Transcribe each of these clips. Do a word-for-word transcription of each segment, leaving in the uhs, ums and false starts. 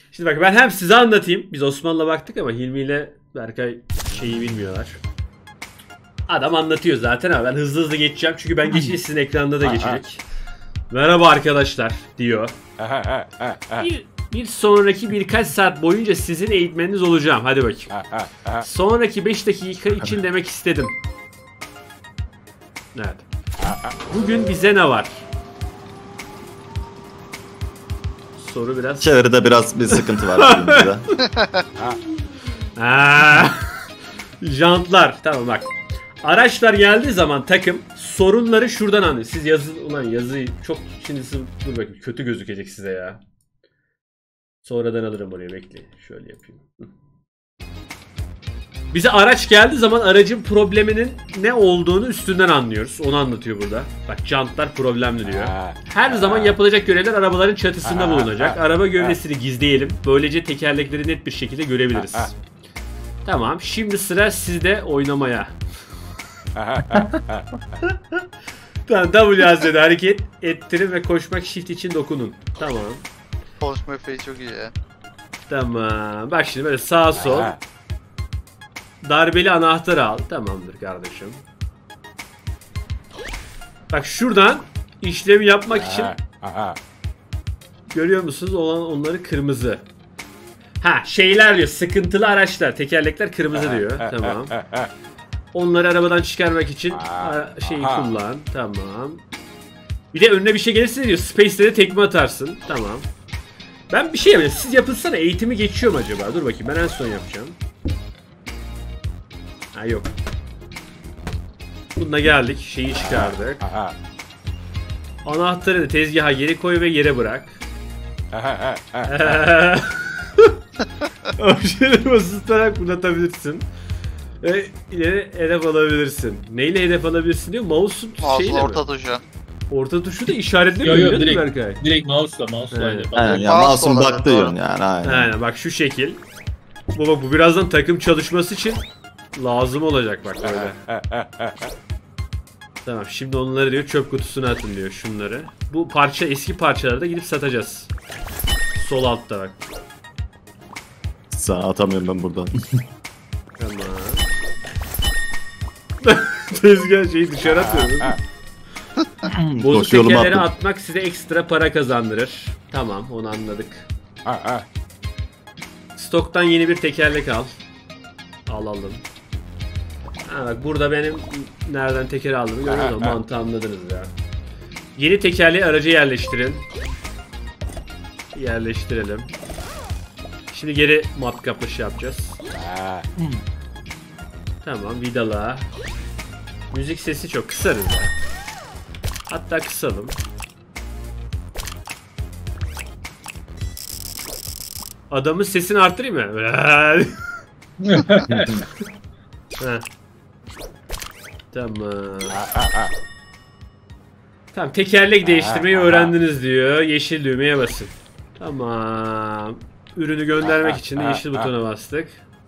Şimdi bak ben hem size anlatayım. Biz Osman'la baktık ama Hilmi ile Berkay şeyi bilmiyorlar. Adam anlatıyor zaten ama ben hızlı hızlı geçeceğim. Çünkü ben geçince sizin ekranda da geçecek. Merhaba arkadaşlar diyor. Bir, bir sonraki birkaç saat boyunca sizin eğitmeniniz olacağım. Hadi bakayım. Sonraki beş dakika için demek istedim. Evet. Bugün bize ne var? Soru biraz... Çevrede biraz bir sıkıntı var bugün. Jantlar. Tamam bak. Araçlar geldiği zaman takım sorunları şuradan anlıyor. Siz yazı... Ulan yazıyı çok... Şimdi siz... Dur bakayım kötü gözükecek size ya. Sonradan alırım oraya, bekleyin. Şöyle yapayım. Bize araç geldiği zaman aracın probleminin ne olduğunu üstünden anlıyoruz. Onu anlatıyor burada. Bak jantlar problemli diyor. Her zaman yapılacak görevler arabaların çatısında bulunacak. Araba gövdesini gizleyelim. Böylece tekerlekleri net bir şekilde görebiliriz. Tamam. Şimdi sıra sizde oynamaya. Tamam. W yazdı. Hareket ettirin ve koşmak shift için dokunun. Tamam. Koşma efeği çok iyi ya. Tamam. Bak şimdi böyle sağ sol. Darbeli anahtarı al. Tamamdır kardeşim. Bak şuradan işlemi yapmak için görüyor musunuz? Olan onları kırmızı. Ha şeyler diyor. Sıkıntılı araçlar. Tekerlekler kırmızı diyor. Tamam. Onları arabadan çıkarmak için şeyi kullan. Tamam. Bir de önüne bir şey gelirse diyor. Space'de de tekme atarsın. Tamam. Ben bir şey yapayım. Siz yapılsana. Eğitimi geçiyor mu acaba? Dur bakayım. Ben en son yapacağım. Ha yok. Bununla geldik. Şeyi çıkardık. Anahtarı da tezgaha geri koy ve yere bırak. Objeleri basılı tutarak fırlatabilirsin. Ve ileri hedef alabilirsin. Neyle hedef alabilirsin diyor. Mouse'un şeyle mi? Orta tuşu. Orta tuşu da işaretlemiyor. Yok yok direkt, Berkay? direkt mouse'la mouse'la. Aynen. Aynen ya mouse'un baktığı yön yani. Aynen. Aynen bak şu şekil. Bu bak bu birazdan takım çalışması için lazım olacak bak böyle. Tamam şimdi onları diyor çöp kutusuna atın diyor şunları. Bu parça eski parçaları da gidip satacağız. Sol altta bak. Sağ atamıyorum ben buradan. Tamam. Tezgah şeyi dışarı atıyorum. Bozuk tekerleri atmak size ekstra para kazandırır. Tamam onu anladık. Stoktan yeni bir tekerlek al. Alalım. Ha bak burada benim nereden teker aldığımı görüyorsunuz. Mantığı anladınız ya. Yeni tekerleği araca yerleştirin. Yerleştirelim. Şimdi geri matkapış yapacağız. Tamam vidala. Müzik sesi çok kısarız ya. Hatta kısalım. Adamın sesini arttırayım mı? Tamam. Tamam tekerlek değiştirmeyi öğrendiniz diyor. Yeşil düğmeye basın. Tamam. Ürünü göndermek için de yeşil butona bastık.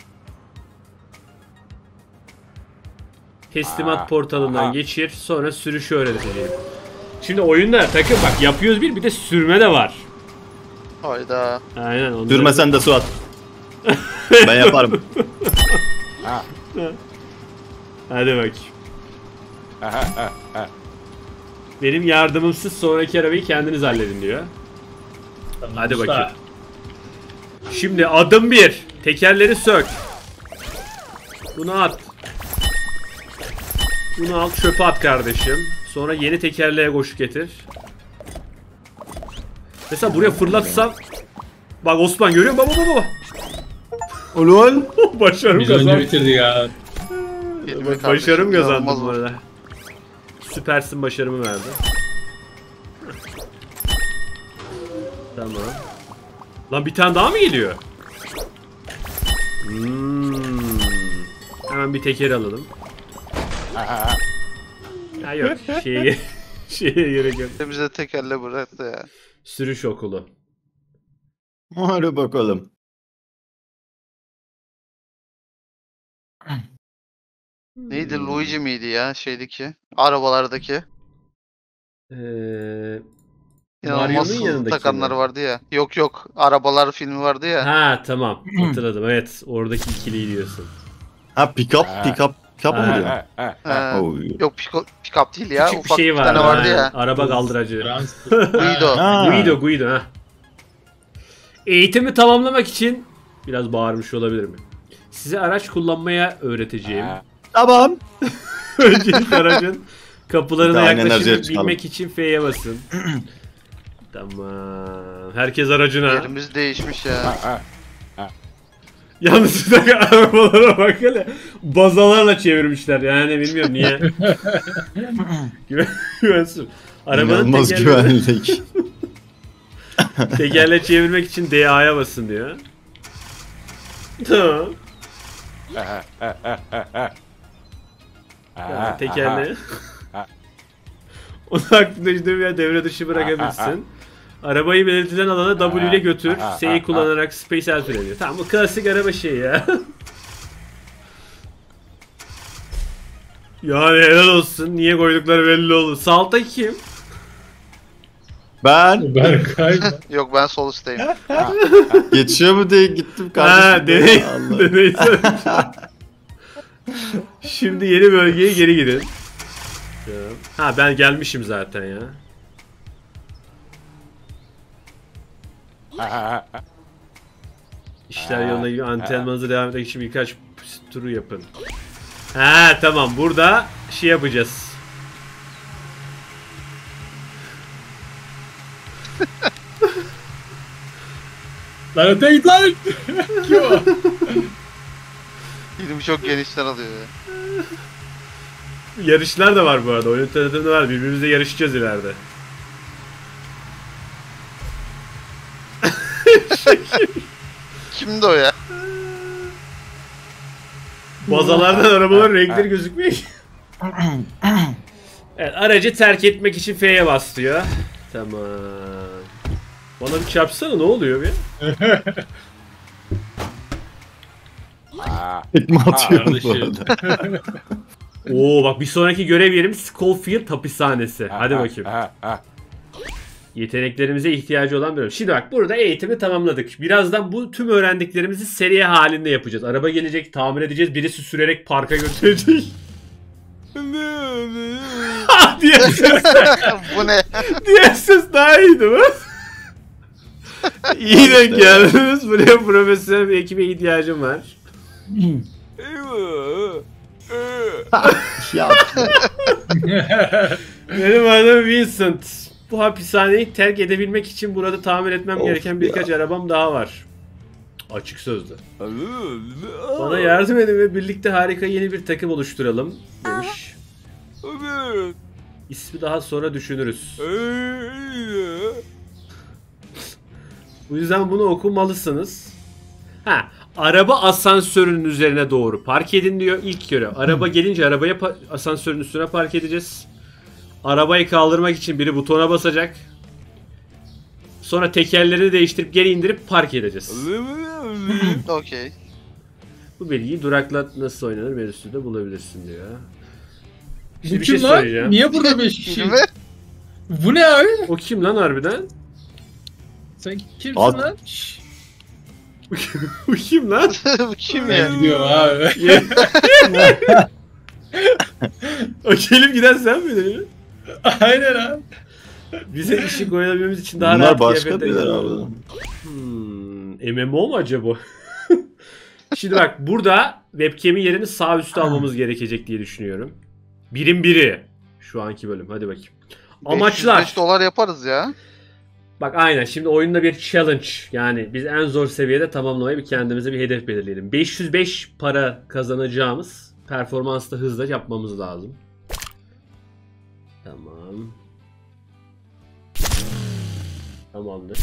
Teslimat portalından geçir. Sonra sürüşü öğreteceğim. Şimdi oyunda takım bak yapıyoruz bir bir de sürme de var. Hayda. Aynen. Onları... Sürmesen de Suat. Ben yaparım. Hadi bakayım. Benim yardımımsız sonraki arabayı kendiniz halledin diyor. Tamam, hadi usta. bakayım. Şimdi adım bir. Tekerleri sök. Bunu at. Bunu al çöpe at kardeşim. Sonra yeni tekerleğe koşu getir. Mesela buraya fırlatsam. Bak Osman görüyor musun? Baba baba. Ulan. Başarım Biz önce kazandım. bitirdi ya. Bak, başarım kazandım bu arada. Süpersin başarımı verdi. Tamam. Lan bir tane daha mı geliyor? Hmm. Hemen bir teker alalım. Ha yok. Şeye, şeye gerek yok. Bize tekerle bıraktı ya. Sürüş okulu. Hadi bakalım. Neydi Luigi miydi ya şeydeki? Arabalardaki. Ee, İnanılmaz Mario'nun hızlı yanındaki takanlar mi? vardı ya. Yok yok. Arabalar filmi vardı ya. Ha tamam hatırladım evet oradaki ikiliyi diyorsun. Ha pick up pick up pick up mı Ha. diyor? Ee, Oy. yok pick- pick-up değil ya. Küçük bir Ufak şey bir var. tane vardı ha, ya. Araba kaldıracı. Trans. Guido. Ha. Guido Guido ha. Eğitimi tamamlamak için biraz bağırmış olabilirim. Size araç kullanmaya öğreteceğim. Tamam. Öncelikle aracın kapılarına Daha enerjiye yaklaşımı çıkalım. bilmek için F'ye basın. Tamam. Herkes aracına. Yerimiz değişmiş ya. Yalnız bir dakika arabalara bak hele. Bazalarla çevirmişler yani bilmiyorum niye. Güven- Güvensiz. Arabanın İnanılmaz tekerleğini güvenlik. tekerle çevirmek için D A'ya basın diyor. Tamam. Yani tekerle. Onu aktifleştirip veya devre dışı bırakabilirsin. Arabayı belirtilen alana W ile götür. S'yi kullanarak Space el freni. Tamam bu klasik araba şeyi ya. Yani helal olsun. Niye koydukları belli oldu. Sağ alttaki kim? Ben Berkay mı? Yok ben sol üstteyim. geçiyor mu diye gittim Ha kardeşim. deney. Allah. deney söylemiş. Şimdi yeni bölgeye geri gidin. Ha ben gelmişim zaten ya. İşler yoluna gidiyor. Antrenmanınızı devam etmek için birkaç turu yapın. Ha tamam burada şey yapacağız. Lan öte git lan. Kim o? Filmi çok genişten alıyor ya. Yarışlar da var bu arada. Oyun tanıtımında var. Birbirimizle yarışacağız ileride. Kimdi o ya? Bazalardan arabaların renkleri gözükmüyor ki. Evet, aracı terk etmek için F'ye bas diyor. Tamam. Bana bir çarpsana ne oluyor bir? Tekme atıyorum bu Kardeşim. arada. Oo bak bir sonraki görev yerimiz Schofield hapishanesi. Hadi bakayım. Yeteneklerimize ihtiyacı olan bir bölüm. Şimdi bak burada eğitimi tamamladık. Birazdan bu tüm öğrendiklerimizi seri halinde yapacağız. Araba gelecek, tamir edeceğiz. Birisi sürerek parka götürecek. diye ses, Bu ne? diye ses daha iyiydi bu. İyi denk geldiniz. Buraya profesyonel bir ekibe ihtiyacım var. Ya Benim adım Vincent. Bu hapishaneyi terk edebilmek için burada tamir etmem Of gereken birkaç ya. arabam daha var. Açık sözlü. Bana yardım edin ve birlikte harika yeni bir takım oluşturalım demiş. İsmi daha sonra düşünürüz. Bu yüzden bunu okumalısınız. Ha, araba asansörünün üzerine doğru park edin diyor ilk görev. Araba gelince arabaya pa- asansörün üstüne park edeceğiz. Arabayı kaldırmak için biri butona basacak. Sonra tekerlerini değiştirip geri indirip park edeceğiz. Okey. Bu bilgiyi duraklat nasıl oynanır menüsünde bulabilirsin diyor. Bu Şimdi bir kim şey lan? söyleyeceğim. Niye burada beş kişi? Filmi? Bu ne abi? O kim lan harbiden? Sen kimsin At. lan? Bu kim lan? Bu kim ya? Ben gidiyorum abi. O gelip giden sen miydin? Aynen abi. Bize işi koyabilmemiz için daha bunlar rahat başka kıyafetler biriler giyiyoruz. abi. Hmm, M M O mu acaba? Şimdi bak burada webcam'in yerini sağ üstte almamız gerekecek diye düşünüyorum. Birim biri. Şu anki bölüm. Hadi bakayım. Amaçlar. beş yüz beş dolar yaparız ya. Bak aynen şimdi oyunda bir challenge. Yani biz en zor seviyede tamamlamayı bir kendimize bir hedef belirleyelim. beş yüz beş para kazanacağımız performansta hızla yapmamız lazım. Tamam. Tamamdır.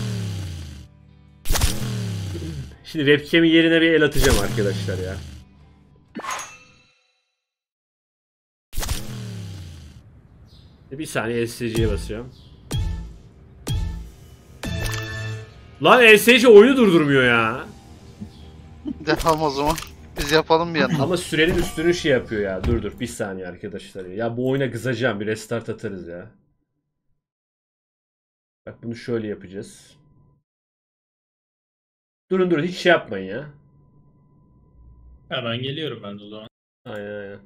Şimdi webcam'in yerine bir el atacağım arkadaşlar ya. Bir saniye L C G'ye basıyorum. Lan L C G oyunu durdurmuyor ya. Devam o zaman. Biz yapalım bir yandan. Ama sürenin üstünü şey yapıyor ya. Dur dur bir saniye arkadaşlar. Ya bu oyuna kızacağım. Bir restart atarız ya. Bak bunu şöyle yapacağız. Durun durun hiç şey yapmayın ya. Hemen geliyorum ben de o zaman. Aynen aynen.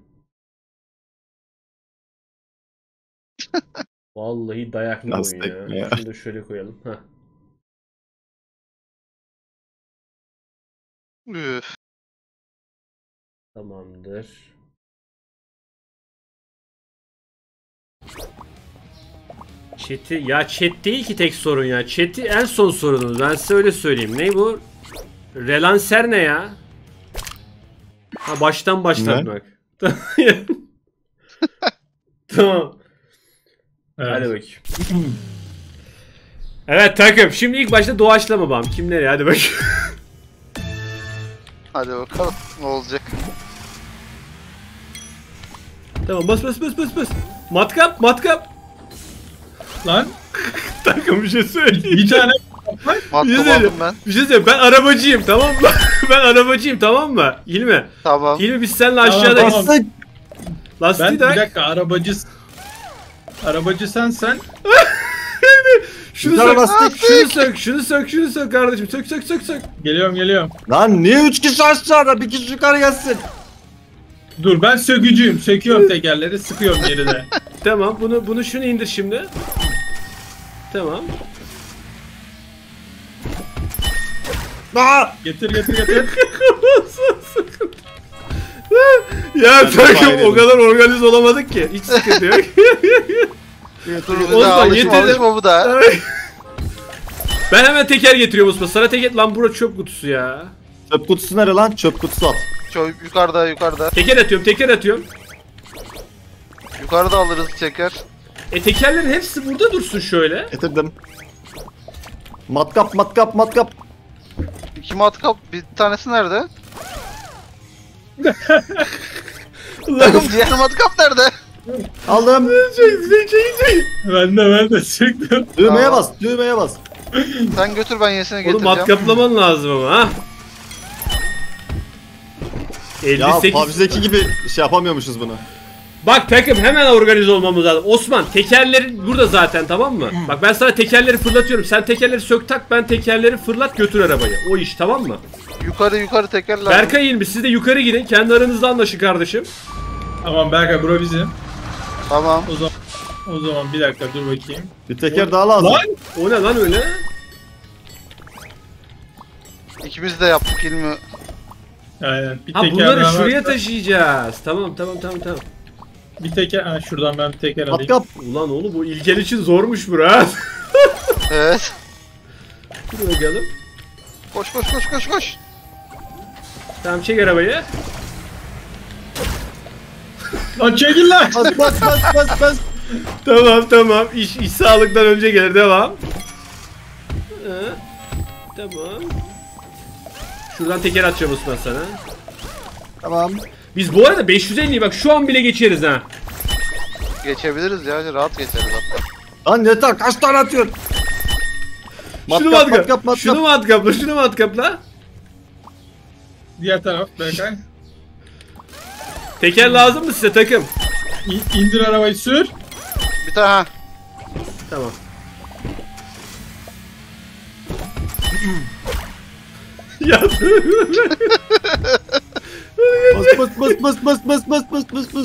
Vallahi dayaklı Nasıl oyun tekme ya. ya? Şunu da şöyle koyalım. Heh. Üf. Tamamdır. Chat'i ya chat değil ki tek sorun ya. Chat'i en son sorunuz. Ben size öyle söyleyeyim. Ne bu? Relanser ne ya? Ha baştan başlatmak. Tamam. Evet. Hadi bakayım. Evet takım. Şimdi ilk başta doğaçlama bam. Kim nereye? Hadi bakayım. Hadi bakalım ne olacak. Tamam bas bas bas bas bas. Matkap matkap. Lan Takım bir şey söyleyeyim. bir tane Matkap Güzel. aldım ben. Bir şey söyleyeyim. Ben arabacıyım tamam mı? Ben arabacıyım tamam mı? Hilmi. Tamam. Hilmi biz seninle Tamam, aşağıda tamam. Bastık. lastiği ben bir tak. dakika arabacı arabacı sen sen Şunu Güzel sök, bastık. şunu sök, şunu sök, şunu sök kardeşim. Sök sök sök sök. geliyorum geliyorum. Lan niye üç kişi aşağıda bir kişi yukarı gelsin? Dur ben sökücüyüm. Söküyorum tekerleri, sıkıyorum geride. Tamam bunu bunu şunu indir şimdi. Tamam. Aa! Getir getir getir. Ya Ben de takım fire o kadar organize olamadık ki. Hiç sıkıntı yok. Dur bir Osman, daha alışma yeter. alışma bu da. Ben hemen teker getiriyorum Osman. Sana teker lan bura çöp kutusu ya. Çöp kutusu nere lan? Çöp kutusu at. Çok yukarıda yukarıda. Teker atıyorum, teker atıyorum. Yukarıda alırız çeker. E tekerlerin hepsi burada dursun şöyle. Getirdim. Matkap matkap matkap. İki matkap bir tanesi nerede? Takım diğer matkap nerede? Aldım. Çek, çek, çek, çek. Ben de ben de söktüm. Düğmeye Tamam. bas. Düğmeye bas. Sen götür ben yenisini Onu getireceğim. matkaplaman lazım ama ha. Ya elli sekiz. P U B G'deki gibi şey yapamıyormuşuz bunu. Bak takım hemen organize olmamız lazım. Osman tekerlerin burada zaten tamam mı? Bak ben sana tekerleri fırlatıyorum. Sen tekerleri sök tak ben tekerleri fırlat götür arabayı. O iş tamam mı? Yukarı yukarı tekerler. Berkay İlmi siz de yukarı gidin. Kendi aranızda anlaşın kardeşim. Tamam Berkay bura bizim. Tamam. O zaman o zaman bir dakika dur bakayım. Bir teker daha lazım. Lan! O ne lan öyle? İkimiz de yaptık ilmi. Aynen. Bir Ha teker bunları daha şuraya varsa- taşıyacağız. Tamam tamam tamam tamam. Bir teker ha, şuradan ben bir teker alayım. Matkap. Ulan oğlum bu İlkel için zormuş bura. Evet. Dur bakalım. Koş koş koş koş koş. Tamam çek arabayı. Lan çekil lan! Bas bas bas bas bas. Tamam tamam. İş, iş sağlıktan önce gelir. Devam. Ee, tamam. Şuradan teker atacağım Osman sana. Tamam. Biz bu arada beş yüz elliyi bak şu an bile geçeriz ha. Geçebiliriz ya rahat geçeriz hatta. Lan yeter kaç tane atıyorsun? Şunu Matkap matkap, matkap matkap. Şunu matkapla, şunu matkapla. Diğer taraf Berkay. Teker lazım mı size takım? İ- indir arabayı sür. Bir tane ha. Tamam. Ya Bas bas bas bas bas bas bas bas bas bas.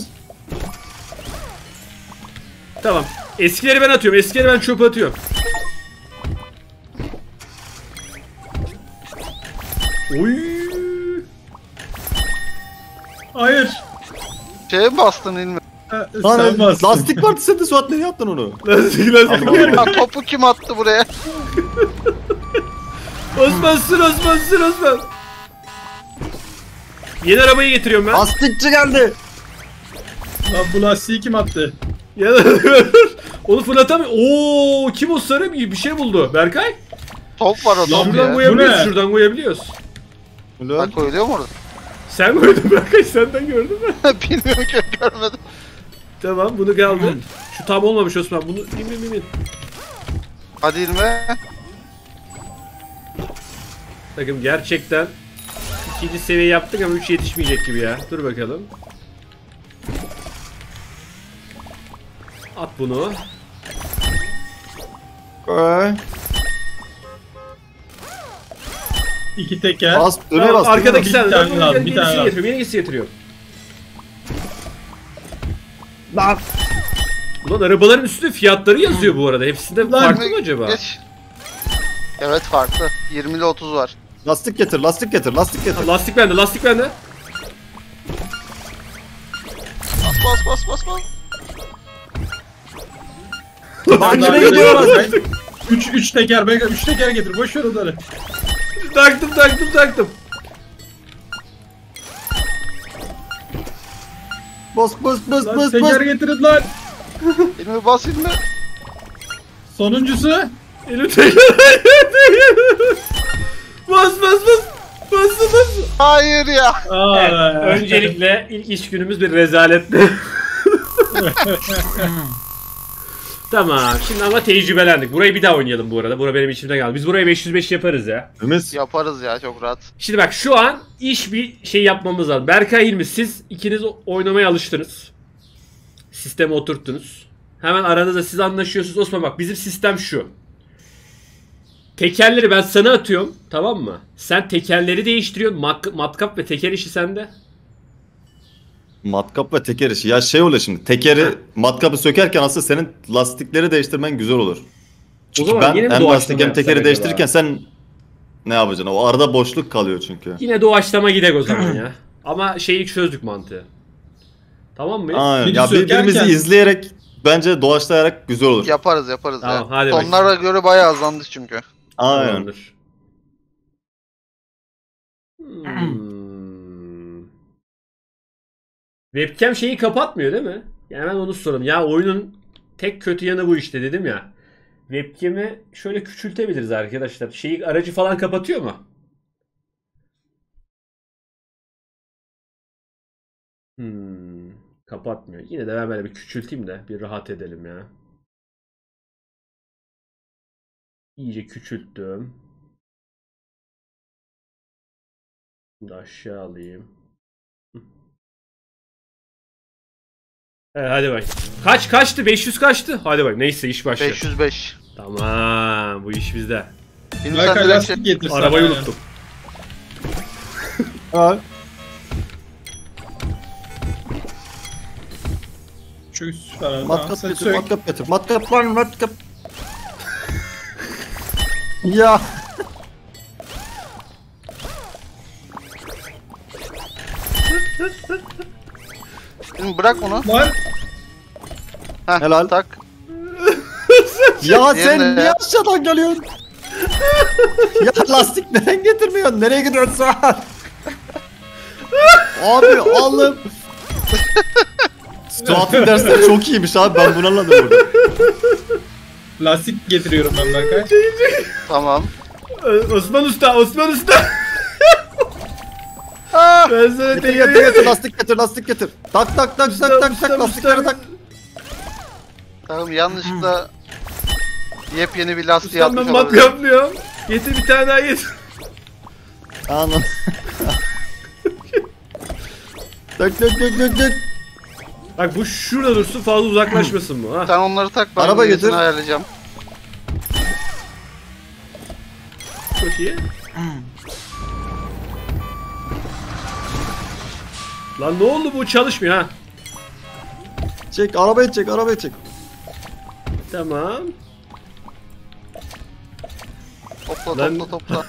tamam. Eskileri ben atıyorum. Eskileri ben çöpe atıyorum. Oy. Hayır. Şeye mi bastın ilmi? Ha, Lan sen bastın. lastik partisi de Suat nereye attın onu? Lastik lastik. Ya topu kim attı buraya? Osman sür Osman sür Osman. Yeni arabayı getiriyorum ben. Lastikçi geldi. Lan bu lastiği kim attı? Ya onu fırlatamıyor. Oo kim o sarı bir bir şey buldu. Berkay. Top var o top Şuradan ya. koyabiliyoruz. Bu ne? Şuradan koyabiliyoruz. Ulan. Bak koyuluyor mu orada? Sen koydun Berkay senden gördün mü? Bilmiyorum ki görmedim. Tamam bunu kaldı. Şu tam olmamış Osman. Bunu bin bin bin bin. Hadi ilmi. Bakın gerçekten ikinci seviye yaptık ama üç yetişmeyecek gibi ya. Dur bakalım. At bunu. Ee, İki teker. Bas, öne Tamam, bas. arkadaki Bir sen. tane Ben lazım, yenisini bir tane lazım. getiriyorum. Yenisini getiriyorum. Lan. Ulan arabaların üstünde fiyatları yazıyor bu arada. Hepsinde Lan. farklı mı acaba? Geç. Evet farklı. yirmi ile otuz var. Lastik getir, lastik getir, lastik getir. Lastik bende, lastik bende. Bas bas bas bas bas. Hangine gidiyoruz? Üç, üç teker, be- üç teker getir. Boş ver onları. Taktım, taktım, taktım. Bas bas bas Lan bas teker bas. getirin lan. İlmi bas ilmi. Sonuncusu. Elim teker. Bas, bas, bas. Bas, bas. Hayır ya. Aa, Evet, öncelikle ilk iş günümüz bir rezaletti. Tamam, şimdi ama tecrübelendik. Burayı bir daha oynayalım bu arada. Bura benim içimde kaldı. Biz burayı beş yüz beş yaparız ya. Ümit. Yaparız ya çok rahat. Şimdi bak şu an iş bir şey yapmamız lazım. Berkay Hilmi siz ikiniz oynamaya alıştınız. Sisteme oturttunuz. Hemen aranızda siz anlaşıyorsunuz. Osman bak bizim sistem şu. Tekerleri ben sana atıyorum. Tamam mı? Sen tekerleri değiştiriyorsun. Mat matkap ve teker işi sende. Matkap ve teker işi. Ya şey oluyor şimdi. Tekeri, Ha. matkapı sökerken aslında senin lastikleri değiştirmen güzel olur. Çünkü zaman ben yine mi hem doğaçlama lastik hem yapsak tekeri acaba? değiştirirken sen ne yapacaksın? O arada boşluk kalıyor çünkü. Yine doğaçlama gidek o zaman ya. Ama şeyi çözdük mantığı. Tamam mı? Aynen. Biri Ya birbirimizi sökerken- izleyerek bence doğaçlayarak güzel olur. Yaparız yaparız Tamam, ya. hadi bakayım. Tonlara göre bayağı azlandı çünkü. Aynen. Tamamdır. Hmm. Webcam şeyi kapatmıyor değil mi? Yani ben onu sorayım. Ya oyunun tek kötü yanı bu işte dedim ya. Webcam'i şöyle küçültebiliriz arkadaşlar. Şeyi aracı falan kapatıyor mu? Hmm, kapatmıyor. Yine de ben böyle bir küçülteyim de bir rahat edelim ya. İyice küçülttüm. Şimdi aşağı alayım. Evet, hadi bak. Kaç kaçtı? beş yüz kaçtı? Hadi bak neyse iş başlıyor. beş yüz beş. Tamam bu iş bizde. İlmi Berkay sen direkt şey... lastik getir sana. Arabayı ya. unuttum. Ha. Çöz falan. Matkap Sen getir, sök. matkap getir. Matkap var, matkap. Ya. İlmi bırak onu. Lan. Heh, Helal. Tak. Ya Yerine sen ya. niye aşağıdan geliyorsun? Ya lastik neden getirmiyorsun? Nereye gidiyorsun? Abi oğlum. Suat'ın dersleri çok iyiymiş abi, ben bunu anladım burada. Lastik getiriyorum ben Berkay. Tamam. Osman Usta, Osman Usta. Ah! Ben sana Getir getir getir, lastik getir, lastik getir. Tak tak tak tak tak tak, lastikleri tak. Tamam yanlışlıkla yepyeni bir lastiği Ustam atmış ben olabilir. mat yapmıyorum. Getir bir tane daha getir. Anam. Tak tak tak tak tak. Bak bu şurada dursun fazla uzaklaşmasın bu ha. Sen onları tak ben Araba yenisini getir. ayarlayacağım. Çok iyi. Lan ne oldu bu çalışmıyor ha. Çek arabayı, çek arabayı çek. Tamam. Topla Lan- topla topla.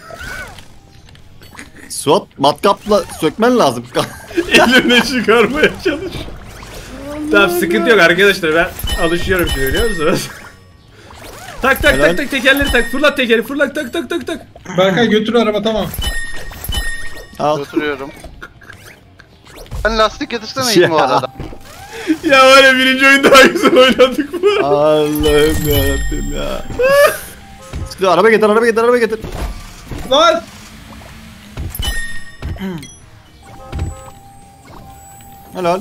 Suat matkapla sökmen lazım. Elimle çıkarmaya çalış. Tamam sıkıntı yok arkadaşlar ben alışıyorum şimdi biliyor musunuz? tak tak Helal. tak tak tekerleri tak fırlat tekeri fırlat tak tak tak tak. Berkay götür araba tamam. Al. Götürüyorum. Sen lastik getirsene Ya. İlmi o arada. Ya var ya birinci oyun daha güzel oynadık bu. Allah'ım yarabbim ya. Sıkı, araba getir, araba getir, araba getir. Lan. Helal.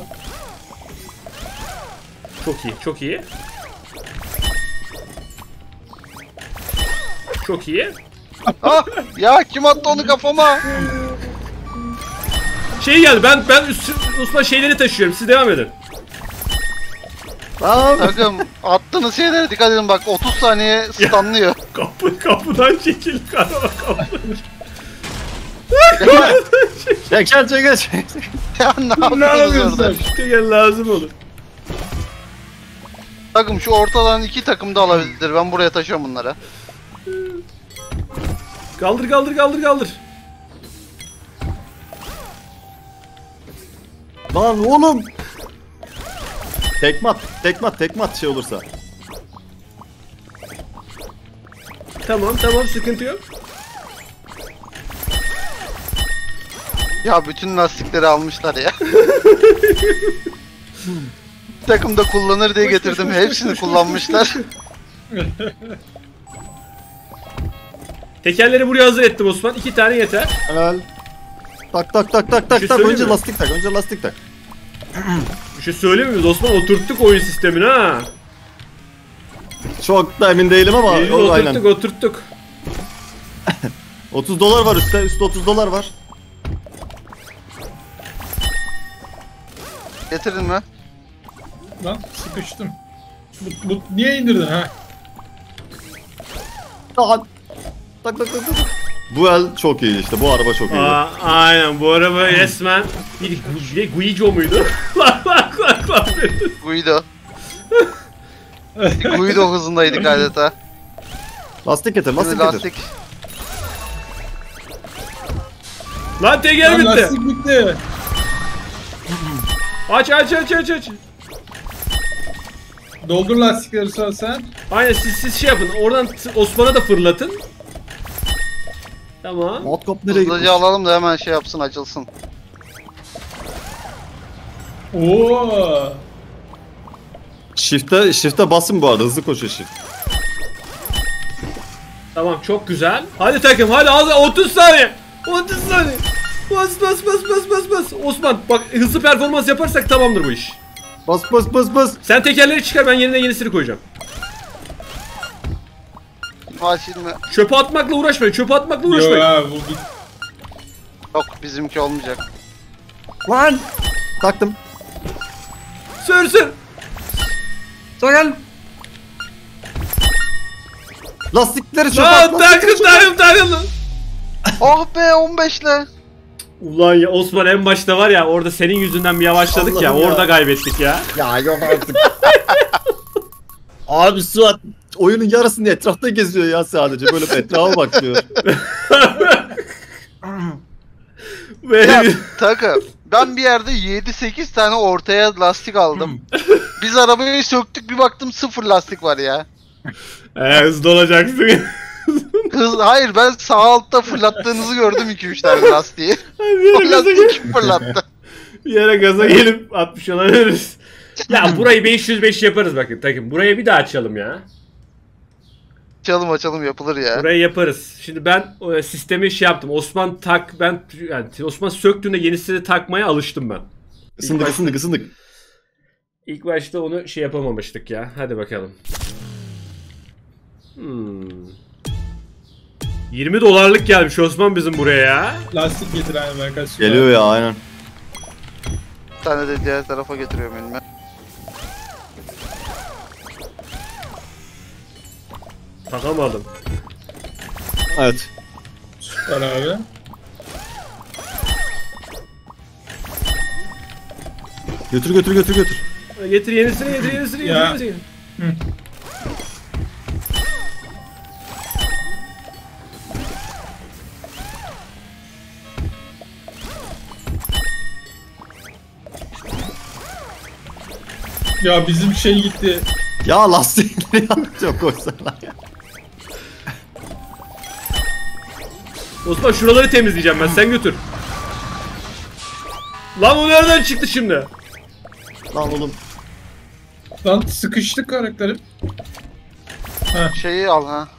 Çok iyi çok iyi. Çok iyi. Ah! Ya kim attı onu kafama? Şey geldi ben ben üst, Osman şeyleri taşıyorum siz devam edin. Tamam. Takım attığınız şeylere dikkat edin bak otuz saniye stunlıyor. Kapı kapıdan çekil araba kapı. Çek çek çek çek. Ya ne Ne yapıyorsunuz yapıyorsun? orada? Çekil lazım olur. Takım şu ortadan iki takım da alabilir. Ben buraya taşıyorum bunları. Kaldır kaldır kaldır kaldır. Lan oğlum. Tekmat, tekmat, tekmat şey olursa. Tamam tamam sıkıntı yok. Ya bütün lastikleri almışlar ya. Takımda kullanır diye Koş, getirdim. koş, koş, Hepsini koş, koş, kullanmışlar. Tekerleri buraya hazır ettim Osman. İki tane yeter. Helal. Tak tak tak tak Bir tak şey tak. söyleyeyim Önce mi? lastik tak, önce lastik tak. Bir şey söyleyeyim mi Osman? Oturttuk oyun sistemini ha. Çok da emin değilim ama İyi, o oturttuk aynen. oturttuk. otuz dolar var üstte, üstte otuz dolar var. Getirdin mi? Lan sıkıştım. Bu, bu niye indirdin ha? Tak tak tak tak. tak. Bu el çok iyi işte, bu araba çok iyi. Aa, aynen bu araba resmen bir, bir Guido muydu? Bak bak bak bak. Guido. Guido hızındaydık adeta. Lastik getir, lastik Şimdi getir. lastik. Lan teker Lan bitti. lastik bitti. Aç aç aç aç aç. Doldur lastikleri sonra sen. Aynen siz siz şey yapın. Oradan t- Osman'a da fırlatın. Tamam. Motkop nereye gitmiş? Hızlıca alalım da hemen şey yapsın açılsın. Oo. Shift'e, shift'e basın bu arada, hızlı koşuyor shift. Tamam çok güzel. Hadi takım hadi hadi otuz saniye. otuz saniye. Bas bas bas bas bas bas. Osman bak hızlı performans yaparsak tamamdır bu iş. Bas bas bas bas. Sen tekerleri çıkar ben yerine yenisini koyacağım. Ha şimdi Çöpe atmakla uğraşmayın. Çöpe atmakla Yo uğraşmayın. ya bu bit. yok bizimki olmayacak. Lan. Taktım. Sür sür. Sakal. Lastikleri çok Lan takım takım takım. Oh be on beşle. Ulan ya Osman en başta var ya orada senin yüzünden bir yavaşladık ya, Allah'ım ya. orada kaybettik ya. Ya yok artık. Abi Suat oyunun yarısını etrafta geziyor ya sadece, böyle etrafa bakıyor. Ve Ya takım. Ben bir yerde yedi sekiz tane ortaya lastik aldım. Biz arabayı söktük bir baktım sıfır lastik var ya. ee, hızlı olacaksın. Hız, hayır ben sağ altta fırlattığınızı gördüm iki üç tane lastiği. bir O yere gaza, lastik gel- kim fırlattı? bir yere gaza gelip atmış olabiliriz. Ya burayı beş yüz beş yaparız bakın takım. Burayı bir daha açalım ya. Açalım açalım yapılır ya. Burayı yaparız. Şimdi ben o sistemi şey yaptım. Osman tak ben yani Osman söktüğünde yenisini takmaya alıştım ben. Isındık ısındık ısındık. İlk başta onu şey yapamamıştık ya. Hadi bakalım. Hmm. yirmi dolarlık gelmiş Osman bizim buraya ya. Lastik getir aynı ben kaç. Geliyor ya aynen. Bir tane de diğer tarafa getiriyorum elime. Takamadım. Evet. Süper abi. Götür götür götür götür. Getir yenisini getir yenisini getir Ya. yenisini. Hı. Ya bizim şey gitti. Ya lastikleri çok koysana ya. Osman şuraları temizleyeceğim ben sen götür. Lan o nereden çıktı şimdi? Lan oğlum. Lan sıkıştık karakterim. Şeyi al ha.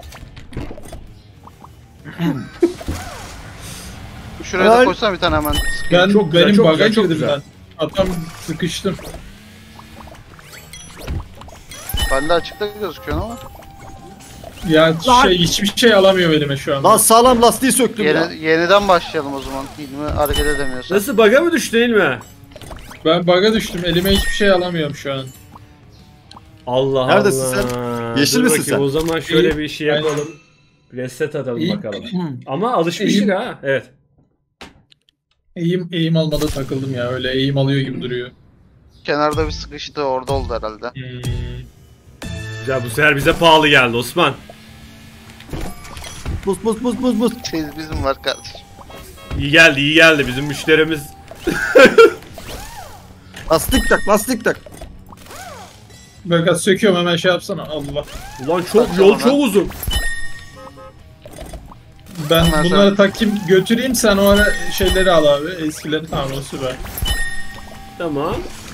Şuraya da Helal. koysana bir tane hemen. Ben Çok güzel, benim çok baga güzel, çok girdim güzel. ben. Atam sıkıştım. Bende açıkta gözüküyor ama. Ya Lan. şey hiçbir şey alamıyor elime şu anda. Lan sağlam lastiği söktüm ya. Yeni, yeniden başlayalım o zaman. Hilmi hareket edemiyorsa. Nasıl baga mı düştün değil mi? Ben baga düştüm. Elime hiçbir şey alamıyorum şu an. Allah Neredesin Allah. sen? Yeşil Dur misin bakayım, sen? O zaman şöyle İyi. bir şey yapalım. Reset atalım İyi. bakalım. Ama alışmıştık İyi. ha. Evet. Eğim, eğim almada takıldım ya. Öyle eğim alıyor gibi duruyor. Kenarda bir sıkıştı orada oldu herhalde. Hmm. Güzel, bu sefer bize pahalı geldi Osman. Buz buz buz buz buz. Şey bizim var kardeşim. İyi geldi, iyi geldi. Bizim müşterimiz. Lastik tak lastik tak. Berkat söküyorum hemen şey yapsana. Allah. Ulan çok Bak yol sonra. çok uzun. Ben Hemen bunları sen- takayım götüreyim, sen o ara şeyleri al abi. Eskileri, tamam o süper. Tamam.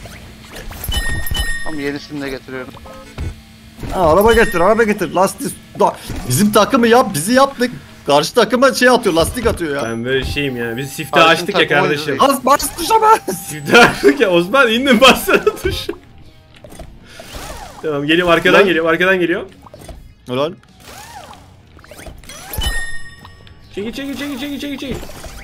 Ama yenisini de getiriyorum. Ha, araba getir araba getir. Lastik. Da- Bizim takımı yap bizi yaptık. Karşı takıma şey atıyor lastik atıyor ya. Ben böyle şeyim yani. Biz sifte Karşın açtık ya takıma kardeşim. yürüyün. Bas bas tuşa bas. Sifte açtık ya. Osman indin bassana tuş. Tamam, geliyor arkadan Lan. geliyor. Arkadan geliyor. Helal. Çekil çekil çekil çekil çekil çekil.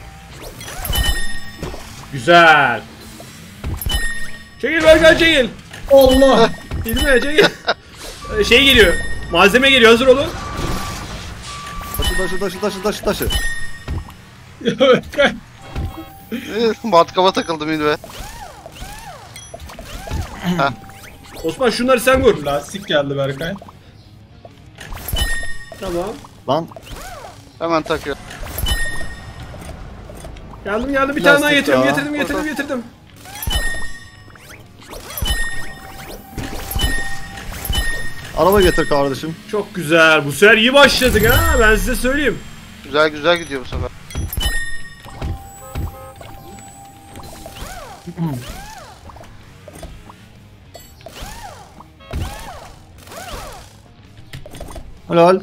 Güzel. Çekil Berkan çekil. Allah! Gitme çekil. Ee, şey geliyor. Malzeme geliyor, hazır olun. Taşı taşı taşı taşı taşı taşı. Berkay. Matkaba takıldım yine be. Osman şunları sen vur. Lastik geldi Berkay. Tamam. Lan. Hemen takıyorum. Geldim geldim bir tane daha Lastik getirdim ya. getirdim getirdim Orada. getirdim. Araba getir kardeşim. Çok güzel. Bu sefer iyi başladık ha. Ben size söyleyeyim. Güzel güzel gidiyor bu sefer. Helal.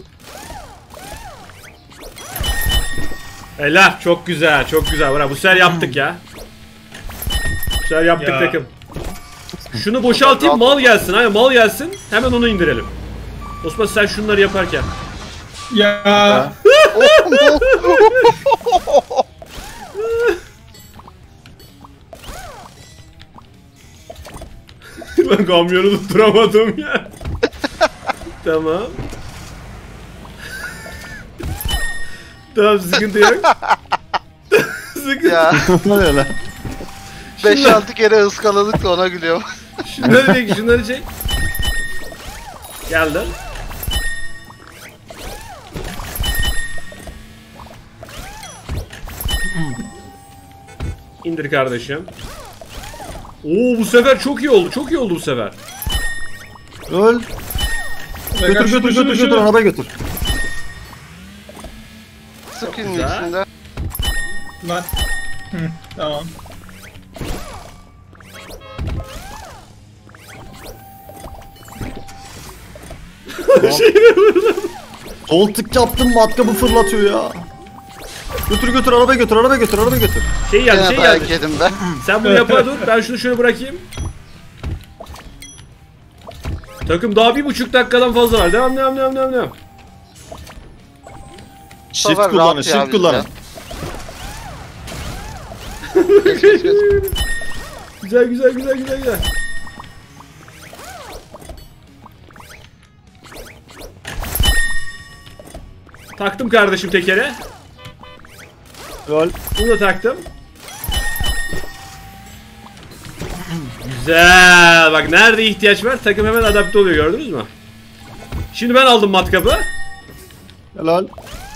Helal. Çok güzel. Çok güzel. Bravo. Bu sefer yaptık ya. Bu sefer yaptık Ya. takım. Şunu boşaltayım, mal gelsin. Hayır, mal gelsin. Hemen onu indirelim. Osman sen şunları yaparken. Ya. Ben kamyonu tutturamadım ya. Tamam. Tamam, sıkıntı yok. Sıkıntı. Ya Öyle. beş altı kere ıskaladık da ona gülüyorum. Şunları çek, şunları çek. Geldim. İndir kardeşim. Oo, bu sefer çok iyi oldu. Çok iyi oldu bu sefer. Öl. Berkay, Götür şunu, götür şunu, götür şunu. götür arabaya götür. Sıkın güzel. içinde. Lan. Hı, tamam. Sol tık yaptım matkabı fırlatıyor ya. Götür götür arabaya götür arabaya götür arabaya götür. Şey geldi, Gene şey dayak geldi. yedim ben. Sen bunu yapa dur. Ben şunu şöyle bırakayım. Takım daha bir buçuk dakikadan fazla var. Devam devam devam devam devam. Shift sefer kullanın rahat ya shift bizde. kullanın. Geç, geç, geç. Güzel güzel güzel güzel güzel. Taktım kardeşim tekere. Helal. Bunu da taktım. Güzel. Bak nerede ihtiyaç var takım hemen adapte oluyor, gördünüz mü? Şimdi ben aldım matkabı. Helal.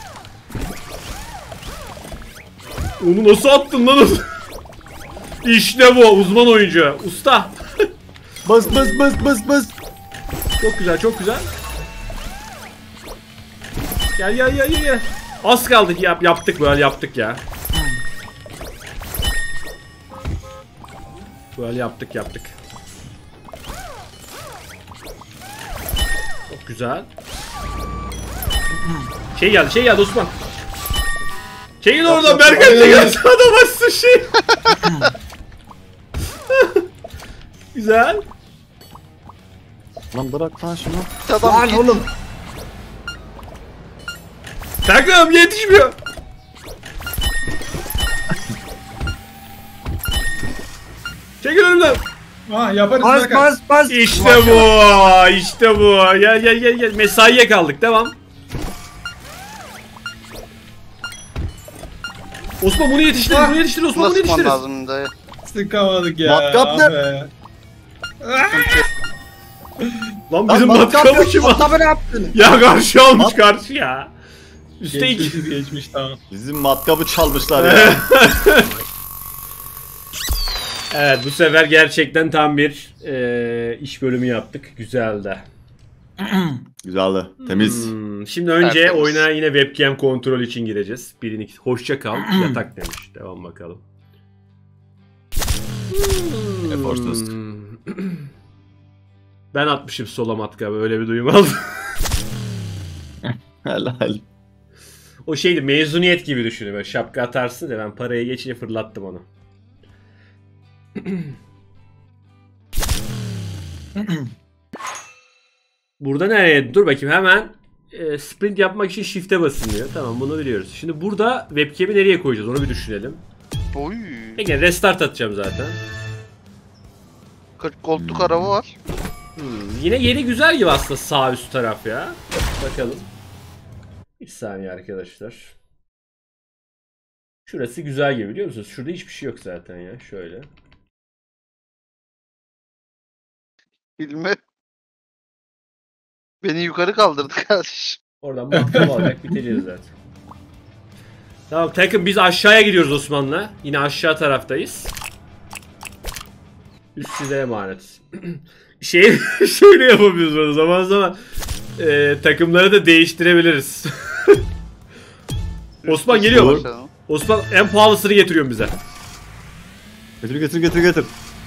Onu nasıl attın lan? İşte bu uzman oyuncu. Usta. Bas bas bas bas bas. Çok güzel, çok güzel. Gel gel gel gel, gel. Az kaldı, yap yaptık böyle yaptık ya. Böyle yaptık yaptık. Çok güzel. Şey geldi, şey geldi Osman. Çekil oradan Berkay, çekil adam açsın şey. Güzel. Lan bırak lan şunu. Adam Lan git. oğlum. Takım yetişmiyor. Çekil önümden. Ha yaparız. Bas Berkay. bas bas. İşte bu. İşte bu. Gel gel gel gel. Mesaiye kaldık. Devam. Osman bunu yetiştir. Ah, Bunu yetiştir Osman. Bunu Nasıl yetiştir. lazım dayı? Sıkamadık ya. Matkap ne? ah be. Lan Lan bizim matkap matkabı yok. kim aldı? Matkabı ne yaptın? Ya karşı almış Mat- karşı ya. Üste iki. Geçmiş geçmiş tamam. Bizim matkabı çalmışlar ya. Evet bu sefer gerçekten tam bir eee, iş bölümü yaptık. Güzeldi. Güzeldi. Temiz. Hmm, şimdi önce Tertemiz. oyuna yine webcam kontrol için gireceğiz. Birini hoşça kal yatak demiş. Devam bakalım. Eforsuz. Hmm. Ben atmışım sola matkabı öyle bir duyum aldım. Helal. O şeydi mezuniyet gibi düşünün. Böyle şapka atarsın da ben paraya geçince fırlattım onu. Burada nereye? Dur bakayım hemen e, sprint yapmak için shift'e basın diyor. Tamam bunu biliyoruz. Şimdi burada webcam'i nereye koyacağız onu bir düşünelim. Oy. Peki restart atacağım zaten. kırk koltuk araba var. Hmm, yine yeri güzel gibi aslında sağ üst taraf ya. Bakalım. Bir saniye arkadaşlar. Şurası güzel gibi biliyor musunuz? Şurada hiçbir şey yok zaten ya. Şöyle. Filmi. Beni yukarı kaldırdı kardeş. Oradan matkap alacak biteceğiz zaten. Tamam takım biz aşağıya gidiyoruz Osman'la. Yine aşağı taraftayız. Üst size emanet. şey şöyle yapabiliriz böyle zaman zaman. Ee, takımları da değiştirebiliriz. Osman geliyor mu? Başlayalım. Osman en pahalısını getiriyorum bize. Getir getir getir getir.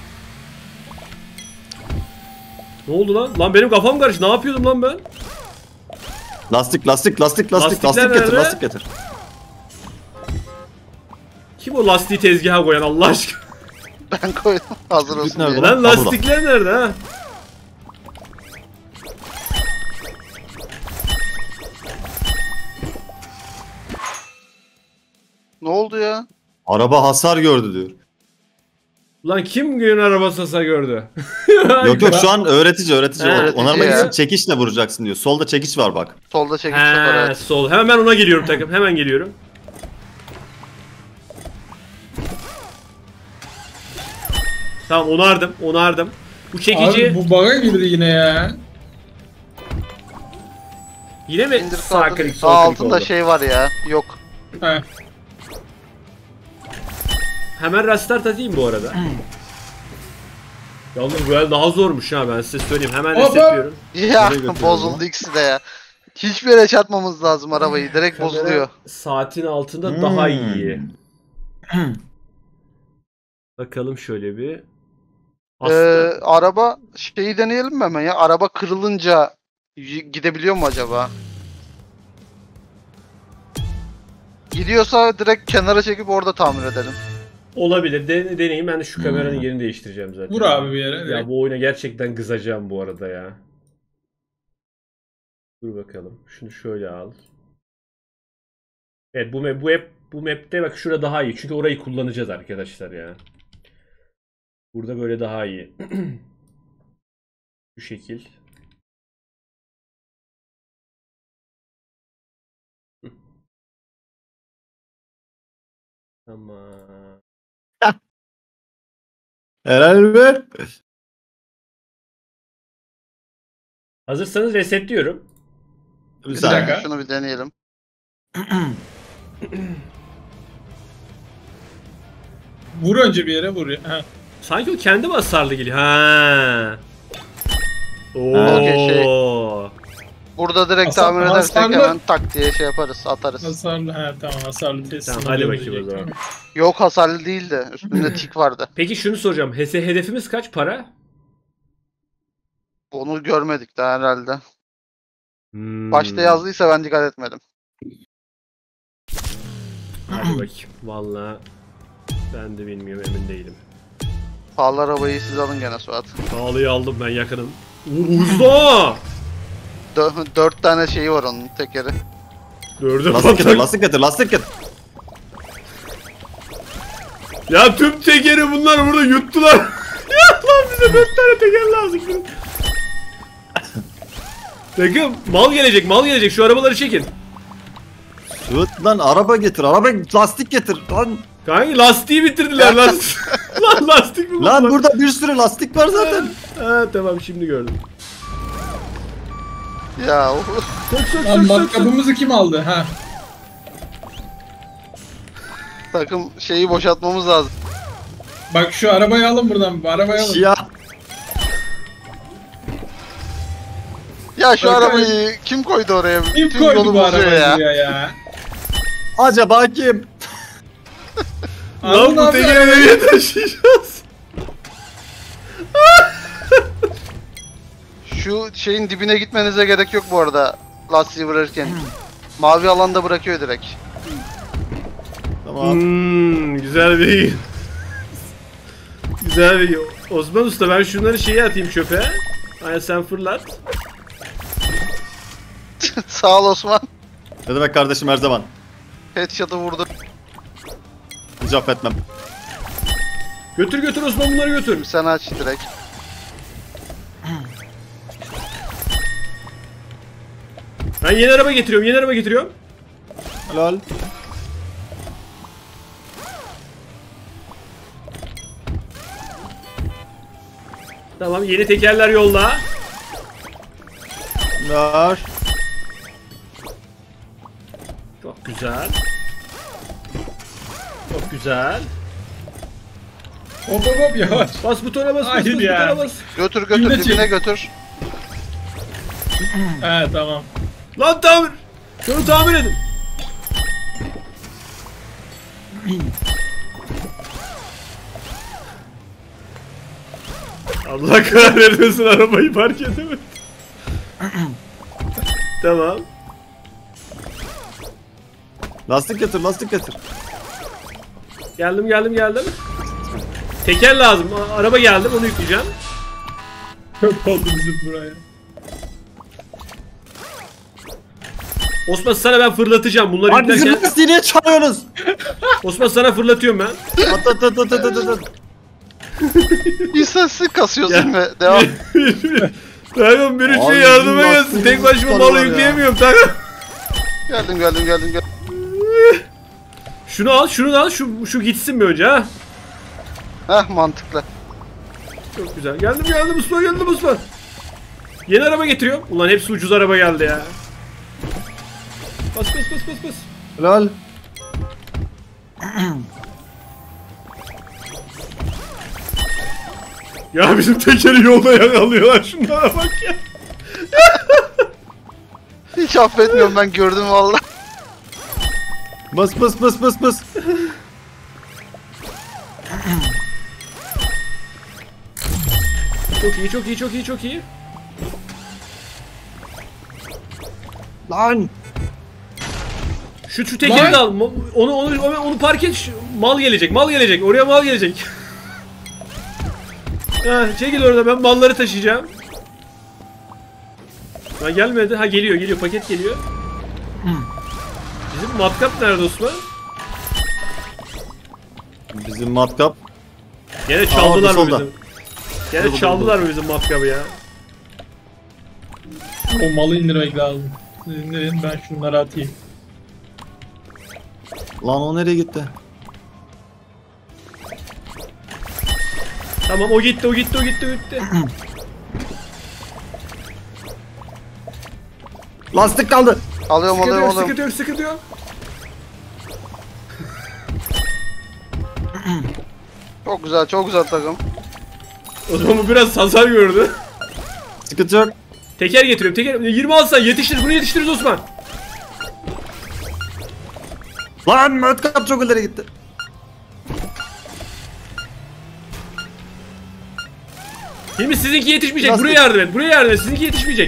Ne oldu lan? Lan benim kafam karıştı. Ne yapıyordum lan ben? Lastik lastik lastik lastik Lastikler lastik getir nerede? lastik getir. Kim o lastiği tezgaha koyan Allah aşkına? Ben koydum. Hazır olsun nerede diye. lan? Lan lastikler nerede ha? Ne oldu ya? Araba hasar gördü diyor. Lan kim gün arabası hasar gördü? Yok yok şu an öğretici öğretici. Ha, O- Onarmak ya. için çekişle vuracaksın diyor. Solda çekiç var bak. Solda çekiç var. He, Evet. sol. Hemen ben ona geliyorum takım. Hemen geliyorum. Tamam onardım. Onardım. Bu çekici Abi bu bug'a girdi yine ya. yine mi İndir sağ kaldır. klik Sağ sol klik altında oldu? şey var ya. Yok. He. Hemen restart atayım bu arada. Yalnız bu el daha zormuş ha ben size söyleyeyim. Hemen Hoppa. resetliyorum. Ya Nereye götürüyor bozuldu bu? ikisi de ya. Hiçbir yere çarpmamız lazım arabayı. Direkt Kamera bozuluyor. Saatin altında Hmm. daha iyi. Bakalım şöyle bir. Ee, Aslında araba şeyi deneyelim mi hemen ya? Araba kırılınca y- gidebiliyor mu acaba? Gidiyorsa direkt kenara çekip orada tamir edelim. olabilir. De deneyim. Ben de şu kameranın yerini değiştireceğim zaten. Vur abi bir yere. Ya direkt. bu oyuna gerçekten kızacağım bu arada ya. Dur bakalım. Şunu şöyle al. Evet bu map, bu map, bu map'te bak şurada daha iyi. Çünkü orayı kullanacağız arkadaşlar ya. Burada böyle daha iyi. Bu şekil. Tamam. Helal be. Hazırsanız resetliyorum. Bir Bir saniye. dakika şunu bir deneyelim. Vur önce bir yere vur ya. Ha. Sanki o kendi mi hasarlı geliyor? Ha. Okey, şey. Oo. Burada direkt Hasar- tamir edersek hasarlı- hemen tak diye şey yaparız, atarız. Hasarlı. He tamam hasarlı test. Tamam, sınırı hadi bakayım o diyecektim. zaman. Yok hasarlı değil de üstünde tik vardı. Peki şunu soracağım. H S hedefimiz kaç para? Onu görmedik daha herhalde. Hmm. Başta yazdıysa ben dikkat etmedim. Hadi bakayım. Vallahi ben de bilmiyorum emin değilim. Pahalı arabayı siz alın gene Suat. Pahalıyı aldım ben yakınım. Usta! Dö- dört tane şeyi var onun tekeri. Dördü Lastik getir patlak. lastik getir lastik getir. Ya tüm tekeri bunlar burada yuttular. Ya Allah'ım bize dört tane teker lazım. Takım mal gelecek mal gelecek şu arabaları çekin. Suat lan araba getir araba lastik getir lan. Kanka lastiği bitirdiler lan. Lan lastik mi? Lan burada bir sürü lastik var zaten. Ha tamam şimdi gördüm. Ya o- Sök sök Lan sök sök sök. matkabımızı kim aldı? Ha. takım şeyi boşaltmamız lazım. Bak şu arabayı alın buradan. Bu arabayı alın. Ya Ya şu Bakın. arabayı kim koydu oraya? Kim Tüm koydu yolu bu bozuyor arabayı ya. buraya ya? acaba kim? Lan Alın bu abi tekeri arabayı. nereye taşıyacağız? Şu şeyin dibine gitmenize gerek yok bu arada. Lastiği bırakırken. Mavi alanda bırakıyor direkt. Tamam. Hmm, güzel bir güzel bir Osman Usta ben şunları şeye atayım çöpe. Ay sen fırlat. Sağ ol Osman. Ne demek kardeşim her zaman. Headshot'ı vurdu. Hiç affetmem. Götür götür Osman bunları götür. Sen aç direkt. Ben yeni araba getiriyorum yeni araba getiriyorum. Helal. Tamam yeni tekerler yolda. Ver. Çok güzel. Çok güzel. Hop hop hop yavaş. Bas butona bas bas, Hayır bas ya. butona bas. Götür Şimdi götür çek. dibine götür. He tamam. Lan tamir. Şunu tamir edin. Allah kahretmesin arabayı park edemedim. Tamam. Lastik getir lastik getir. Geldim geldim geldim. Teker lazım. A- Araba geldi onu yükleyeceğim. Çok oldu bizim buraya. Osman sana ben fırlatacağım bunları Abi bizim yüklerken. lastiği niye çalıyorsunuz? Osman sana fırlatıyorum ben. At at at at at at at. İstatistik kasıyorsun Ya. ve devam. Takım bir Abi üçlü yardıma bizim gelsin. Tek lastiğimiz başıma tutarlar malı ya. yükleyemiyorum takım. Geldim geldim geldim geldim. Şunu al şunu da al şu, şu gitsin bir önce ha. Heh mantıklı. Çok güzel. Geldim geldim Osman geldim Osman. Yeni araba getiriyorum. Ulan hepsi ucuz araba geldi ya. Bas bas bas bas bas. Helal. Ya bizim tekeri yolda yakalıyorlar şunlara bak ya. Hiç affetmiyorum ben gördüm valla. Bas bas bas bas bas. Çok iyi çok iyi çok iyi çok iyi. Lan. Şu şu tekeri Lan! de al. Mo- Onu onu onu, onu park et. Şu- Mal gelecek. Mal gelecek. Oraya mal gelecek. Ha, çekil orada ben malları taşıyacağım. Ha gelmedi. Ha geliyor geliyor paket geliyor. Bizim matkap nerede Osman? Bizim matkap. Gene çaldılar mı solda. bizim? Gene Dur, dur, çaldılar mı bizim matkabı ya? O malı indirmek lazım. İndirin ben şunları atayım. Lan o nereye gitti? Tamam o gitti o gitti o gitti o gitti. Lastik kaldı. Alıyorum Sıkı alıyorum diyor sıkı alıyorum. diyor sıkı diyor. Çok güzel çok güzel takım. O zaman bu biraz hasar gördü. Sıkıntı yok. Teker getiriyorum teker. yirmi alsan yetiştir bunu yetiştiririz Osman. Lan matkap çok ileri gitti. Hilmi sizinki yetişmeyecek. Lastik. Buraya yardım et. Buraya yardım et. Sizinki yetişmeyecek.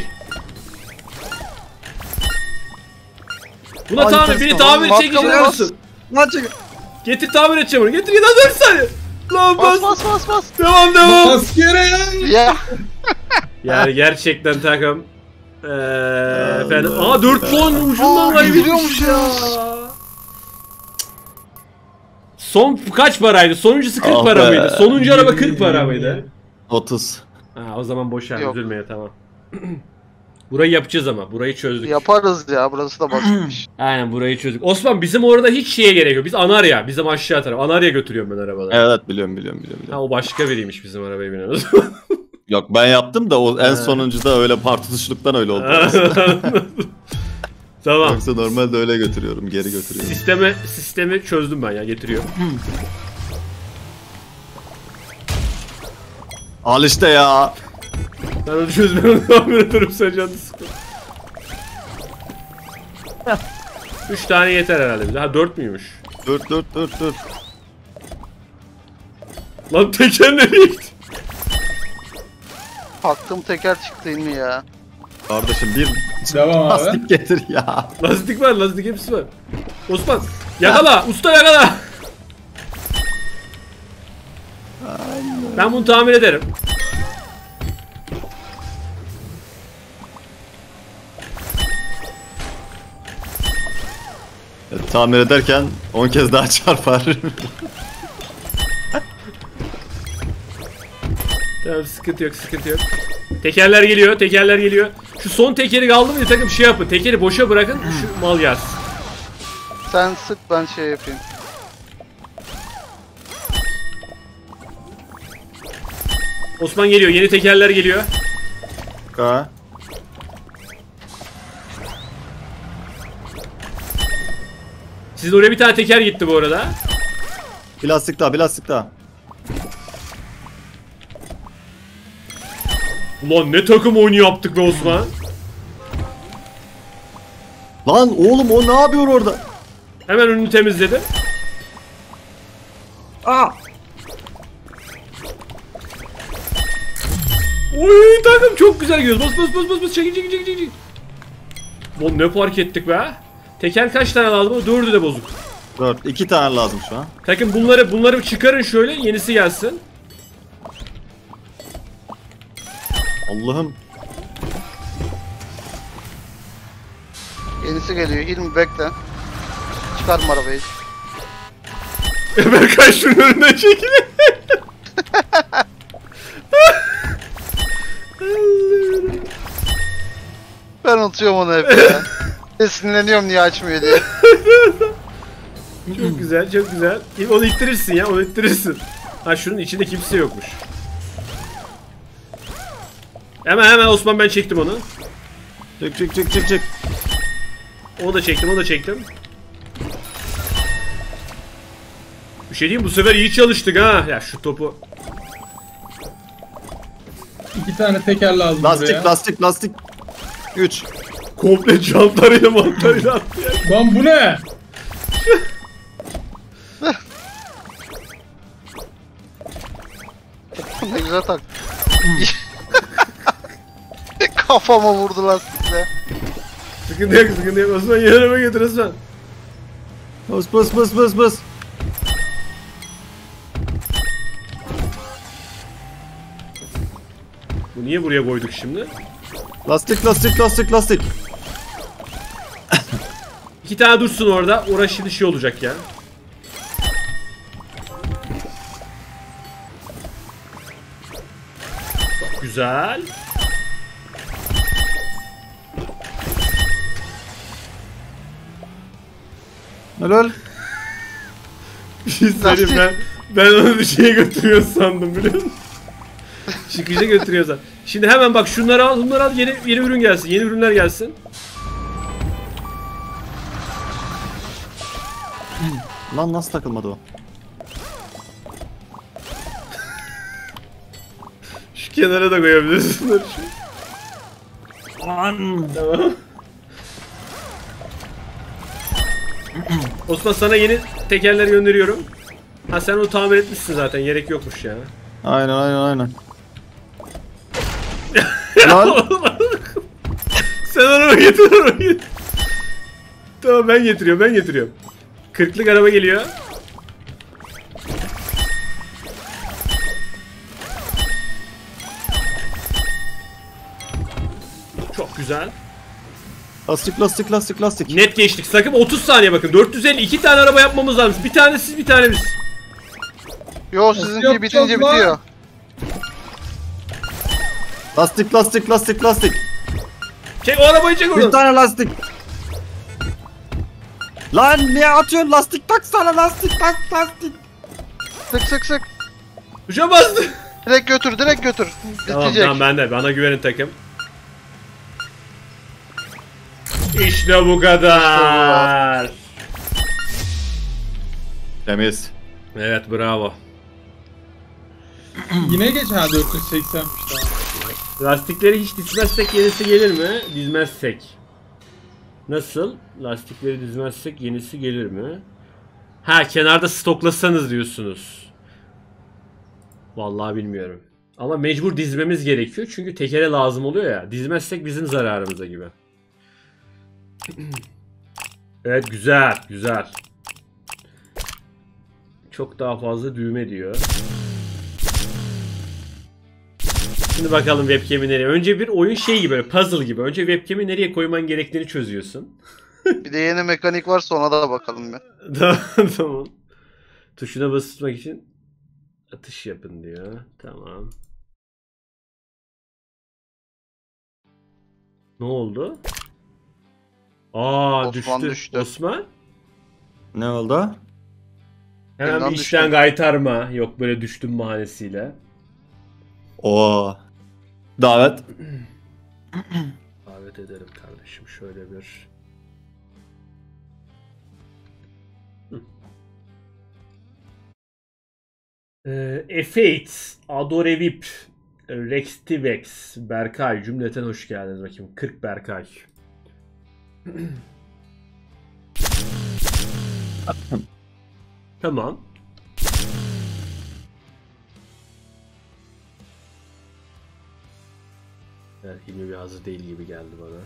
Buna Ay, tamir, ters beni tamam. tamir edecek Matkabı işin bas. olsun. Lan çek. Getir tamir edeceğim onu. Getir getir hadi bir saniye. Lan bas. Bas bas bas bas. Devam devam. Askere ya. Ya. Yani gerçekten takım. Eee efendim. Aa dört puan ucundan Aa, kaybetmiş gidiyormuş ya. ya. Son kaç paraydı? Sonuncusu kırk Ah para be. mıydı? Sonuncu araba kırk para mıydı? otuz. Ha, o zaman boş ver, Yok. üzülmeye, tamam. Burayı yapacağız ama. Burayı çözdük. Yaparız ya, burası da basitmiş. Aynen, burayı çözdük. Osman, bizim orada hiç şeye gerek yok. Biz Anarya. Bizim aşağı taraf. Anarya götürüyorum ben arabaları. Evet biliyorum biliyorum biliyorum. Ha, biliyorum. o başka biriymiş bizim arabaya binen. Yok ben yaptım da o en Ha. sonuncuda öyle partuşluktan öyle oldu. Tamam. Yoksa normalde öyle götürüyorum, geri götürüyorum. Sistemi, sistemi çözdüm ben ya, getiriyorum. Al işte ya. Ben onu çözmemi tahmin ederim, sen canını sıkın. Üç tane yeter herhalde bize. Ha, dört müymüş? Dur dur dur dur. Lan teker nereye gitti? Hakkım teker çıktı ilmi ya. Kardeşim bir Devam abi. lastik getir ya. Lastik var, lastik hepsi var. Osman, yakala, usta yakala. Ben bunu tamir ederim. Evet, tamir ederken on kez daha çarpar. Tamam, sıkıntı yok, sıkıntı yok. Tekerler geliyor, tekerler geliyor. Şu son tekeri kaldı mı takım şey yapın. Tekeri boşa bırakın, şu mal gelsin. Sen sık, ben şey yapayım. Osman geliyor, yeni tekerler geliyor. Ha. Sizin oraya bir tane teker gitti bu arada. Bir lastik daha, bir lastik daha. Ulan ne takım oyunu yaptık be Osman. Lan oğlum o ne yapıyor orada? Hemen önünü temizledim. Aa! Oy, takım çok güzel gidiyoruz. Bas bas bas bas bas, çekin çekin çekin çekin. Lan ne fark ettik be. Teker kaç tane lazım? Dördü de bozuk. Dört. iki tane lazım şu an. Takım bunları bunları çıkarın şöyle, yenisi gelsin. Allah'ım. Yenisi geliyor. Hilmi bekle. Çıkarma arabayı. Berkay şunun önünden çekilin. Ben unutuyorum onu hep ya. Bir Sinirleniyorum niye açmıyor diye. Çok güzel, çok güzel. Onu ittirirsin ya, onu ittirirsin. Ha, şunun içinde kimse yokmuş. Hemen hemen Osman, ben çektim onu. Çık çık çık çık çık. Onu da çektim, onu da çektim. Bir şey diyeyim, bu sefer iyi çalıştık ha. Ya şu topu. İki tane teker lazım Lastik buraya. lastik lastik. üç. Komple jantlarıyla mantlarıyla attı ya. Lan bu ne? Ne güzel tak. Kafama vurdu lastikle. Sıkıntı yok, sıkıntı yok. Osman, yanıma götür Osman. Bas bas bas bas bas. Bu niye buraya koyduk şimdi? Lastik lastik lastik lastik. İki tane dursun orada. Orası şimdi şey olacak ya. Çok güzel. Helal. Bir şey söyleyeyim, ben, ben onu bir şeye götürüyor sandım, biliyor musun? Çıkışa götürüyor zaten. Şimdi hemen bak, şunları al, bunları al, yeni, yeni ürün gelsin, yeni ürünler gelsin. Lan nasıl takılmadı o? Şu kenara da koyabilirsin bunları. Lan. Tamam. Osman, sana yeni tekerler gönderiyorum. Ha, sen onu tamir etmişsin zaten, gerek yokmuş ya. Aynen aynen aynen. Lan. Sen onu getir, onu getir. Tamam, ben getiriyorum, ben getiriyorum. Kırklık araba geliyor. Çok güzel. Lastik lastik lastik lastik. Net geçtik. Sakın otuz saniye bakın. dört yüz elli iki tane araba yapmamız lazım. Bir tane siz, bir tane biz. Yo, sizinki Yok, bitince yok lan. bitiyor. Lastik lastik lastik lastik. Çek o arabayı, çek Bir oradan. tane lastik. Lan niye atıyorsun lastik, taksana lastik, tak lastik. Sık sık sık. Tuşa bastı. Direkt götür direkt götür. Tamam Bitecek. tamam, ben de. Bana güvenin takım. İşte bu kadar. Temiz. Evet, bravo. Yine geç ha dört yüz seksenmiş daha. Lastikleri hiç dizmezsek yenisi gelir mi? Dizmezsek. Nasıl? Lastikleri dizmezsek yenisi gelir mi? Ha, kenarda stoklasanız diyorsunuz. Vallahi bilmiyorum. Ama mecbur dizmemiz gerekiyor çünkü tekere lazım oluyor ya. Dizmezsek bizim zararımıza gibi. Evet, güzel güzel. Çok daha fazla düğme diyor. Şimdi bakalım webcam'i nereye. Önce bir oyun şey gibi, böyle puzzle gibi. Önce webcam'i nereye koyman gerektiğini çözüyorsun. Bir de yeni mekanik varsa ona da bakalım bir. Tamam tamam. Tuşuna basmak için atış yapın diyor. Tamam. Ne oldu? Aa, Osman düştü. düştü. Osman? Ne oldu? Hemen Elinden bir işten düştü. kaytarma. Yok böyle düştüm bahanesiyle. Oo. Davet. Davet ederim kardeşim. Şöyle bir... Hı. Ee, Efeit, Adorevip, Rextivex, Berkay, cümleten hoş geldiniz bakayım. kırk Berkay. Tamam. Evet, yine bir hazır değil gibi geldi bana.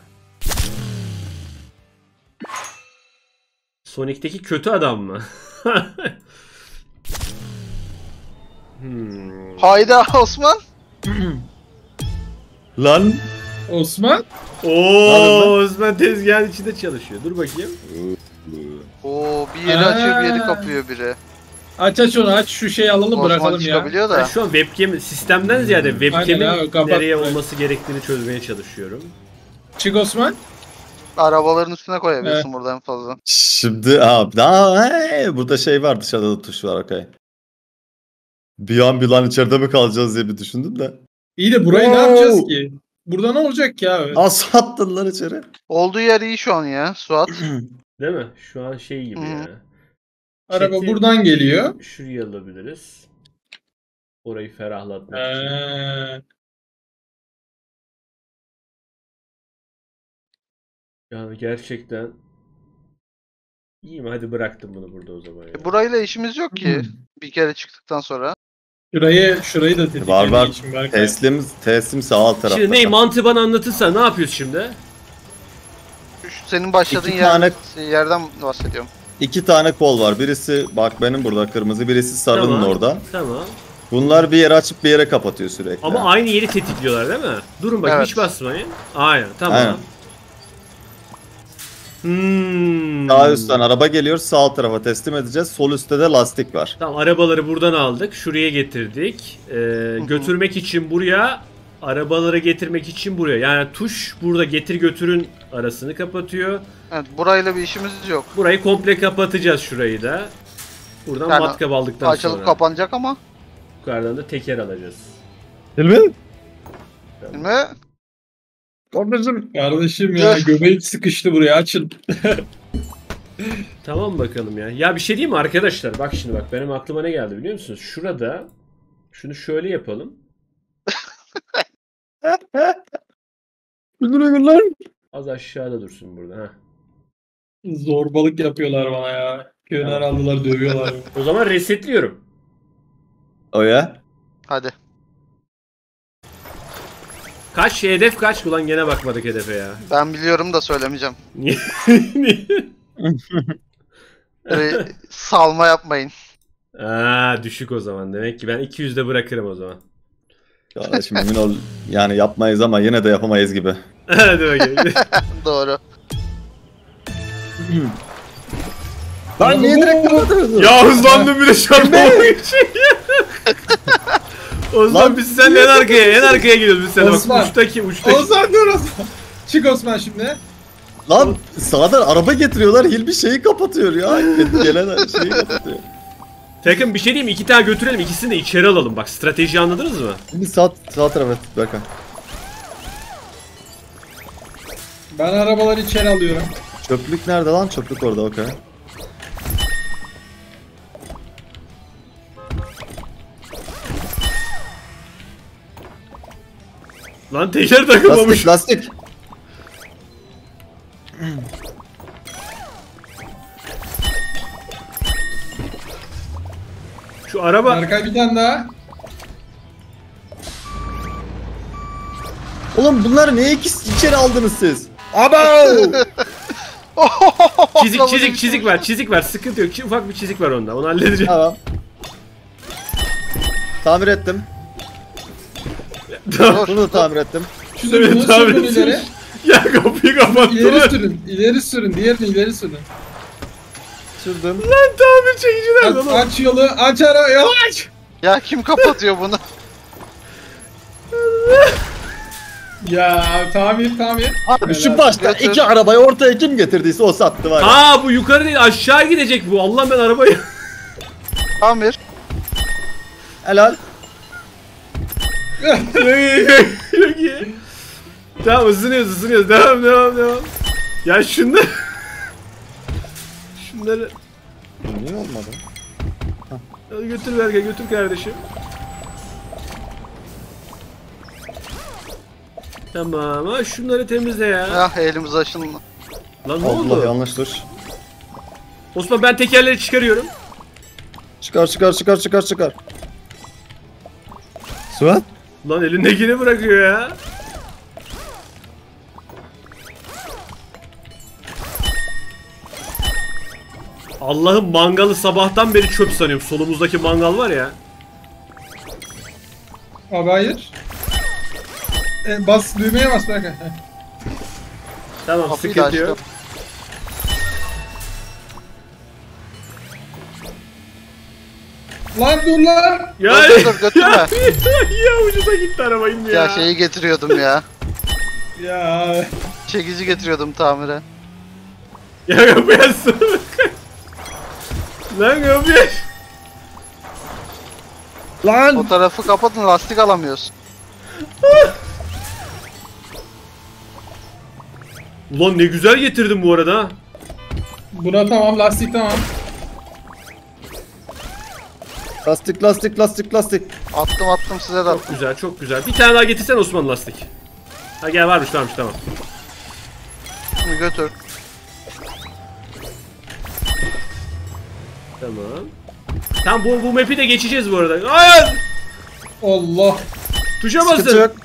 Sonic'teki kötü adam mı? hmm. Hayda Osman. Lan. Osman. Oo, Osman tezgahın içinde çalışıyor. Dur bakayım. Oo bir yeri açıyor bir yeri kapıyor biri. Aç aç onu aç, şu şeyi alalım Osman bırakalım ya. çıkabiliyor Ben da. şu an webcam sistemden ziyade Aynen webcam'in abi, kapat. nereye olması gerektiğini çözmeye çalışıyorum. Çık Osman. Arabaların üstüne koyabiliyorsun Evet. buradan fazla. Şimdi ha daha hey, burada şey var, dışarıda da tuş var, okey. Bir an bir lan içeride mi kalacağız diye bir düşündüm de. İyi de burayı ne Wow. yapacağız ki? Burada ne olacak ya? Nasıl attın lan içeri? Olduğu yer iyi şu an ya Suat. Değil mi? Şu an şey gibi Hı. ya. Araba Chat'i buradan geliyor. Şuraya alabiliriz. Orayı ferahlatmak için. Ee, Yani gerçekten iyiyim, hadi bıraktım bunu burada o zaman ya. E, burayla işimiz yok ki. Bir kere çıktıktan sonra. şurayı şurayı da tetiklemek Var var. için belki. Teslim, teslim sağ alt tarafta. Şimdi ne mantığı bana anlatırsan ne yapıyoruz şimdi? Şu senin başladığın İki yer, tane- yerden bahsediyorum. İki tane kol var. Birisi bak benim burada kırmızı, birisi sarının Tamam. orada. Tamam. Bunlar bir yere açıp bir yere kapatıyor sürekli. Ama aynı yeri tetikliyorlar değil mi? Durun bakayım, Evet. hiç basmayın. Aynen, tamam. Aynen. Hmm. Sağ üstten araba geliyor, sağ alt tarafa teslim edeceğiz. Sol üstte de lastik var. Tamam, arabaları buradan aldık. Şuraya getirdik. Ee, götürmek için buraya, arabaları getirmek için buraya. Yani tuş burada getir götürün arasını kapatıyor. Evet burayla bir işimiz yok. Burayı komple kapatacağız, şurayı da. Buradan Yani matkap aldıktan Açılıp sonra. kapanacak ama. Yukarıdan da teker alacağız. Değil mi? Değil mi? Kardeşim. Kardeşim ya göbeğim sıkıştı buraya, açın. Tamam bakalım ya. Ya bir şey diyeyim mi arkadaşlar? Bak şimdi bak, benim aklıma ne geldi biliyor musunuz? Şurada şunu şöyle yapalım. Güldürüyorlar. Az aşağıda dursun burada. Heh. Zorbalık yapıyorlar bana ya. Köyden aldılar, dövüyorlar. O zaman resetliyorum. O ya. Hadi. Kaç hedef kaç? Ulan gene bakmadık hedefe ya. Ben biliyorum da söylemeyeceğim. Niye? Niye? Böyle salma yapmayın. Aa, düşük o zaman. Demek ki ben iki yüzde bırakırım o zaman. Kardeşim emin ol yani yapmayız ama yine de yapamayız gibi. Hadi bakayım. Doğru. Lan niye direkt kapatıyorsun? Ya hızlandım bir de çarpmamak için. Osman Lan. biz seninle en arkaya en arkaya gidiyoruz biz seninle. Osman. Bak uçtaki uçtaki. Ozan dur Osman. Çık Osman şimdi. Lan sağdan araba getiriyorlar. Hilmi şeyi kapatıyor ya. Gelen şeyi kapatıyor. Takım bir şey diyeyim mi? İki tane götürelim, ikisini de içeri alalım. Bak strateji anladınız mı? Şimdi sağ, sağ tarafa Berkan. Ben arabaları içeri alıyorum. Çöplük nerede lan? Çöplük orada, okey. Lan teker takılmamış. Lastik, lastik. Şu araba... Berkay bir tane daha. Oğlum bunları niye ikisi içeri aldınız siz? Abo! Çizik çizik çizik var, çizik var. Sıkıntı yok. Ufak bir çizik var onda. Onu halledeceğim. Tamam. Tamir ettim. Tamam. Bunu da tamir ettim. Şunu Evet, bunu tamir sürün etsin. ileri. Ya kapıyı İleri kapattılar. sürün. İleri sürün. Diğerini ileri sürün. Sürdüm. Lan tamir çekiciler Aç, oğlum. aç yolu. Aç ara. Yolu aç. Ya kim kapatıyor bunu? Ya tamir tamir. Abi şu Helal. başta Götür. iki arabayı ortaya kim getirdiyse o sattı var ya. Aa bu yukarı değil aşağı gidecek bu. Allah ben arabayı. Tamir. Helal. Çok iyi, çok iyi. Tamam ısınıyoruz ısınıyoruz. Devam devam devam. Ya şunları... Şunları... Niye olmadı? Hadi götür Berke götür kardeşim. Tamam ha şunları temizle ya. Ah elimiz aşındı. Lan ne Allah oldu? yanlış dur. Osman ben tekerleri çıkarıyorum. Çıkar çıkar çıkar çıkar çıkar. Suat. Lan elindekini bırakıyor ya. Allah'ım mangalı sabahtan beri çöp sanıyorum. Solumuzdaki mangal var ya. Abi hayır. E, bas düğmeye bas Berkay. Heh. Tamam Kapıyı da sıkıntı yok. açtım. Lan dur lan. Ya, Dur, dur, dur, götürme. ya, ya ucuza gitti arabayım ya. Ya şeyi getiriyordum ya. Ya. Çekici getiriyordum tamire. Ya kapıyı açsana. Lan kapıyı aç. Lan. O tarafı kapatın lastik alamıyoruz. Ulan ne güzel getirdim bu arada ha. Buna tamam lastik tamam. Lastik lastik lastik lastik. Attım attım size de Çok attım. güzel çok güzel. Bir tane daha getirsen Osman lastik. Ha gel varmış varmış tamam. Bunu götür. Tamam. Tamam bu, bu map'i de geçeceğiz bu arada. Hayır! Allah. Tuşa Sıkıntı basın. yok.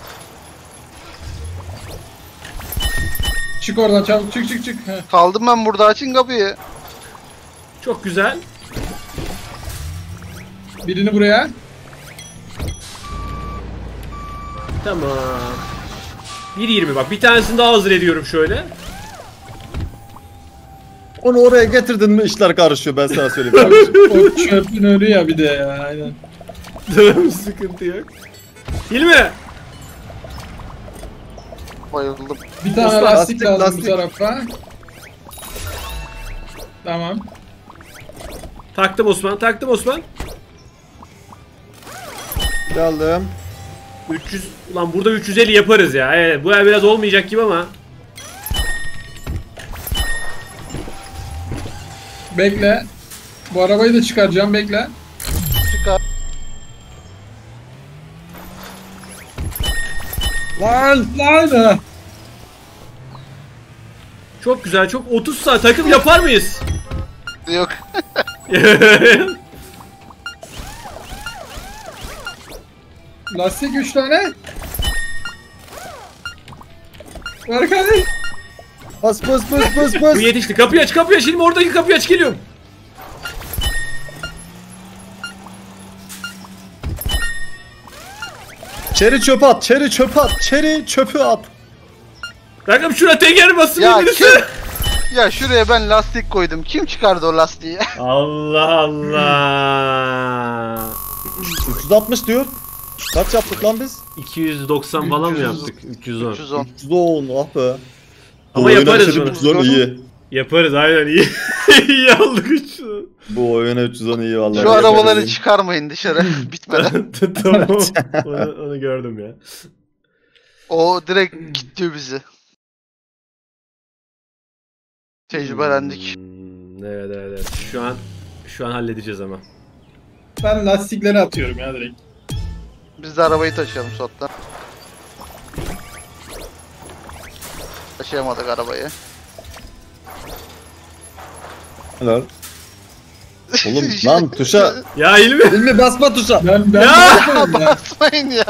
Çık oradan çabuk çık çık çık. Heh. Kaldım ben burada, açın kapıyı. Çok güzel. Birini buraya. Tamam. bir yirmi bak bir tanesini daha hazır ediyorum şöyle. Onu oraya getirdin mi işler karışıyor, ben sana söyleyeyim. O çöpün önü ya bir de ya aynen. Tamam sıkıntı yok. Hilmi! Bayıldım. Bir tane Osman, lastik, lastik, lazım lastik. bu tarafa. Tamam. Taktım Osman taktım Osman. Geldim. üç yüz ulan burada üç yüz elli yaparız ya. Evet, bu biraz olmayacak gibi ama. Bekle. Bu arabayı da çıkaracağım bekle. Çıkar. Lan lan. Ha. Çok güzel çok otuz saat takım yapar mıyız? Yok. Lastik üç tane. Berkay. Bas bas bas bas bas. Bu yetişti. Kapıyı aç kapıyı aç Hilmi oradaki kapıyı aç geliyorum. Çeri çöpe at, çeri çöpe at, çeri çöpü at. Rakam şuna teker basın Ya birisi. kim? Ya şuraya ben lastik koydum. Kim çıkardı o lastiği? Allah Allah. üç yüz altmış diyor. Kaç yaptık lan biz? iki yüz doksan falan mı üç yüz yaptık? üç yüz on. üç yüz on. üç yüz on ah be. Ama Bu oyuna yaparız başladık, bunu. üç yüz on iyi. Yaparız aynen iyi. İyi aldık üç yüz on. Bu oyuna üç yüz on iyi vallahi. Şu arabaları Yaparız. çıkarmayın dışarı bitmeden. Tamam. Onu, onu gördüm ya. O direkt kilitliyor bizi. Tecrübelendik. Hmm, evet evet evet. Şu an şu an halledeceğiz ama. Ben lastikleri atıyorum ya direkt. Biz de arabayı taşıyalım Suat'tan. Taşıyamadık arabayı. Helal. Oğlum lan tuşa. Ya İlmi. İlmi basma tuşa. Ben ben Ya! yapmadım ya. Basmayın ya.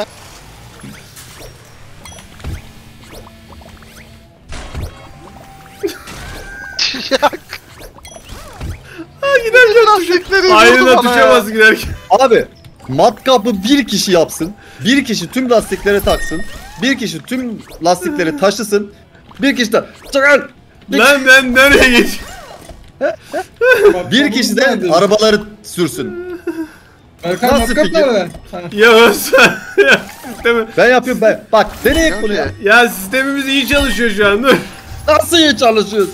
Ya Giderken lastikleri ayrına vurdu bana tuşa ya. bas giderken. Abi matkapı bir kişi yapsın. Bir kişi tüm lastiklere taksın. Bir kişi tüm lastikleri taşısın. Bir kişi de çıkar. Lan ben nereye geç? Bir kişi de arabaları sürsün. Erkan Nasıl matkap fikir? nerede? Ha. Ya sen ya sistemi. Ben yapıyorum ben. Bak deneyek bunu ya. Ya sistemimiz iyi çalışıyor şu an. Dur. Nasıl iyi çalışıyoruz?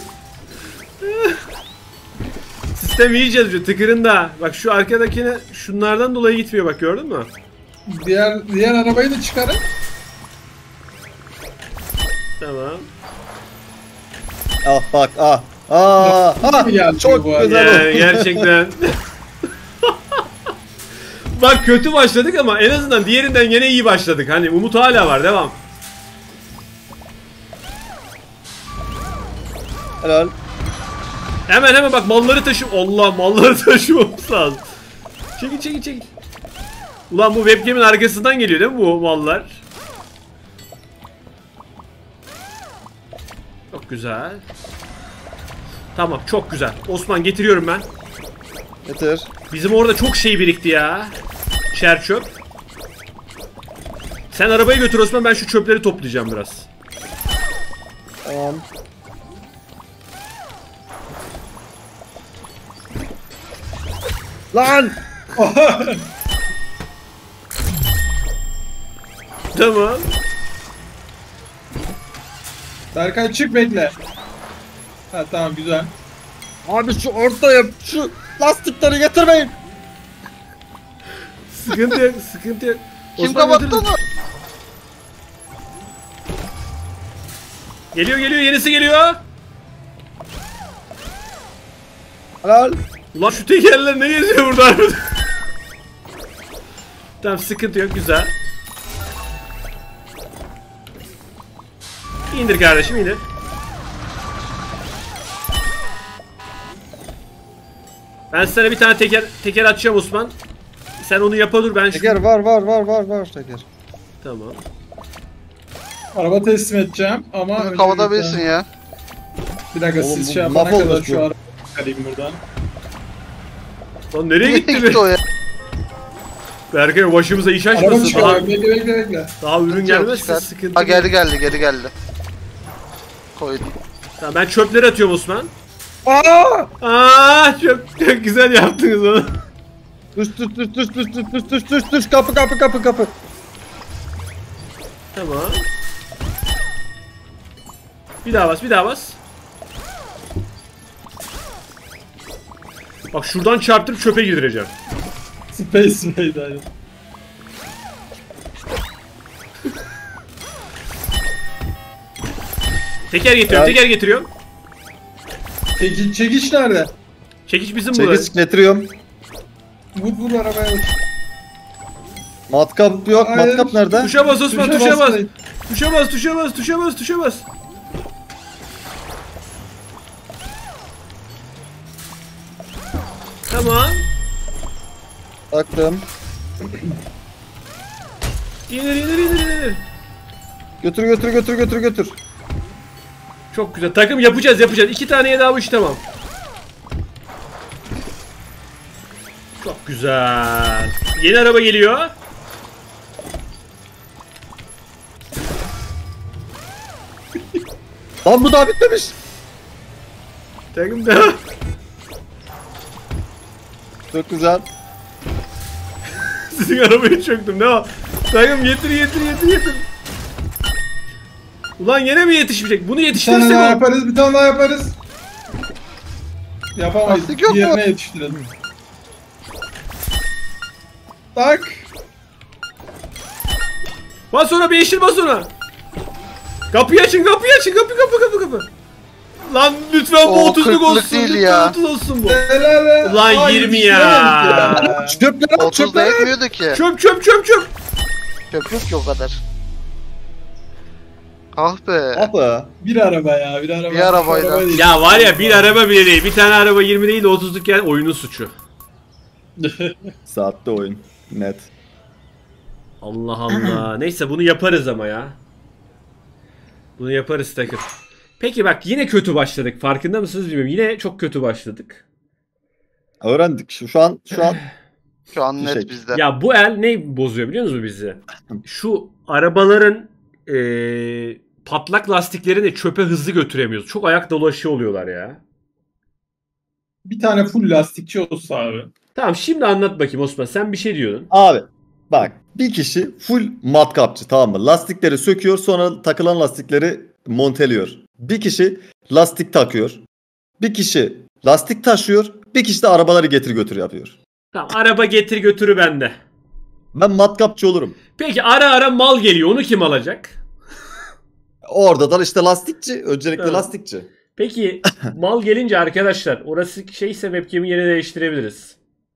Sistem iyi çalışıyor. Tıkırında. Bak şu arkadakine şunlardan dolayı gitmiyor bak gördün mü? Diğer diğer arabayı da çıkarın. Tamam. Ah bak ah. Aa, ah, geldi çok bu arada? güzel Yani oldu. gerçekten. Bak kötü başladık ama en azından diğerinden yine iyi başladık. Hani umut hala var. Devam. Helal. Hemen hemen bak malları taşı. Allah malları taşımamız lazım. Çekil çekil çekil. Ulan bu webcam'in arkasından geliyor değil mi bu mallar? Çok güzel. Tamam çok güzel. Osman getiriyorum ben. Getir. Bizim orada çok şey birikti ya. Şer çöp. Sen arabayı götür Osman, ben şu çöpleri toplayacağım biraz. Tamam. Lan! Tamam. Berkay çık bekle. Ha tamam güzel. Abi şu ortaya şu lastikleri getirmeyin. Sıkıntı yok, sıkıntı yok. Kim Osman kapattı götür. onu? Geliyor geliyor, yenisi geliyor. Helal. Ulan şu tekerler ne geziyor burada harbiden? Tamam sıkıntı yok, güzel. İndir kardeşim, indir. Ben sana bir tane teker teker atacağım Osman. Sen onu yapa dur, ben şu... Teker var var var var var teker. Tamam. Araba teslim edeceğim ama... önce Kapatabilirsin bir, ya. bir dakika Oğlum, siz bu şey yapana mahvolmuş kadar bu. şu arabayı çıkarayım buradan. Lan nereye gitti Gitti be? o ya. Berkay başımıza iş Araba açmasın. Daha, çıkar. Bekle bekle bekle. daha ürün Yok, gelmezse çıkar. sıkıntı. Ha yok. geldi geldi geri geldi. Koydum. Tamam, ben çöpleri atıyorum Osman. Aa! Aa çok, çok güzel yaptınız onu. Düş düş düş düş düş düş düş düş düş düş kapı kapı kapı kapı. Tamam. Bir daha bas, bir daha bas. Bak şuradan çarptırıp çöpe girdireceğim. Space Invade. Teker getiriyorum, Ya. teker getiriyorum. Çekiç, çekiç nerede? Çekiç bizim burada. Çekiç getiriyorum. Vur vur arabaya vur. Matkap yok. Hayır. Matkap nerede? Tuşa bas Osman, Tuşa tuşa bas. basmayın. Tuşa bas, tuşa bas, tuşa bas, tuşa bas. Tamam. Taktım. İndir, indir, indir, indir. Götür götür götür götür götür. Çok güzel. Takım yapacağız, yapacağız. İki taneye daha bu iş tamam. Çok güzel. Yeni araba geliyor. Lan bu daha bitmemiş. Takım devam. Çok güzel. Sizin arabayı çöktüm. Ne o? Takım yetir yetir yetir yetir. Ulan yine mi yetişmeyecek? Bunu Bir tane yetiştirirsek daha olur. yaparız, bir tane daha yaparız. Yapamayız. Lastik yok mu? Diğerine yetiştirelim. Tak. Bas ona, bir yeşil bas ona. Kapıyı açın, kapıyı açın, kapı kapı kapı kapı. Lan lütfen bu O otuzluk kırklık olsun. değil Lütfen ya. otuz olsun bu. Helal. Ulan Ay, yirmi yetiştiremedik ya. Çöpleri at, otuzda çöpleri at. etmiyordu ki. Çöp çöp çöp çöp. Çöp yok ki o kadar. Ah be. Ah be. Bir araba ya, bir araba. Bir arabayla. Şu araba değil. Ya var ya, bir araba bile değil. Bir tane araba yirmi değil de otuzluk, yani oyunun suçu. Saatte oyun. Net. Allah Allah. Neyse bunu yaparız ama ya. Bunu yaparız takım. Peki bak, yine kötü başladık. Farkında mısınız bilmiyorum. Yine çok kötü başladık. Öğrendik. Şu, şu an şu an Şu an net Şey. bizde. Ya bu el ne bozuyor biliyor musunuz bizi? Şu arabaların eee, patlak lastiklerini çöpe hızlı götüremiyoruz. Çok ayak dolaşı oluyorlar ya. Bir tane full lastikçi olsa abi. Tamam, şimdi anlat bakayım Osman. Sen bir şey diyordun. abi bak, bir kişi full matkapçı, tamam mı? Lastikleri söküyor, sonra takılan lastikleri monteliyor. Bir kişi lastik takıyor. Bir kişi lastik taşıyor. Bir kişi de arabaları getir götür yapıyor. Tamam, araba getir götürü bende. Ben matkapçı olurum. Peki ara ara mal geliyor. Onu kim alacak? Orada da işte lastikçi. Öncelikle Evet. lastikçi. Peki mal gelince arkadaşlar, orası şeyse webcam'i yeri değiştirebiliriz.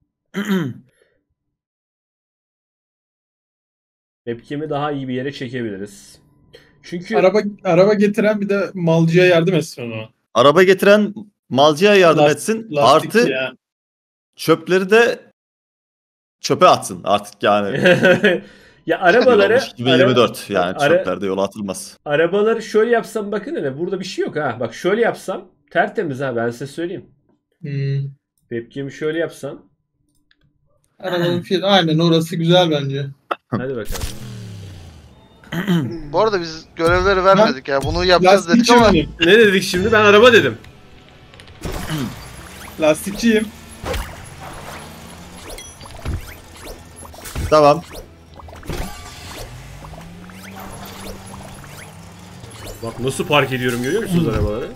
Webcam'i daha iyi bir yere çekebiliriz. Çünkü Araba araba getiren bir de malcıya yardım etsin ona. Araba getiren malcıya yardım Last- etsin. Lastikçi Artı ya. çöpleri de çöpe atsın artık yani. ya arabaları iki bin yirmi dört ara- yani ara- çöplerde yola atılmaz. arabaları şöyle yapsam, bakın hele burada bir şey yok ha. Bak şöyle yapsam tertemiz ha, ben size söyleyeyim. Hmm. Webcam'i şöyle yapsam. Arabanın fiyatı aynen, orası güzel bence. Hadi bakalım. Bu arada biz görevleri vermedik ya. Bunu yapacağız dedik Lastikçi ama benim. Ne dedik şimdi? Ben araba dedim. Lastikçiyim. Tamam. Bak nasıl park ediyorum, görüyor musunuz arabaları?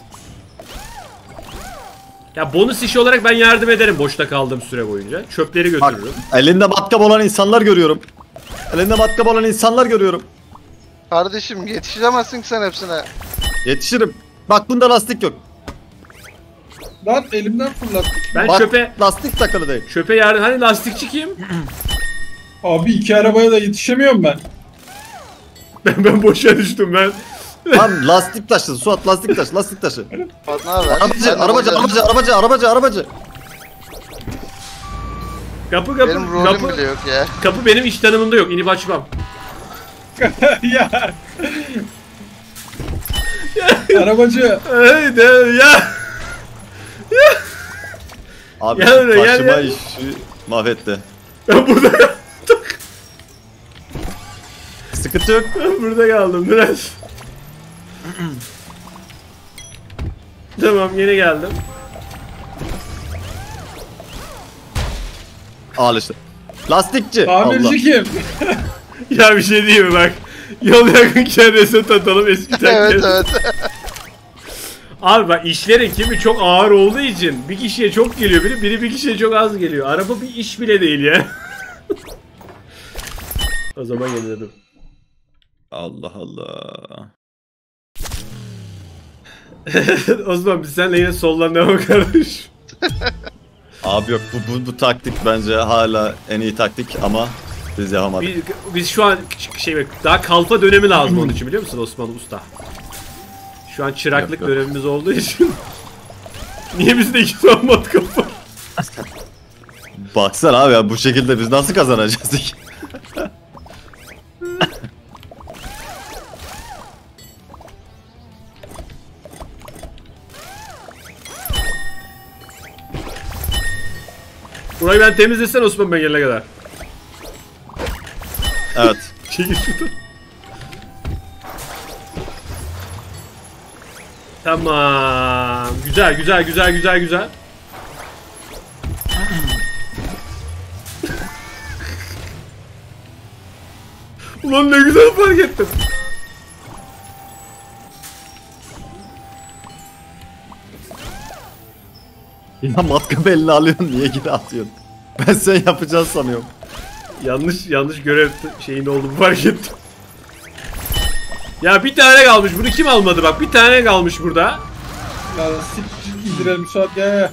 Ya bonus işi olarak ben yardım ederim boşta kaldığım süre boyunca. Çöpleri Bak, götürürüm. elinde matkap olan insanlar görüyorum. Elinde matkap olan insanlar görüyorum. kardeşim yetişemezsin ki sen hepsine. Yetişirim. Bak, bunda lastik yok. Lan elimden fırlattı. Ben Bak, çöpe lastik takılı değil. çöpe yardım. Hani lastikçi kim? Abi iki arabaya da yetişemiyorum ben. ben ben boşa düştüm ben. Lan lastik taşı. Suat lastik taşı. Lastik taşı. Fatma abi. Arabacı, arabacı, arabacı, arabacı, arabacı, arabacı. Kapı kapı Benim rolüm kapı, bile yok ya. kapı benim iş tanımında yok. İnip açmam. ya. Arabacı. Hey de ya. Abi Gel buraya, gel, taşıma gel. işi mahvetti. Ben burada kaldım. Sıkıntı yok. Ben burada kaldım biraz. Tamam, yeni geldim. Al işte. Lastikçi. Tamirci Allah. kim? Ya bir şey diyeyim mi bak. Yol yakınken reset atalım, eski Evet taktiği. evet. Abi bak, işlerin kimi çok ağır olduğu için bir kişiye çok geliyor, biri, biri bir kişiye çok az geliyor. Araba bir iş bile değil ya. O zaman yeniledim. Allah Allah. Osman biz seninle yine soldan devam kardeş. Abi yok, bu, bu, bu taktik bence hala en iyi taktik ama biz yapamadık. Biz, biz şu an şey daha kalfa dönemi lazım onun için, biliyor musun Osman Usta? Şu an çıraklık Yok, yok. dönemimiz olduğu için. Niye bizde iki tane matkap var? Baksana abi ya, bu şekilde biz nasıl kazanacağız ki? Burayı ben temizlesen Osman, ben gelene kadar. Evet. Çekil şuradan. Tamam. Güzel güzel güzel güzel güzel. Ulan ne güzel fark ettim. Ya matkabı eline alıyorsun niye geri atıyorsun? Ben sen yapacağız sanıyorum. Yanlış yanlış görev şeyinde olduğumu fark ettim. Ya bir tane kalmış. Bunu kim almadı bak? Bir tane kalmış burada. Ya sik indirelim Suat gel.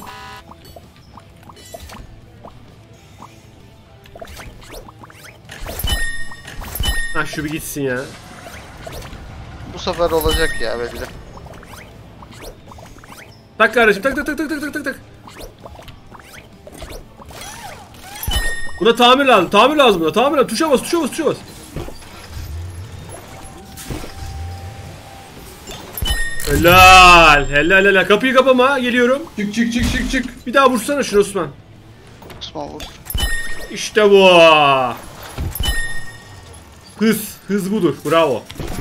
Ha şu bir gitsin ya. Bu sefer olacak ya belli. Tak kardeşim tak tak tak tak tak tak tak. Buna tamir lazım. Tamir lazım buna. Tamir lazım. Tuşa bas, tuşa bas, tuşa bas. Helal. Helal helal. Kapıyı kapama. Geliyorum. Çık çık çık çık çık. Bir daha vursana şunu Osman. Osman vur. İşte bu. Hız. Hız budur. Bravo.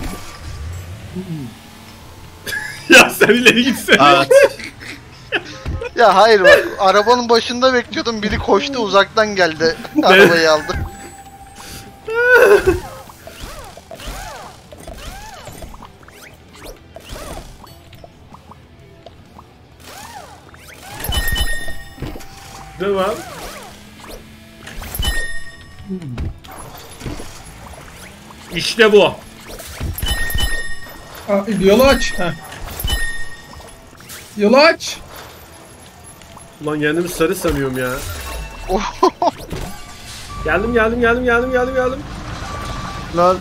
Ya sen ileri gitsene. Evet. Ya hayır bak arabanın başında bekliyordum biri koştu uzaktan geldi arabayı aldı. Devam. İşte bu. Aa, yolu aç. Heh. Yolu aç. Ulan kendimi sarı sanıyorum ya. Geldim geldim geldim geldim geldim geldim. Lan.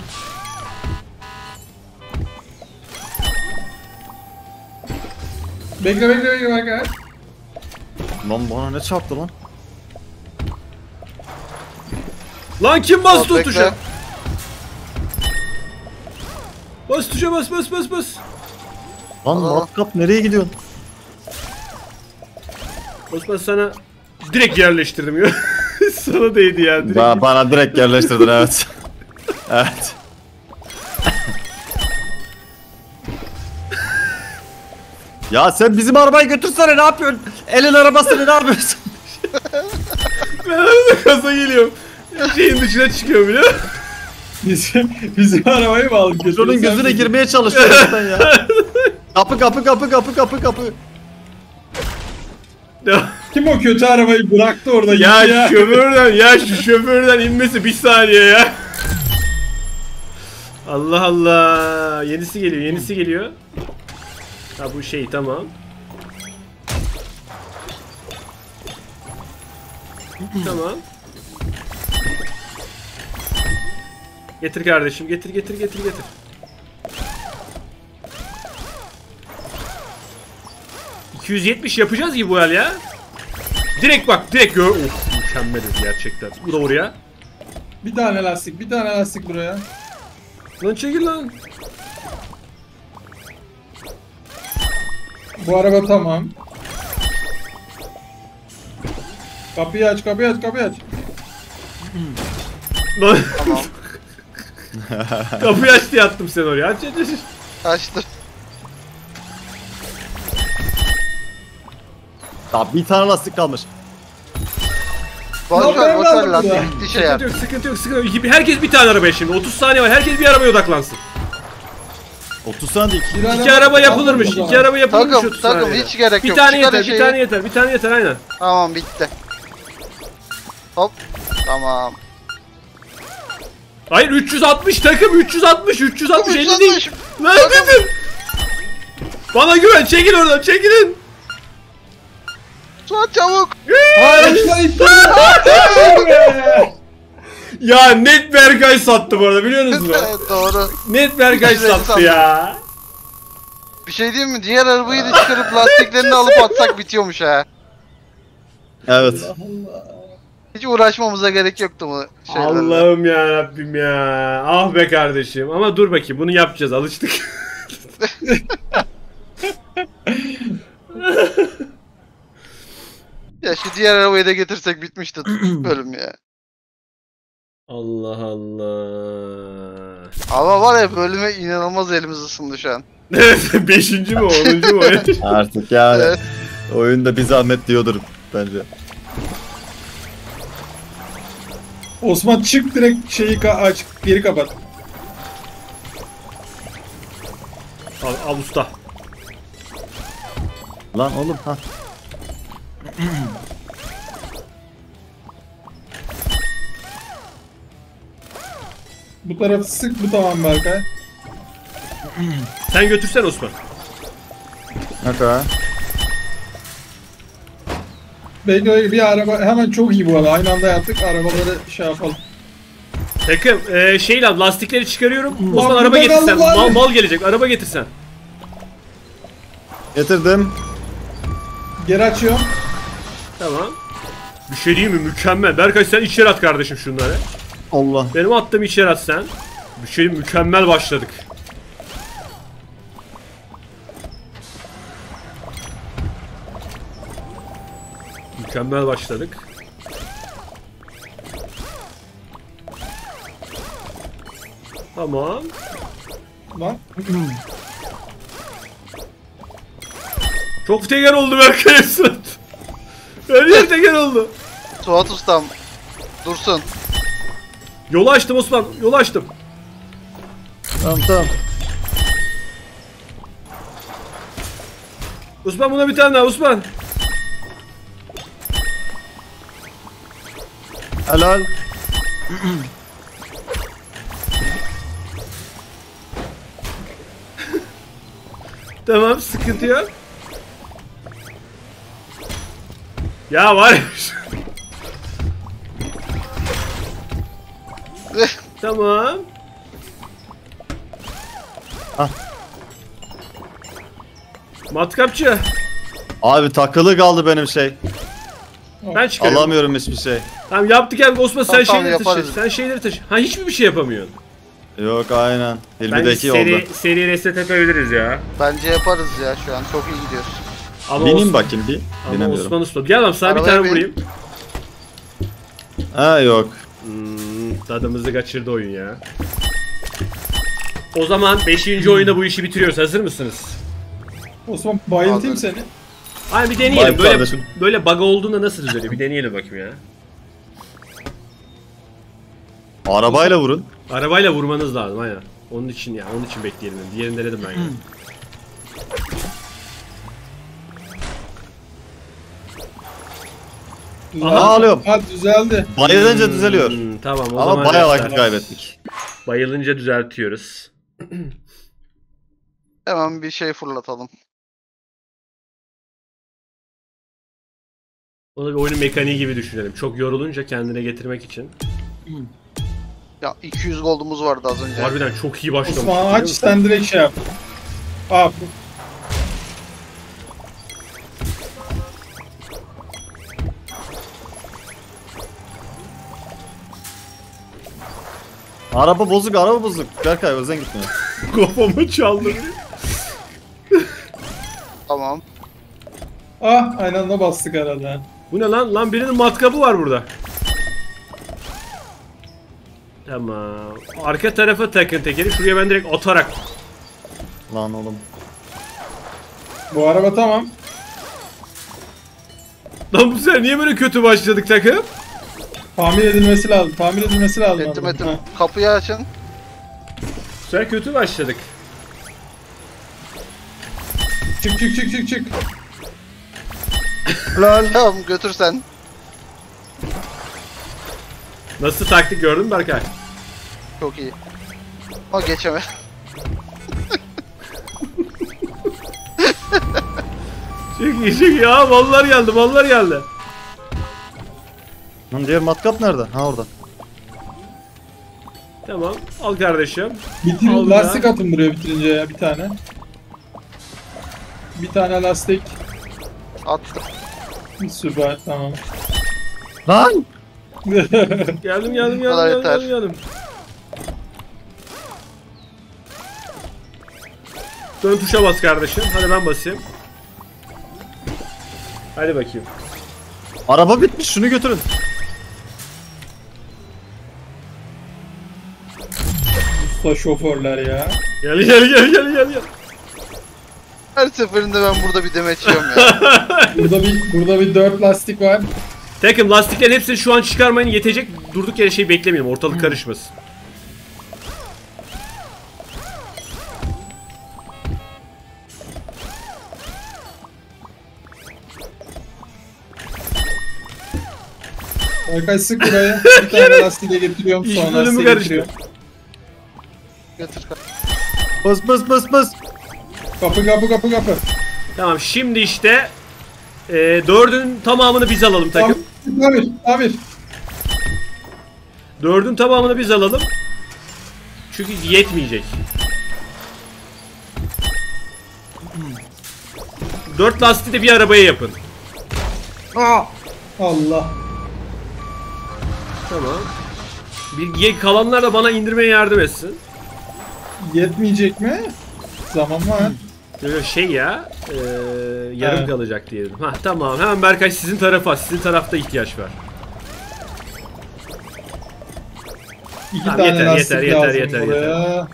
Bekle bekle bekle bekle. Lan bana ne çarptı lan? Lan kim bastı o Bekle. tuşa? Bas tuşa bas bas bas bas. Lan Aa. matkap nereye gidiyorsun? Osman sana direkt yerleştirdim ya. Sana değdi ya direkt. Ba bana direkt yerleştirdin evet. Evet. Ya sen bizim arabayı götürsene ne yapıyorsun? Elin arabasını ne yapıyorsun? Ben arada gaza geliyorum. Şeyin dışına çıkıyor bile. Bizim, bizim arabayı mı aldık? Çocuğun Sen gözüne bizi- girmeye çalışıyorsun sen ya. Kapı kapı kapı kapı kapı kapı. Kim o kötü arabayı bıraktı orada Ya gitti ya. şoförden ya şu şoförden inmesi bir saniye ya. Allah Allah. Yenisi geliyor, yenisi geliyor. Ha bu şey tamam. Tamam. Getir kardeşim, getir getir getir getir. iki yüz yetmiş yapacağız gibi bu hal ya. Direkt bak, direkt gör. Of, mükemmeliz gerçekten. Bu da oraya. Bir tane lastik, bir tane lastik buraya. Lan çekil lan. Bu araba tamam. Kapıyı aç, kapıyı aç, kapıyı aç. Lan. Tamam. Kapıyı aç diye attım sen oraya. Aç aç aç. Kaçtı. Daha bir tane lastik kalmış. Boş ver ben boş ver aldım lastik ya. bitti şey yap. Sıkıntı yok, sıkıntı yok, sıkıntı yok. Herkes bir tane arabaya şimdi. otuz saniye var. Herkes bir arabaya odaklansın. otuz saniye iki. Bir İki araba yapılırmış. aldım o İki zaman. araba yapılırmış Takım otuz takım saniyede. hiç gerek Bir yok. tane Çıkar yeter, bir şeyi. tane yeter, bir tane yeter aynen. Tamam bitti. Hop. Tamam. Hayır üç yüz altmış takım üç yüz altmış üç yüz altmış elli değil. üç yüz altmış. Lan dedim. Bana güven, çekil oradan, çekilin. Suat çabuk. Hayır, hayır, Ya net Berkay sattı bu arada, biliyorsunuz mu? Evet, doğru. Net Berkay Güzel sattı sattı. ya. Bir şey diyeyim mi? Diğer arabayı da çıkarıp lastiklerini alıp atsak bitiyormuş ha. Evet. Hiç uğraşmamıza gerek yoktu bu şeylerle. Allah'ım ya Rabbim ya. Ah be kardeşim. Ama dur bakayım, bunu yapacağız, alıştık. Ya şu diğer arabayı da getirsek bitmişti bölüm ya. Allah Allah. Ama var ya bölüme inanılmaz elimiz ısındı şu an. Beşinci mi, onuncu mu? Artık yani Evet. oyunda bir zahmet diyordur bence. Osman çık direkt şeyi ka aç, geri kapat. Al, al usta. Lan oğlum ha. Bu tarafı sık, bu tamam Berkay. Sen götürsen Osman. Okay. Belki öyle bir araba hemen çok iyi bu arada. Aynı anda yaptık, arabaları şey yapalım. Takım ee, şey lan lastikleri çıkarıyorum. Osman Lan araba burada getirsen. kaldı Mal, lan. mal gelecek. Araba getirsen. Getirdim. Geri açıyorum. Tamam. Bir şey diyeyim mi? Mükemmel. Berkay sen içeri at kardeşim şunları. Allah. Benim attığım içeri at sen. Bir şey diyeyim, mükemmel başladık. Mükemmel başladık. Tamam. Lan. Çok teker oldu Berkay Suat. Her yer teker oldu. Suat ustam. Dursun. Yolu açtım Osman. Yolu açtım. Tamam tamam. Osman buna bir tane daha Osman. Helal. Tamam sıkıntı yok. Ya var ya. Tamam. Ah. Matkapçı. Abi takılı kaldı benim şey. Ben çıkarıyorum. Alamıyorum hiçbir şey. Tamam yaptık yani Osman sen Tamam, tamam, şeyleri taşı. yaparız. Sen şeyleri taşı. Ha hiçbir bir şey yapamıyorsun. Yok aynen. Bence Hilmi'deki seri, yolda. seri reset yapabiliriz ya. Bence yaparız ya şu an. Çok iyi gidiyoruz. Ama Bineyim Osman, bakayım bir. ama Binemiyorum. Osman Usta. Gel lan sana bir Arabaya tane bin. vurayım. Ha yok. Hmm, tadımızı kaçırdı oyun ya. O zaman beşinci oyunda bu işi bitiriyoruz. Hazır mısınız? Osman bayıltayım Aldım. seni. Hayır bir deneyelim. Vay Böyle kardeşim. böyle bug olduğunda nasıl düzeliyor? Bir deneyelim bakayım ya. Arabayla vurun. Arabayla vurmanız lazım aynen. Onun için ya, onun için bekleyelim. Diğerini denedim ben ya. Aha, alıyorum. Ha düzeldi. Bayılınca düzeliyor. Hmm, tamam o Ama zaman bayağı arkadaşlar, vakit kaybettik. bayılınca düzeltiyoruz. Hemen bir şey fırlatalım. Onu bir oyunun mekaniği gibi düşünelim. Çok yorulunca kendine getirmek için. Ya iki yüz gold'umuz vardı az önce. Harbiden çok iyi başlamış. Osman biliyor aç musun? sen direkt şey yap. Aa, Araba bozuk, araba bozuk. Berkay özen gitmiyor. Kafamı çaldı. Tamam. ah aynı anda bastık arada. Bu ne lan? Lan birinin matkabı var burada. Tamam. Arka tarafa takın tekeri. Şuraya ben direkt atarak. Lan oğlum. Bu araba tamam. Lan bu sefer niye böyle kötü başladık takım? Tamir edilmesi lazım. Tamir edilmesi lazım. Ettim arabanın. ettim. Ha. Kapıyı açın. Bu sefer kötü başladık. Çık çık çık çık çık. Lan. Tamam götür sen. Nasıl taktik gördün mü Berkay? Çok iyi. Ama geçeme. Çok iyi çok iyi. Ya mallar geldi mallar geldi. Lan diğer matkap nerede? Ha orada. Tamam al kardeşim. Bitir, Aldım lastik ya. atın buraya bitirince ya bir tane. Bir tane lastik. Attım. Süper tamam. Lan. Geldim geldim geldim kadar geldim, yeter. geldim geldim. Dön tuşa bas kardeşim. Hadi ben basayım. Hadi bakayım. Araba bitmiş, şunu götürün. Usta şoförler ya. Gel gel gel gel gel gel. Her seferinde ben burada bir demet yiyorum ya. Burada bir burada bir dört lastik var. Takım lastiklerin hepsini şu an çıkarmayın yetecek. Durduk yere şey beklemeyelim. Ortalık karışmasın. Berkay sık buraya. Bir tane lastiği getiriyorum İş sonra bölümü lastiği karıştı. getiriyorum. Getir. Bas bas bas bas. Kapı kapı kapı kapı. Tamam şimdi işte e, dördün tamamını biz alalım takım. Tamir tamir. Dördün tamamını biz alalım. Çünkü yetmeyecek. Dört lastiği de bir arabaya yapın. Allah. Tamam. Bir kalanlar da bana indirmeye yardım etsin. Yetmeyecek mi? Zaman var. Böyle şey ya, e, yarım Evet. kalacak diyelim. Ha tamam. Hemen Berkay sizin tarafa, sizin tarafta ihtiyaç var. İki Tamam, tane yeter, lastik yeter, yeter, lazım yeter, buraya.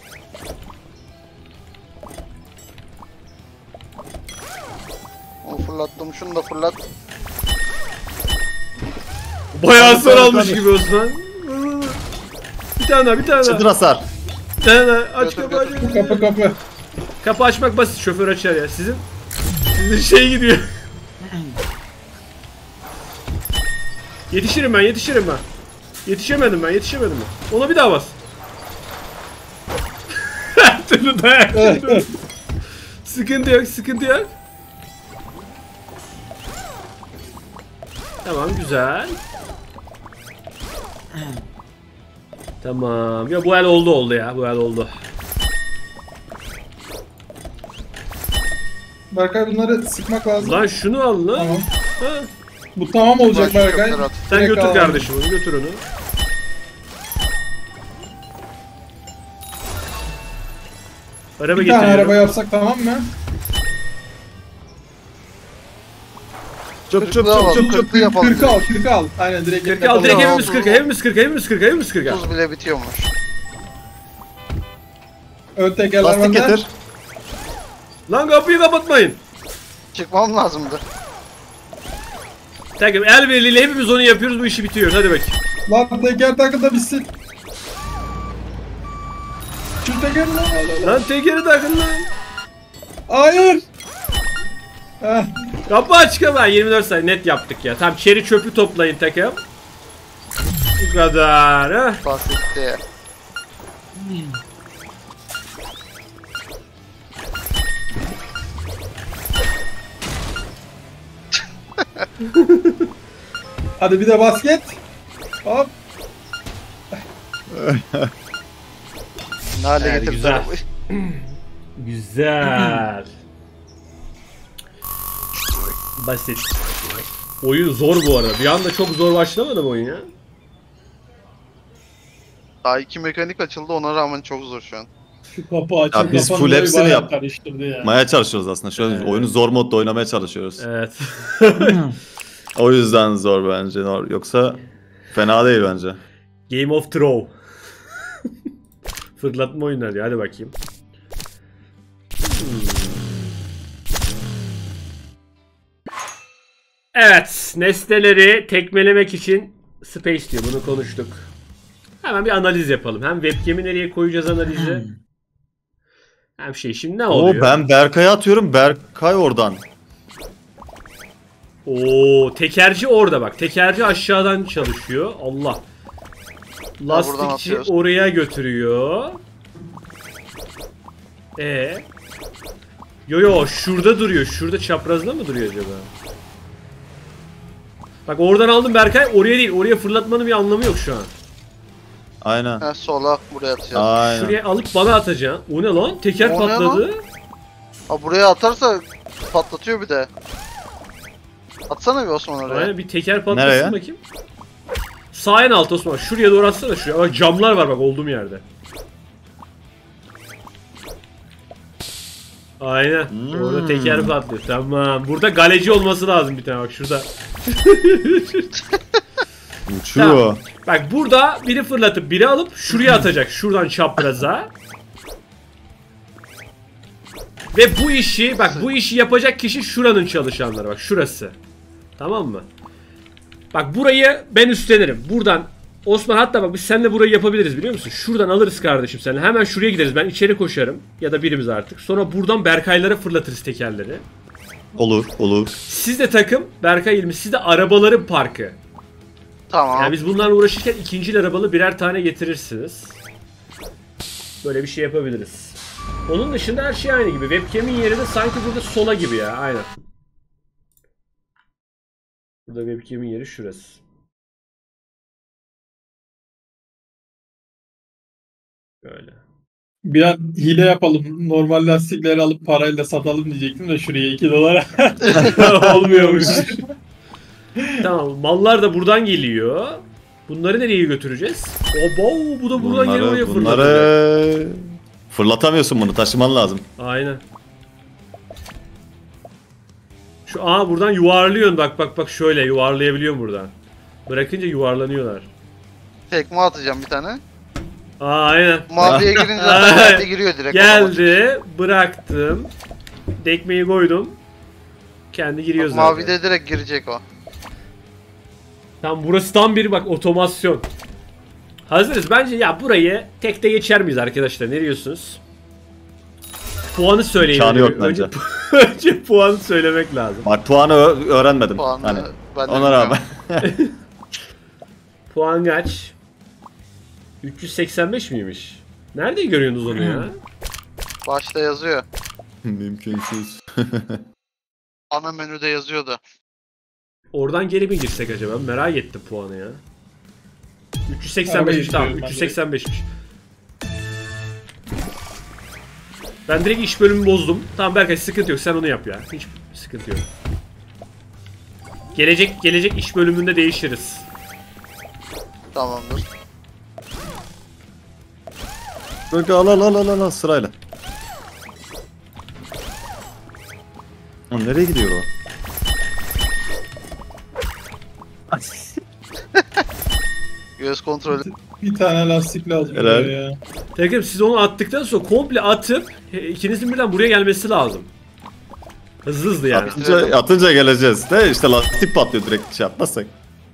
Onu fırlattım. Şunu da fırlat. Bayağı Tabii, hasar tabii, almış tabii. gibi Osman. Bir tane daha, bir tane Çıdır daha. hasar. Bir tane daha. Aç Götür, kapı, aç götür. kapı. Kapı kapı. Kapı açmak basit, şoför açar ya. Sizin sizin şey gidiyor. Yetişirim ben, yetişirim ben. Yetişemedim ben, yetişemedim ben. Ona bir daha bas. Her türlü dayak yiyorum. Sıkıntı yok, sıkıntı yok. Tamam, güzel. Tamam. Ya bu el oldu oldu ya. Bu el oldu. Berkay bunları sıkmak lazım. Lan şunu al lan. Tamam. Ha, Bu tamam olacak Başka Berkay. köfteler at. sen Direkt götür alalım. kardeşim onu. Götür onu. Araba Bir tane getiriyorum. araba yapsak tamam mı? Çöp çöp Kırklı çöp alalım, çöp çöp. kırklı yapalım. Kırk al, kırk al. Aynen direkt. Kırk al direkt Tamam, evimiz oldu. kırk, evimiz kırk, evimiz kırk, evimiz kırk. Tuz bile bitiyormuş. Ön tekerler Lastik benden. getir. Lan kapıyı kapatmayın. Çıkmam lazımdı. Takım el birliğiyle hepimiz onu yapıyoruz, bu işi bitiyor. Hadi bak. Lan teker takı da bitsin. Şu teker lan. Lan tekeri takın lan. Hayır. Heh. Kapı aç kapı. yirmi dört saniye net yaptık ya. Tamam, çeri çöpü toplayın takım. Bu kadar. Ha. Basitti. Hadi bir de basket. Hop. Ne hale Evet, getirdi güzel. arabayı. Güzel. Basit. Oyun zor bu arada. Bir anda çok zor başlamadı mı oyun ya? Daha iki mekanik açıldı, ona rağmen çok zor şu an. Şu kapı açıp Ya biz kapanmayı full hepsini bayağı yap- karıştırdı ya. Maya çalışıyoruz aslında. Şöyle Evet. oyunu zor modda oynamaya çalışıyoruz. Evet. O yüzden zor bence. Yoksa fena değil bence. Game of Throw. Fırlatma oyunları ya. Hadi bakayım. Hmm. Evet. Nesneleri tekmelemek için space diyor. Bunu konuştuk. Hemen bir analiz yapalım. Hem webcam'i nereye koyacağız analizi. Hem şey şimdi ne Oo oluyor? ben Berkay'a atıyorum. Berkay oradan. Oo, tekerci orada bak. Tekerci aşağıdan çalışıyor. Allah. Lastikçi atıyoruz. oraya götürüyor. E. Yo yo şurada duruyor. Şurada çaprazda mı duruyor acaba? Bak oradan aldım Berkay. Oraya değil. Oraya fırlatmanın bir anlamı yok şu an. Aynen. Ha, sola buraya atacağız. Aynen. Şuraya alıp bana atacaksın. O ne lan? Teker O ne patladı. Ha, buraya atarsa patlatıyor bir de. Atsana bir Osman oraya. Aynen bir teker patlasın Nereye? bakayım. Sağ en alt Osman. Şuraya doğru atsana şuraya. Bak camlar var bak olduğum yerde. Aynen. Hmm. Orada teker patlıyor. Tamam. Burada galeci olması lazım bir tane bak şurada. Uçuyor. Tamam. Bak burada biri fırlatıp biri alıp şuraya atacak. Şuradan çapraza. Ve bu işi bak bu işi yapacak kişi şuranın çalışanları bak şurası. Tamam mı? Bak burayı ben üstlenirim. Buradan Osman hatta bak biz seninle burayı yapabiliriz biliyor musun? Şuradan alırız kardeşim seninle. Hemen şuraya gideriz. Ben içeri koşarım. Ya da birimiz artık. Sonra buradan Berkaylara fırlatırız tekerleri. Olur olur. Siz de takım Berkay İlmi. Siz de arabaların parkı. Tamam. Yani biz bunlarla uğraşırken ikinci arabalı birer tane getirirsiniz. Böyle bir şey yapabiliriz. Onun dışında her şey aynı gibi. Webcam'in yeri de sanki burada sola gibi ya. Aynen. Burada webcam'in yeri şurası. Böyle. Bir an hile yapalım. Normal lastikleri alıp parayla satalım diyecektim de şuraya iki dolara. Olmuyormuş. Tamam, mallar da buradan geliyor. Bunları nereye götüreceğiz? Obo, bu da buradan geri oraya Bunları, fırlatacak. bunları fırlatamıyorsun, bunu taşıman lazım. Aynen. Şu aa buradan yuvarlıyorsun, bak bak bak şöyle yuvarlayabiliyorum buradan. Bırakınca yuvarlanıyorlar. Tekme atacağım bir tane. Aa aynen. Maviye girince zaten de giriyor direkt. Geldi, bıraktım. Dekmeyi koydum. Kendi giriyor Bak, zaten. mavi de direkt girecek o. Tam burası tam bir bak otomasyon. Hazırız. Bence ya burayı tekte geçer miyiz arkadaşlar? Ne diyorsunuz? Puanı söyleyin. İmkanı yok önce, bence. önce puanı söylemek lazım. Bak puanı ö- öğrenmedim. Puanı hani, ben de ona rağmen. Puan kaç? üç yüz seksen beş miymiş? Nerede görüyorsunuz onu ya? Başta yazıyor. Mümkünsüz. Ana menüde yazıyordu. Oradan geri mi girsek acaba? Merak ettim puanı ya. üç yüz seksen beşmiş Arabayı tamam. istiyorum ben üç yüz seksen beşmiş. Ben direkt iş bölümü bozdum. Tamam Berkay sıkıntı yok. Sen onu yap ya. Hiç sıkıntı yok. Gelecek gelecek iş bölümünde değişiriz. Tamamdır. Böyle al al al al al sırayla. Lan nereye gidiyor o? Göz kontrolü. Bir tane lastik lazım Helal. buraya ya. Tekrar siz onu attıktan sonra komple atıp e, ikinizin birden buraya gelmesi lazım. Hızlı hızlı yani. Atınca, atınca geleceğiz de işte lastik patlıyor direkt şey yapmazsak.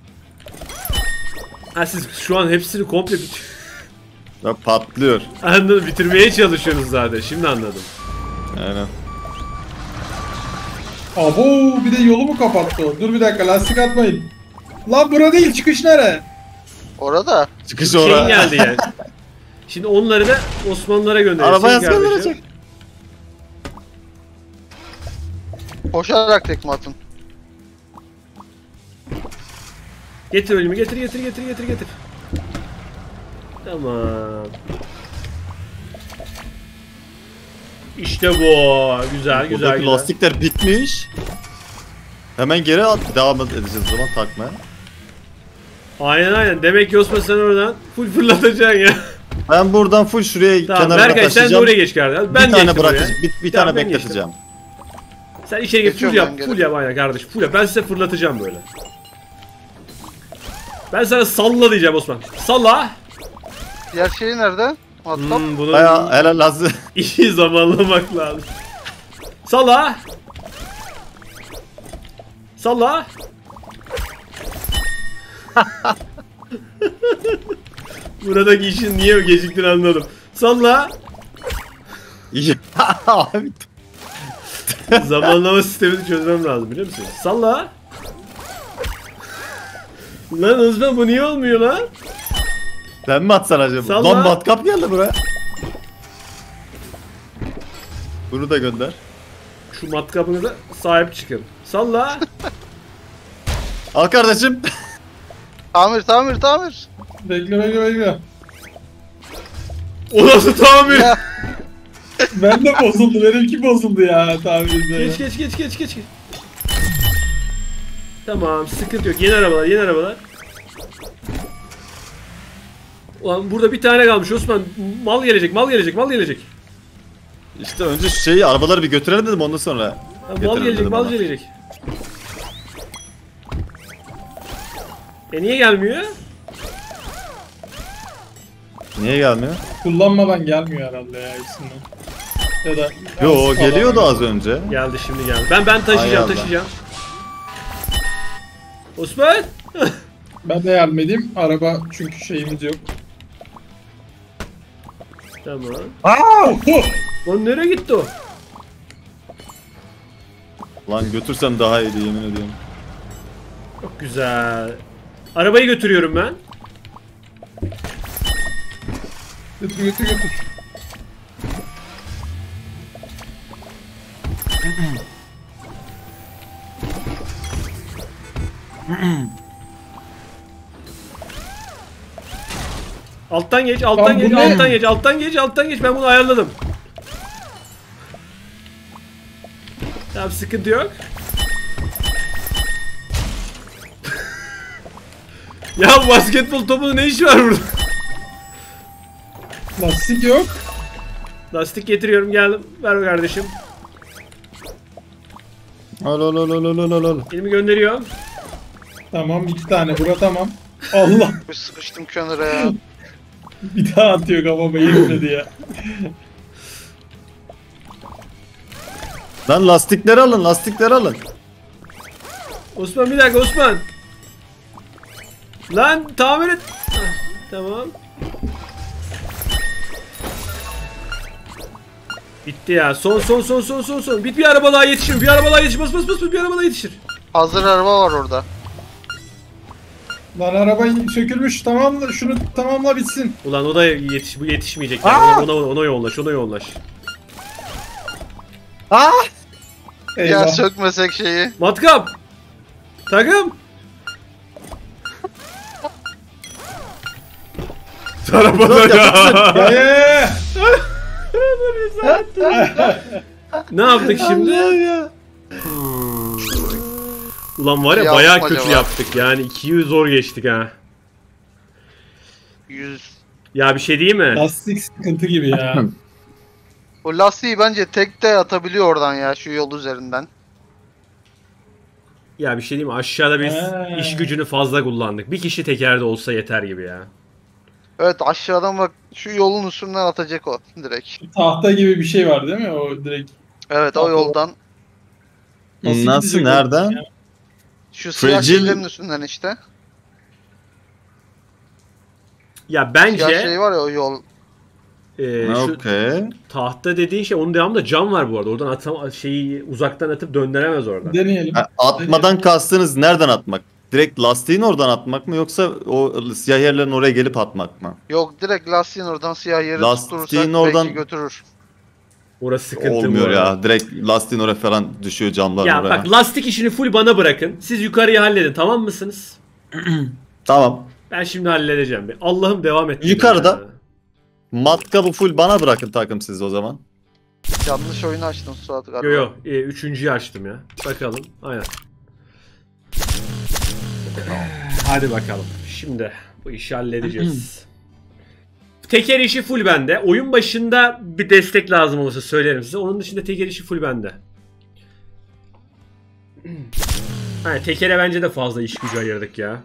Ha siz şu an hepsini komple bit Ya patlıyor. anladım, bitirmeye çalışıyorsunuz zaten. Şimdi anladım. Aynen. Abo bir de yolu mu kapattı o? Dur bir dakika lastik atmayın. Lan bura değil çıkış nere? Orada. Çıkış Şey oraya. geldi yani. Şimdi onları da Osmanlılara göndereceğiz. Arabaya Kardeşim. sığdıracak. Koşarak tekme atın. Getir ölümü, getir getir getir getir getir. Tamam. İşte bu. Güzel güzel Buradaki güzel. lastikler bitmiş. Hemen geri at. Devam edeceğiz o zaman takmaya. Aynen aynen. Demek ki Osman sen oradan full fırlatacaksın ya. Ben buradan full şuraya Tamam kenara Berkay sen de taşıyacağım. oraya geç kardeşim. Ben bir tane geçtim oraya. bırakacağım. Bir, bir Tamam, tane ben bekleteceğim. Sen içeri gir full Geçiyorum yap. ben Full geri. yap aynen kardeşim. Full yap. Ben size fırlatacağım böyle. Ben sana salla diyeceğim Osman. Salla. Diğer şey nerede? Matkap. Hmm, bunu Baya helal lazım. iyi zamanlamak lazım. Salla. Salla. Buradaki işin niye geciktiğini anladım. Salla. İyi. Abi. Zamanlama sistemini çözmem lazım biliyor musun? Salla. Lan Özlem bu niye olmuyor lan? Sen mi atsan acaba? Salla. Lan matkap geldi buraya. Bunu da gönder. Şu matkapınıza sahip çıkın. Salla. Al kardeşim. Tamir tamir tamir. Bekle bekle bekle. O nasıl tamir? Ya. Ben de bozuldu. Benimki bozuldu ya tamirinde. Geç geç geç geç geç. geç. Tamam sıkıntı yok. Yeni arabalar yeni arabalar. Ulan burada bir tane kalmış Osman. Mal gelecek mal gelecek mal gelecek. İşte önce şu şeyi arabaları bir götürelim dedim ondan sonra. Ha, mal Getirelim gelecek dedim mal ona. gelecek. E niye gelmiyor? Niye gelmiyor? Kullanmadan gelmiyor herhalde ya ikisinden. Ya da Yo az- geliyordu adam- az önce. Geldi şimdi geldi. Ben ben taşıyacağım Hay Allah. taşıyacağım. Osman. Ben de yardım edeyim. Araba çünkü şeyimiz yok. Tamam. Aa! Lan nereye gitti o? Lan götürsen daha iyiydi yemin ediyorum. Çok güzel. Arabayı götürüyorum ben. Götür götür götür. Alttan geç, alttan Lan bu geç, ne? alttan geç, alttan geç, alttan geç. Ben bunu ayarladım. Tamam, sıkıntı yok. Ya basketbol topunun ne işi var burada? Lastik yok. Lastik getiriyorum, geldim. Ver kardeşim. Al al al al al al al. Elimi gönderiyorum. Tamam iki tane bura tamam. Allah. Sıkıştım kenara ya. Bir daha atıyor kafama yemedi ya. Lan lastikleri alın, lastikleri alın. Osman bir dakika Osman. Lan tamir et. Hah, tamam. Bitti ya. Son son son son son son. Bit bir araba daha yetişir. Bir araba daha yetişir. Bas bas bas bas, bir araba daha yetişir. Hazır araba var orada. Lan araba sökülmüş tamamla şunu tamamla bitsin. Ulan o da yetiş bu yetişmeyecek. Yani. Ona, ona ona yollaş, ona yollaş. Ah! Eyvah. Ya sökmesek şeyi. Matkap. Takım. Arabada ya. Eee! Ne yaptık şimdi? Ya. Ulan var ya Yapma bayağı acaba. kötü yaptık yani. ikiyi zor geçtik ha. yüz. Ya bir şey diyeyim mi? Lastik sıkıntı gibi ya. O lastiği bence tekte atabiliyor oradan ya şu yol üzerinden. Ya bir şey diyeyim mi? Aşağıda biz He. iş gücünü fazla kullandık. Bir kişi tekerde olsa yeter gibi ya. Evet aşağıdan bak şu yolun üstünden atacak o direkt. Tahta gibi bir şey var değil mi? O direkt. Evet o Tahta. yoldan. Nasıl, gidecek nereden? o ya? Şu siyah Fragile- şeylerin üstünden işte. Ya Siyah bence şey var ya o yol. e, şu Okey. tahta dediğin şey, onun devamında cam var bu arada. Oradan atam şeyi uzaktan atıp döndüremez oradan. Deneyelim. Ha, atmadan kastınız nereden atmak? Direkt lastiğin oradan atmak mı yoksa o siyah yerlerin oraya gelip atmak mı? Yok direkt lastiğin oradan siyah yeri Lastiğin tutturursak oradan- belki götürür. Orası sıkıntı bu Olmuyor arada. ya. Direkt lastiğin oraya falan düşüyor camlar Ya oraya. bak, lastik işini full bana bırakın. Siz yukarıyı halledin, tamam mısınız? Tamam. Ben şimdi halledeceğim. Bir Allah'ım devam et. Yukarıda. Ya. Matkabı full bana bırakın takım siz o zaman. Yanlış oyunu açtın Suat galiba. Yo yo, e, üçüncüyü açtım ya. Bakalım. Aynen. Hadi bakalım. Şimdi bu işi halledeceğiz. Teker işi full bende. Oyun başında bir destek lazım olursa söylerim size. Onun dışında teker işi full bende. Hani tekere bence de fazla iş gücü ayırdık ya.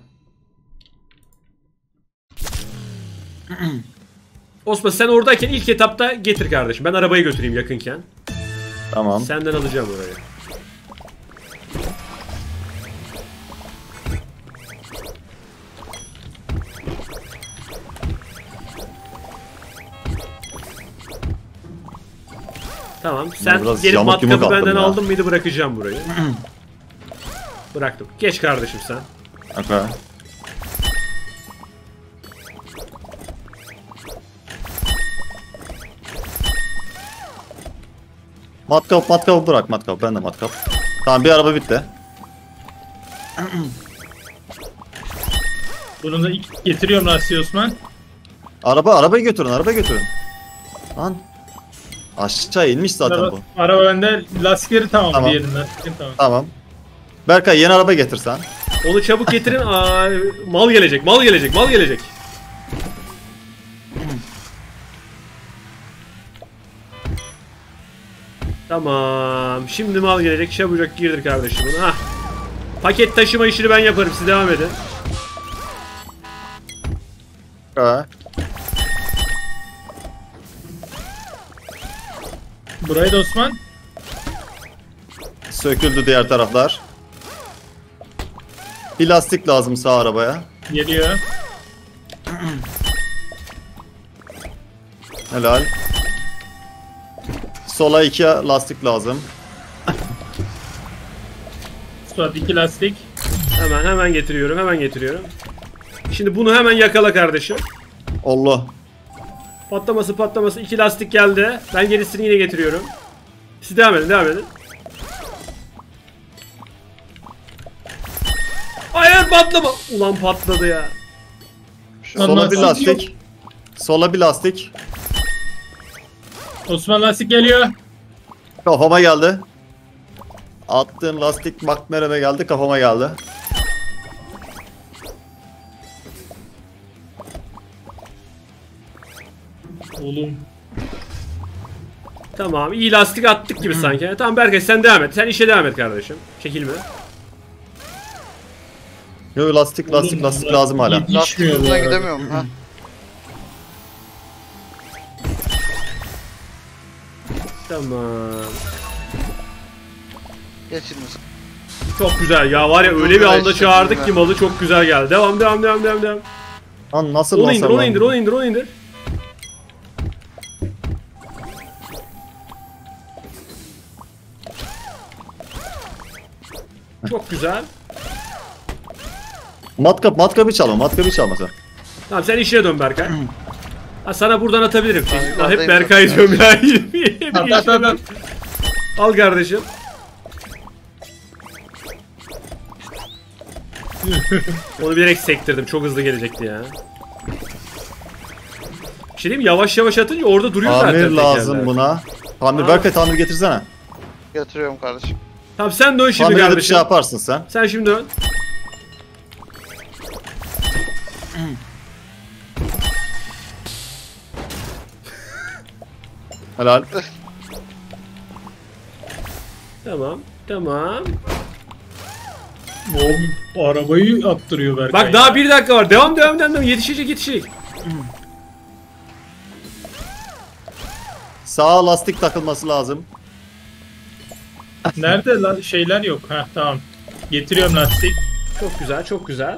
Osman sen oradayken ilk etapta getir kardeşim. Ben arabayı götüreyim yakınken. Tamam. Senden alacağım orayı. Tamam. Sen biraz gelip yamuk yumuk matkabı attım benden ya. aldın mıydı, bırakacağım burayı. Bıraktım. Geç kardeşim sen. Okey. Matkap matkap bırak matkap. Ben de matkap. Tamam bir araba bitti. Bunu da ilk getiriyorum lastiği Osman. Araba arabayı götürün arabayı götürün. Lan. Aşağı inmiş zaten Araba, bu. araba bende, lastikleri tamam, Tamam. diğerinin lastikleri tamam. Tamam. Berkay yeni araba getirsen. Onu çabuk getirin. Aa, mal gelecek, mal gelecek, mal gelecek. Tamam. Şimdi mal gelecek. Çabucak girdir kardeşim bunu. Hah. Paket taşıma işini ben yaparım. Siz devam edin. Ha. Burayı da Osman. Söküldü diğer taraflar. Bir lastik lazım sağ arabaya. Geliyor. Helal. Sola iki lastik lazım. Suat iki lastik. Hemen hemen getiriyorum. Hemen getiriyorum. Şimdi bunu hemen yakala kardeşim. Allah. Patlaması patlaması. iki lastik geldi. Ben gerisini yine getiriyorum. Siz devam edin devam edin. Hayır patlama. Ulan patladı ya. Sola bir lastik yok. lastik. Sola bir lastik. Osman lastik geliyor. Kafama geldi. Attığın lastik bak nereye geldi, kafama geldi. Oğlum. Tamam iyi lastik attık gibi sanki. Tamam Berkay sen devam et. Sen işe devam et kardeşim. Çekilme. Yo lastik lastik Oğlum, lastik bunlar lazım hala. yetişmiyor Lastik bu yüzünden arada. gidemiyorum. Ha. Tamam. Geçiniz. Çok güzel ya var ya öyle bir anda çağırdık ki malı çok güzel geldi. Devam devam devam devam devam. Lan nasıl Onu nasıl indir onu indir onu indir onu indir. Çok güzel. Matkap matkapı çalma matkapı çalma sen. Tamam sen işine dön Berkay. Ha, sana buradan atabilirim. Ben Lan hep yukarıdayım Berkay zaten. diyorum ya. Tamam, tamam, tamam. Al kardeşim. Onu bilerek sektirdim. Çok hızlı gelecekti ya. Bir şey diyeyim mi? Yavaş yavaş atınca orada duruyor zaten. Tamir lazım tekerler. buna. Tamir Aa. Berkay tamir getirsene. Getiriyorum kardeşim. Tamam sen dön şimdi Tamir edip bir kardeşim. şey yaparsın sen. Sen şimdi dön. Helal. Tamam. Tamam. Oğlum arabayı attırıyor Berkay. Bak daha bir dakika var. Devam devam devam. devam. Yetişecek yetişecek. Sağa lastik takılması lazım. Nerede lan şeyler yok. Ha tamam. Getiriyorum lastik. Çok güzel çok güzel.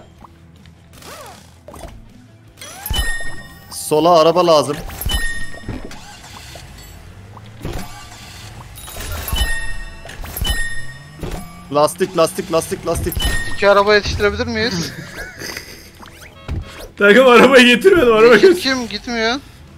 Sola araba lazım. Lastik lastik lastik lastik. İki araba yetiştirebilir miyiz? Takım arabayı getirmedim. Arabayı kim, kim gitmiyor?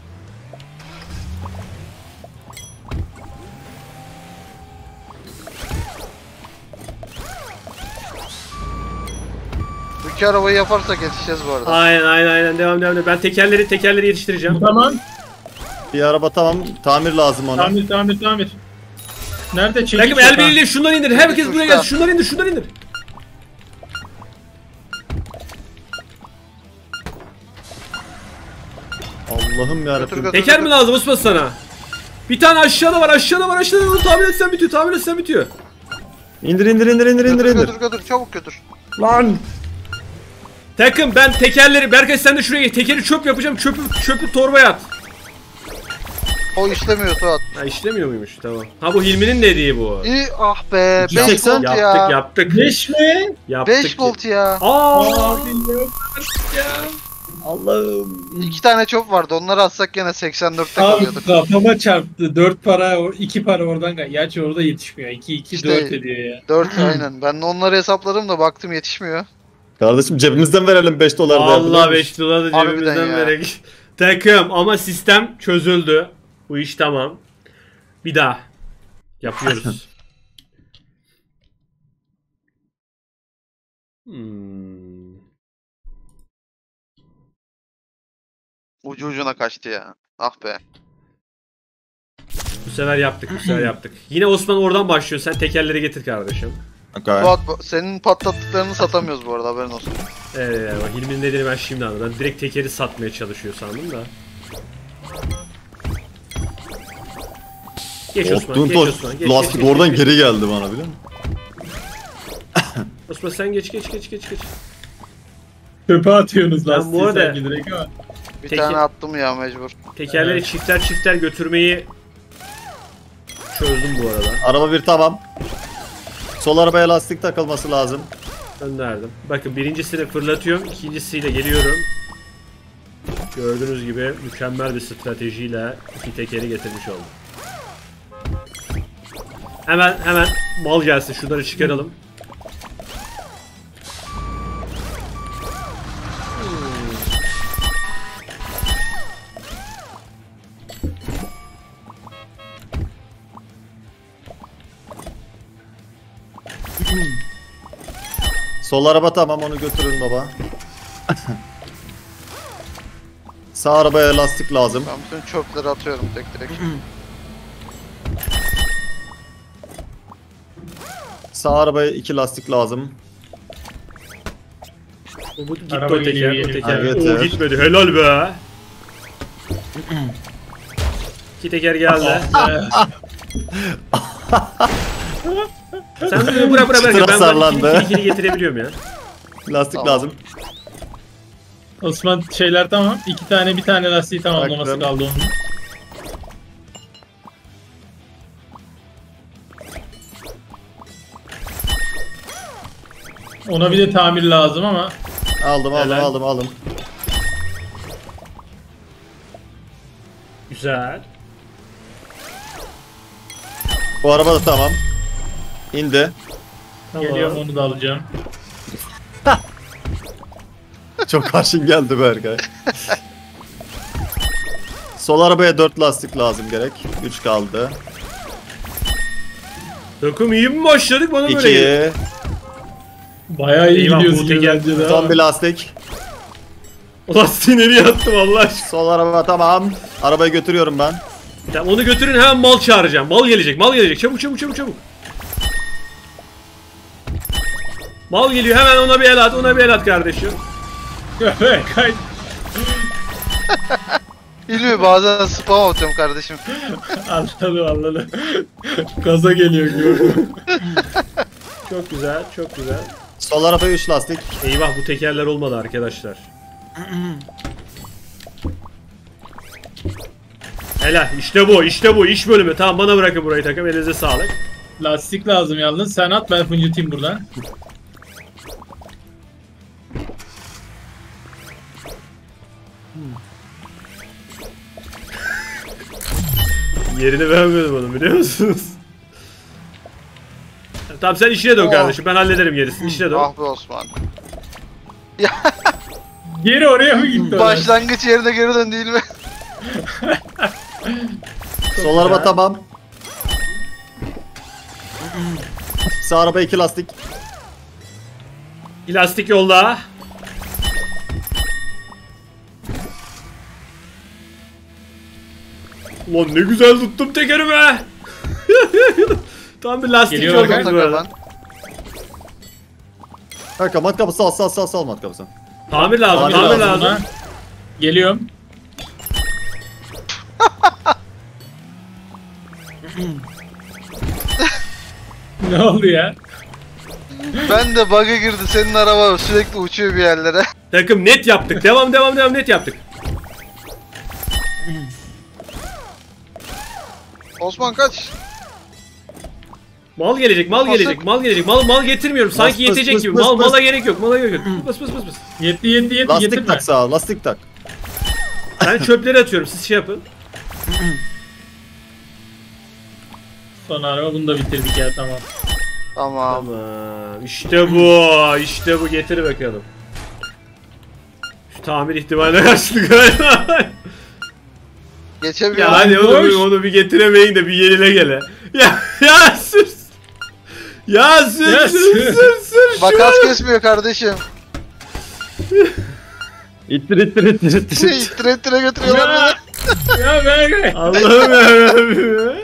Bu iki arabayı yaparsak yetişeceğiz bu arada. Aynen aynen aynen devam devam. devam. Ben tekerleri tekerleri yetiştireceğim. Tamam. Bir araba tamam. Tamir lazım ona. Tamir tamir tamir. Nerede çekiç? Takım yok el ha? birliğiyle şundan indir. Herkes buraya uçta. gelsin. Şundan indir şundan indir. Allah'ım Götür, yarabbim. götür. Teker mi lazım Osman sana? Bir tane aşağıda var aşağıda var aşağıda var. Onu tahmin etsen bitiyor tahmin etsen bitiyor. İndir indir indir indir indir Götür indir. götür götür çabuk götür. Lan. Takım ben tekerleri Berkay sen de şuraya gel. Tekeri çöp yapacağım. Çöpü çöpü torbaya at. O işlemiyor Suat. Ha işlemiyor muymuş tamam. Ha bu Hilmi'nin dediği bu. İyi ah be. iki beş seksen volt Yaptık ya. yaptık. Beş mi? Yaptık. beş volt ya. Aa. Abi yok ya. Allah'ım. İki tane çöp vardı. Onları atsak gene seksen dörtte Abi kalıyorduk. kafama çarptı. Dört para, iki para oradan. Gerçi orada yetişmiyor. İki, iki, İşte- dört ediyor ya. dört aynen. Ben de onları hesapladım da baktım yetişmiyor. Kardeşim cebimizden verelim beş dolar. da Allah yapılırmış. beş dolar da Harbiden cebimizden ya. vererek. Takım ama sistem çözüldü. Bu iş tamam. Bir daha. Yapıyoruz. hmm. Ucu ucuna kaçtı ya. Ah be. Bu sefer yaptık bu sefer yaptık. Yine Osman oradan başlıyor. Sen tekerleri getir kardeşim. Okay. Suat bu- senin patlattıklarını satamıyoruz bu arada haberin olsun. Evet ama Hilmi'nin dediğini ben şimdi anladım. Ben direkt tekeri satmaya çalışıyor sandım da. Geç Osman, Korktuğum geç toz Osman. Geç, lastik geç, geç, oradan geç, geri geldi bana biliyor musun? Osman sen geç geç geç geç geç. Çöpe atıyorsunuz Ben bu lastiği arada- sanki direkt ama. Bir Peki. tane attım ya mecbur. Tekerleri Evet. çifter çifter götürmeyi çözdüm bu arada. Araba bir tamam. Sol arabaya lastik takılması lazım. Gönderdim. Bakın birincisini fırlatıyorum. İkincisiyle geliyorum. Gördüğünüz gibi mükemmel bir stratejiyle iki tekeri getirmiş oldum. Hemen hemen mal gelsin. Şunları çıkaralım. Hmm. Sol araba tamam, onu götürün baba. Sağ arabaya lastik lazım. Ben bütün çöpleri atıyorum tek direkt. Sağ arabaya iki lastik lazım. Umut gitti Araba o teker. geliyor, O geliyor. teker. Evet, O evet. gitmedi. Helal be. İki teker geldi. Sen de bırak bırak Çıtır bırak. Ben hasarlandı. bunu ikili ikili getirebiliyorum ya. Lastik Tamam. lazım. Osman şeyler tamam. İki tane bir tane lastiği tamamlaması Baktım. kaldı onun. Ona bir de tamir lazım ama Aldım aldım Helal. aldım aldım. Güzel. Bu araba da tamam. İndi. Tamam. geliyorum, onu da alacağım. Çok karşın geldi Berkay. Sol arabaya dört lastik lazım gerek. üç kaldı. Takım iyi mi başladık bana böyle? iki. Bayağı iyi Eyvah, gidiyoruz bu teker- bence de. Son bir lastik. Lastiği nereye attım Allah aşkına? Sol araba tamam. Arabayı götürüyorum ben. Tamam, onu götürün, hemen mal çağıracağım. Mal gelecek, mal gelecek. Çabuk çabuk çabuk çabuk. Mal geliyor, hemen ona bir el at, ona bir el at kardeşim. Kay- İlmi bazen spam atıyorum kardeşim. anladım anladım. Gaza geliyor gördüm. Çok güzel, çok güzel. Sol arabaya üç lastik. Eyvah, bu tekerler olmadı arkadaşlar. Helal, işte bu, işte bu, iş bölümü. Tamam, bana bırakın burayı takım, elinize sağlık. Lastik lazım yalnız. Sen at, ben fıncıtayım buradan. Yerini beğenmedim onu, biliyor musunuz? Tamam, sen işine dön Oh. kardeşim, ben hallederim gerisini, işine dön. Ah be Osman. Geri oraya mı gitti? o? Başlangıç yerine geri dön değil mi? Sol araba güzel. tamam. Sağ araba iki lastik. Lastik yolda. Ulan ne güzel tuttum tekeri be. Tam bir lastik Geliyor yolda bakalım. biz böyle. Ben. Kanka matkabı sal sal sal sal matkabı sal. Tamir lazım, Tamir tamir lazım lazım. Ona. Geliyorum. Ne oldu ya? Ben de bug'a girdi, senin araba sürekli uçuyor bir yerlere. Takım net yaptık. Devam devam devam net yaptık. Osman kaç. Mal gelecek, mal Basık. gelecek, mal gelecek. Mal mal getirmiyorum. Sanki Bas, bas, yetecek bas, gibi. bas, Mal bas. mala gerek yok. Mala gerek yok. Bas bas bas bas. Yetti yetti yetti Lastik getirme. tak sağa, lastik tak. Ben çöpleri atıyorum. Siz şey yapın. Son araba, bunu da bitirdik ya, tamam. Tamam. Tamam. İşte bu. İşte bu. Getir bakalım. Şu tamir ihtimaline karşılık galiba. Geçebiliyor Ya musun? hadi onu, boş. bir- onu bir getiremeyin de bir yenile gele. Ya ya sür. Ya sür Ya sür sür. sür sür. Makas kesmiyor kardeşim. İttir ittir ittir ittir. Şey, ittire ittire götürüyorlar Ya, beni. ya Berkay. Allah'ım yarabbim.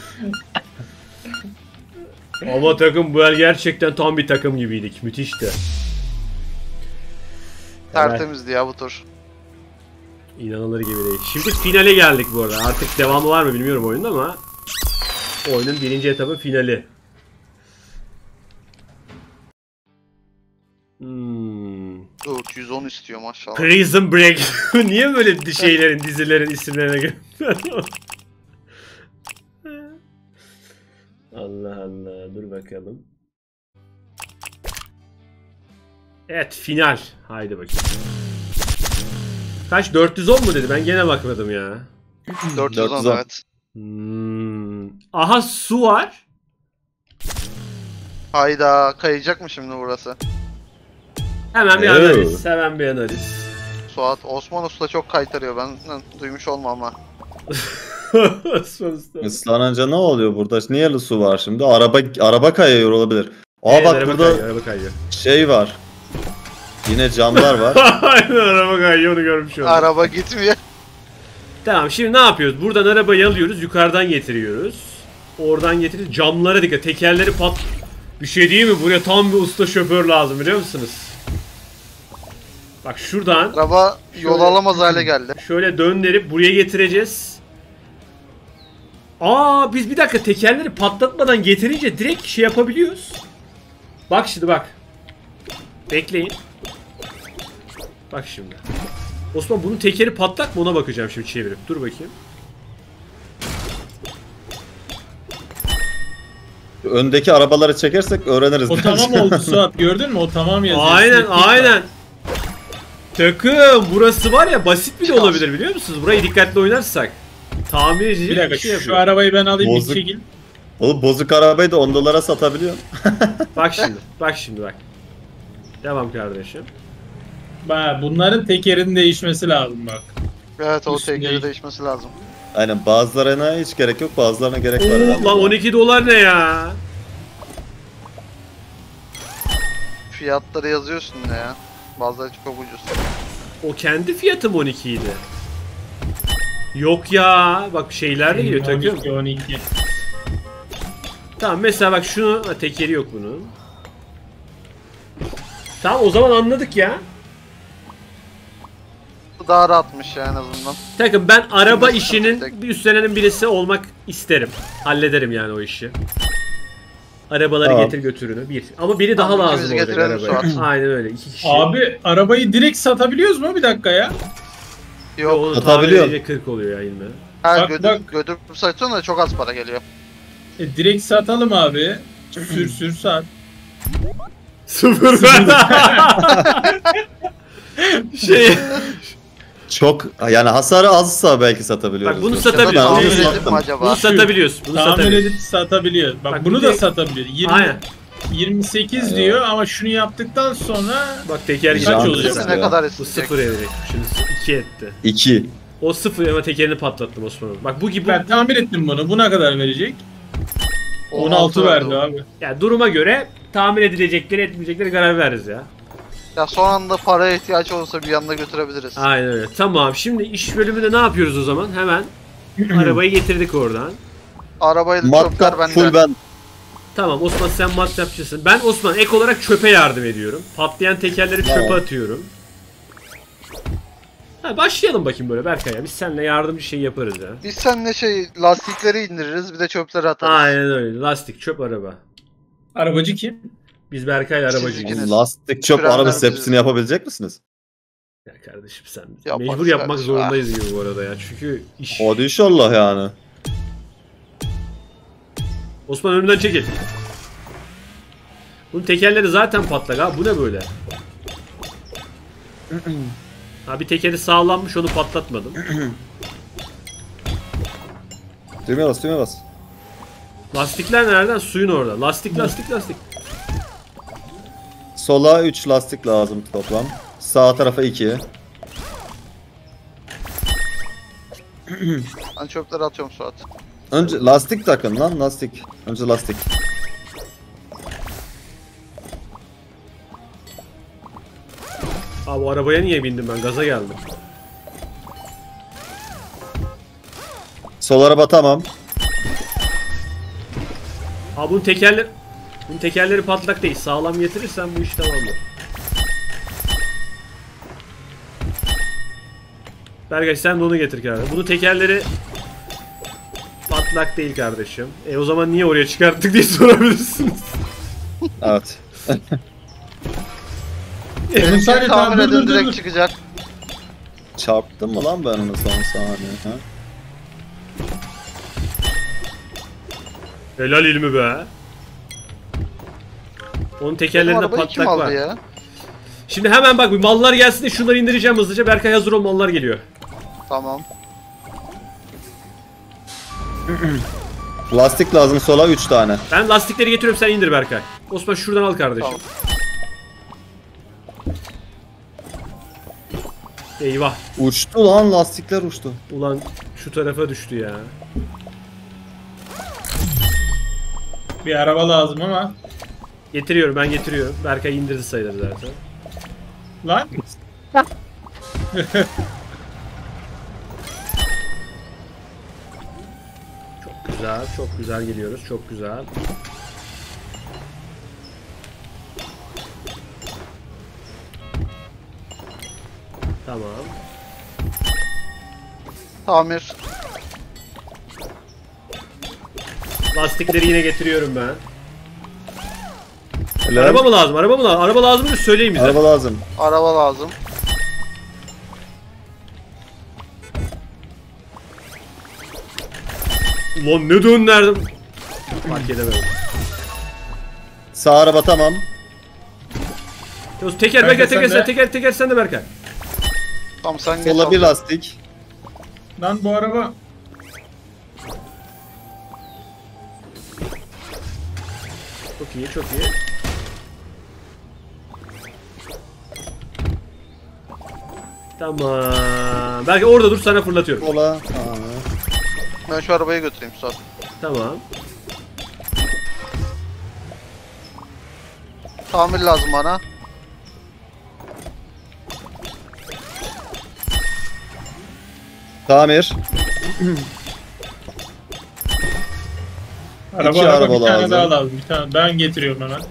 Ama takım bu el gerçekten tam bir takım gibiydik. Müthişti. Tertemizdi ya bu tur. İnanılır gibi değil. Şimdi finale geldik bu arada. Artık devamı var mı bilmiyorum oyunun ama oyunun birinci etabı finali. Hmm. Dur, yüz on istiyor maşallah. Prison Break. Niye böyle şeylerin, dizilerin isimlerine göre? Allah Allah. Dur bakalım. Evet, final. Haydi bakayım. Kaç? dört yüz on mu dedi? Ben gene bakmadım ya. dört yüz on dört yüz on. evet. Hmm. Aha, su var. Hayda, kayacak mı şimdi burası? Hemen bir Evet. analiz. Hemen bir analiz. Suat, Osman Usta çok kaytarıyor, ben hı, duymuş olmam ama. Sonuçta. Islanınca ne oluyor burada? Niye su var şimdi? Araba araba kayıyor olabilir. Aa Evet, bak araba burada kayıyor, araba kayıyor. şey var. Yine camlar var. Aynen araba kayıyor, onu görmüş oldum. Araba gitmiyor. Tamam, şimdi ne yapıyoruz? Buradan arabayı alıyoruz, yukarıdan getiriyoruz. Oradan getiriyoruz. Camlara dikkat, tekerleri pat... Bir şey değil mi? Buraya tam bir usta şoför lazım, biliyor musunuz? Bak şuradan Araba yol Şöyle- alamaz hale geldi. şöyle döndürüp buraya getireceğiz. Aa, biz bir dakika tekerleri patlatmadan getirince direkt şey yapabiliyoruz. Bak şimdi bak. Bekleyin. Bak şimdi. Osman, bunun tekeri patlak mı, ona bakacağım şimdi çevirip. Dur bakayım. Öndeki arabaları çekersek öğreniriz. O tamam oldu Suat. Gördün mü? O tamam yazıyor. Aynen Sürekli var. aynen. Takım burası var ya, basit bile olabilir, biliyor musunuz? Burayı dikkatli oynarsak. Tamirci Bir dakika şey şu yapıyor. arabayı ben alayım Bozuk. bir çekil. Oğlum bozuk arabayı da on dolara satabiliyor. Bak şimdi, bak şimdi bak. Devam kardeşim. Bak bunların tekerinin değişmesi lazım bak. Evet o Üstünde- tekeri değişmesi lazım. Aynen, bazılarına hiç gerek yok, bazılarına gerek Oo, var. lan on iki dolar ne ya? Fiyatları yazıyorsun ne ya. Bazıları çok ucuz. O kendi fiyatım on iki idi. Yok ya, bak şeyler de geliyor on takım. iki, on iki. Tamam, mesela bak şunu, ha, tekeri yok bunun. Tamam, o zaman anladık ya. Bu daha rahatmış ya en azından. Takım, ben araba Şimdi işinin tek- bir üstlenen birisi olmak isterim. Hallederim yani o işi. Arabaları Tamam. getir götürünü bir. Ama biri daha Tamam, lazım ikimiz olacak getirelim arabaya. Suat. Aynen öyle, iki kişi. Abi arabayı direkt satabiliyoruz mu? Bir dakika ya. Yok. Onu Atabiliyor. tamir edince kırk oluyor ya ilme. Her Bak, götür, bak. götürüp satıyorsun da çok az para geliyor. E, direkt satalım abi. Sür sür sat. Sıfır. şey. Çok yani hasarı azsa belki satabiliyoruz. Bak bunu Yoksa satabiliyoruz. ben Bunu, onu Tamir sat- edip mi sattım. acaba? bunu satabiliyoruz. Bunu Tamir satabiliyoruz. edip satabiliyoruz. Bak, Bak, bunu bir da de- satabiliyoruz. yirmi, Aynen. yirmi sekiz diyor ama şunu yaptıktan sonra Bak teker Kaç gibi. olacak? Neyse, ya. ne kadar Bu isteyecek? sıfır edecek. Şimdi iki etti. İki. O sıfır ama tekerini patlattım Osman'ın. Bak bu gibi. ben tamir ettim bunu. Bu ne kadar verecek? on altı verdi abi. Ya duruma göre tamir edilecekleri etmeyecekleri karar veririz ya. Ya son anda paraya ihtiyaç olursa bir yanına götürebiliriz. Aynen öyle. Tamam, şimdi iş bölümünde ne yapıyoruz o zaman? Hemen arabayı getirdik oradan. Arabayı da çöpler Matkap bende. full ben. Tamam Osman, sen matkapçısın. Ben Osman ek olarak çöpe yardım ediyorum. Patlayan tekerleri çöpe Tamam. atıyorum. Ha, başlayalım bakayım böyle Berkay ya. Biz seninle yardımcı şey yaparız ya. Biz seninle şey lastikleri indiririz bir de çöpleri atarız. Aynen öyle. Lastik, çöp, araba. Arabacı kim? Biz Berkay'la Siz arabacıyız. ikiniz. Lastik çöp Frenler arabası bizim. hepsini yapabilecek misiniz? Ya kardeşim sen Yaparız mecbur yapmak kardeşim, zorundayız gibi bu arada ya. Çünkü iş... Hadi inşallah yani. Osman önümden çekil. Bunun tekerleri zaten patlak ha. Bu ne böyle? Ha, bir tekeri sağlammış, onu patlatmadım. Düğmeye bas, düğmeye bas. Lastikler nereden? Suyun orada. Lastik lastik lastik. Sola üç lastik lazım toplam. Sağ tarafa iki. Ben çöpleri atıyorum Suat. Önce lastik takın lan, lastik. Önce lastik. Abi bu arabaya niye bindim ben? Gaza geldim. Sol araba tamam. Abi bunun tekerleri... Bunun tekerleri patlak değil. Sağlam getirirsen bu iş tamamdır. Berkay sen de onu getir kardeşim. Bunun tekerleri patlak değil kardeşim. E o zaman niye oraya çıkarttık diye sorabilirsiniz. Evet. Senin sadece Tamir tamir dur edin dur direkt dur. çıkacak. Çarptım mı lan ben onu son saniye? Ha? Helal ilmi be. Onun Benim tekerlerinde arabayı kim patlak var. aldı ya? Şimdi hemen bak, mallar gelsin de şunları indireceğim hızlıca. Berkay hazır ol, mallar geliyor. Tamam. Lastik lazım sola üç tane. Ben lastikleri getiriyorum, sen indir Berkay. Osman şuradan al kardeşim. Tamam. Eyvah. Uçtu lan, lastikler uçtu. Ulan şu tarafa düştü ya. Bir araba lazım ama Getiriyorum ben getiriyorum. Berkay indirdi sayıları zaten. Lan. Çok güzel, çok güzel geliyoruz. Çok güzel. Tamam. Tamir. Lastikleri yine getiriyorum ben. Helal. Araba mı lazım? Araba mı lazım? Araba lazım mı? Söyleyin bize. Araba lazım. Araba lazım. Lan ne dönlerdim? Fark edemedim. Sağ araba tamam. Yavuz teker Berkay, Berkay teker sen sen de. teker teker sen de Berkay. Tamam sen geç. Sola bir al. lastik. Lan bu araba. Çok iyi çok iyi. Tamam. Belki orada dur sana fırlatıyorum. Sola. Aa. Ben şu arabayı götüreyim Suat. Tamam. Tamir lazım bana. Tamir. Araba, İki araba, araba bir tane lazım. daha lazım. Bir tane. Ben getiriyorum hemen.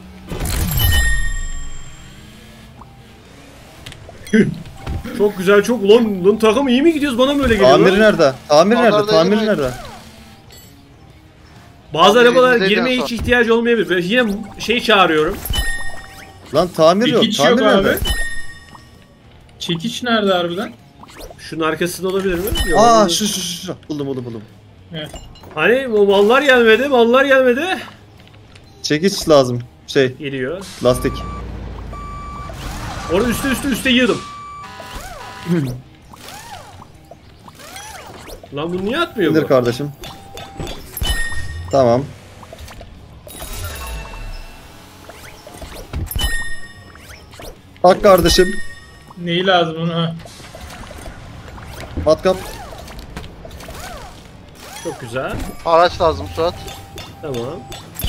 Çok güzel çok lan lan takım iyi mi gidiyoruz bana mı öyle geliyor? Tamir lan? nerede? Tamir nerede? Onlarda Tamir yine- nerede? Bazı Tamir arabalar elimizde girmeye en hiç son. ihtiyacı olmayabilir. Ben yine şey çağırıyorum. Lan tamir yok. Çekiç Tamir yok abi. nerede? Çekiç nerede harbiden? Şunun arkasında olabilir mi? Yok. Aa şu şu şu. şu. Buldum buldum buldum. Hani o mallar gelmedi, mallar gelmedi. Çekiç lazım. Şey Geliyor. lastik. Orada üstte üstte üstte yığdım. Lan bu niye atmıyor İndir bu? kardeşim. Tamam. Bak kardeşim. Neyi lazım ona? Matkap. Çok güzel. Araç lazım Suat. Tamam.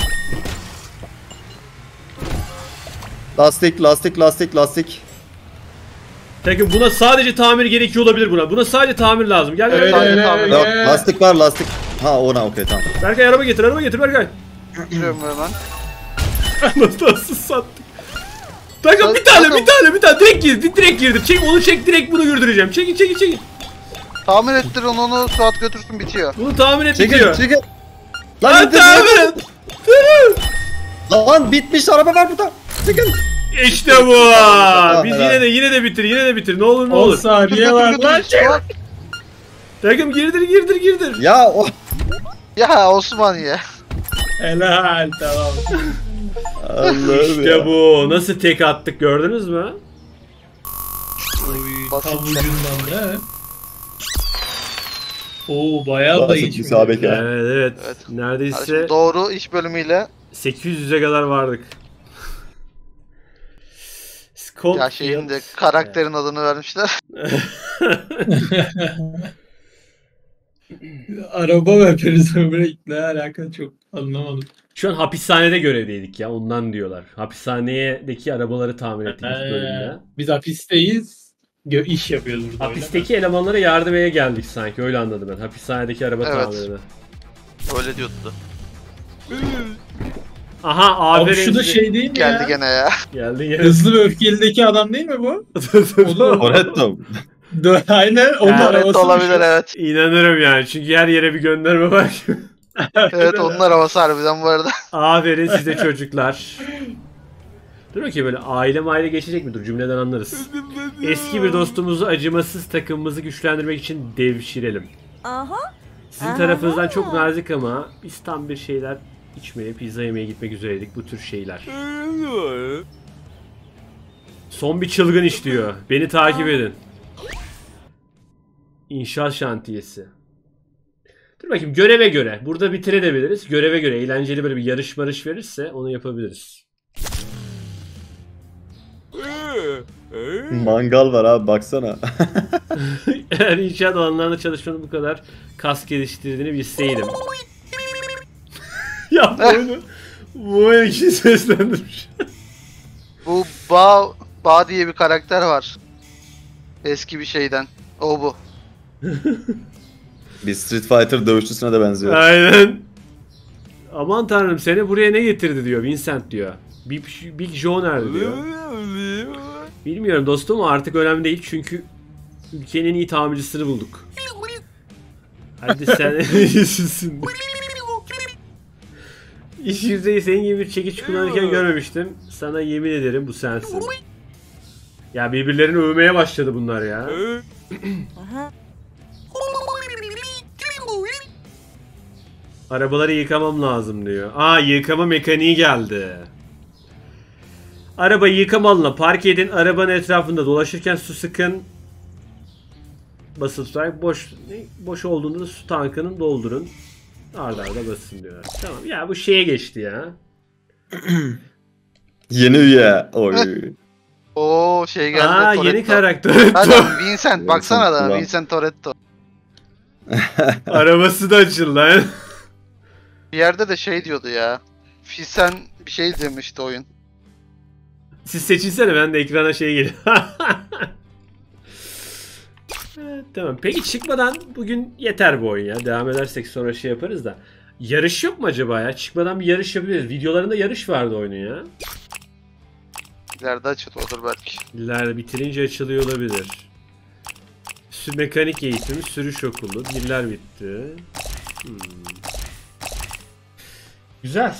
Lastik, lastik, lastik, lastik. Takım buna sadece tamir gerekiyor olabilir buna. Buna sadece tamir lazım. Gel gel Öyle gel. öyle tamam. Yok, öyle. lastik var, lastik. Ha ona okey tamam. Berkay araba getir, araba getir Berkay. Götürüyorum hemen. Nasıl nasıl sattık? Takım Sen- bir tane takım. bir tane bir tane direkt girdi direkt girdi. Çek onu çek direkt bunu güldüreceğim. Çekin çekin çekin. Tamir ettir onu, onu Suat götürsün bitiyor. Bunu tamir et Çekil, bitiyor. çekil. Lan Lan, tamir et. lan bitmiş araba var burada. Çekil. İşte bu. Biz Helal. yine de yine de bitir yine de bitir. Ne olur ne on olur. saniye var lan. Suat. Takım girdir girdir girdir. Ya o. Ya Osman ya. Helal tamam. Allah'ım İşte ya. bu. Nasıl tek attık gördünüz mü? Basit. Avucundan ne? Oo bayağı da Basit geçmiş. müsabeke. Ya. Evet evet. Evet. Neredeyse Kardeşim, doğru iş bölümüyle sekiz yüze kadar vardık. Scott ya şeyin de karakterin adını vermişler. Araba ve Perizm Break'le alakalı çok anlamadım. Şu an hapishanede görevdeydik ya ondan diyorlar. Hapishanedeki arabaları tamir ettiğimiz bölümde. Ee, biz hapisteyiz. Gö iş yapıyoruz burada. öyle mi? Hapisteki elemanlara yardımaya geldik sanki öyle anladım ben. Hapishanedeki araba Evet. tamirine. Öyle diyordu. Aha Abi aferin. şu da size. şey değil mi Geldi ya? gene ya. Geldi gene. Hızlı ve öfkelideki adam değil mi bu? Toretto. Dö- Aynen onun Evet, Evet arabası. olabilir evet. İnanırım yani çünkü her yere bir gönderme var. Evet onun arabası harbiden bu arada. Aferin size çocuklar. Dur bakayım böyle aile maile geçecek mi? Dur cümleden anlarız. Eski bir dostumuzu acımasız takımımızı güçlendirmek için devşirelim. Aha. Sizin Aha. tarafınızdan çok nazik ama biz tam bir şeyler içmeye, pizza yemeye gitmek üzereydik bu tür şeyler. Son bir çılgın iş diyor. Beni takip edin. İnşaat şantiyesi. Dur bakayım göreve göre. Burada bitirebiliriz. Göreve göre eğlenceli böyle bir yarış marış verirse onu yapabiliriz. Mangal var abi baksana. Eğer inşaat alanlarında çalışmanın bu kadar kas geliştirdiğini bilseydim. Yapma onu. Bu kişi seslendirmiş. Bu Ba Ba diye bir karakter var. Eski bir şeyden. O bu. Bir Street Fighter dövüşçüsüne de benziyor. Aynen. Aman tanrım seni buraya ne getirdi diyor Vincent diyor. Big, Big Joe nerede diyor. Bilmiyorum dostum artık önemli değil çünkü ülkenin iyi tamircisini bulduk. Hadi sen iyisin. İş yüzeyi senin gibi bir çekiç kullanırken görmemiştim. Sana yemin ederim bu sensin. Ya birbirlerini övmeye başladı bunlar ya. Arabaları yıkamam lazım diyor. Aa yıkama mekaniği geldi. Arabayı yıkama alanına park edin. Arabanın etrafında dolaşırken su sıkın. Basılı tutarak boş ne? Boş olduğunda da su tankının doldurun. Arda arda basın diyor. Tamam ya bu şeye geçti ya. Yeni üye. Oy. Oo şey geldi. Aa Toretto. yeni karakter. Adam Vincent baksana da Ulan. Vincent Toretto. Arabası da açıldı lan. Bir yerde de şey diyordu ya. Fisen bir şey demişti oyun. Siz seçilsene ben de ekrana şey geliyor. Evet, tamam. Peki çıkmadan bugün yeter bu oyun ya. Devam edersek sonra şey yaparız da. Yarış yok mu acaba ya? Çıkmadan bir yarış yapabiliriz. Videolarında yarış vardı oyunun ya. İleride açılıyordur belki. İleride bitirince açılıyor olabilir. Sü mekanik eğitimi, sürüş okulu. Diller bitti. Hmm. Güzel.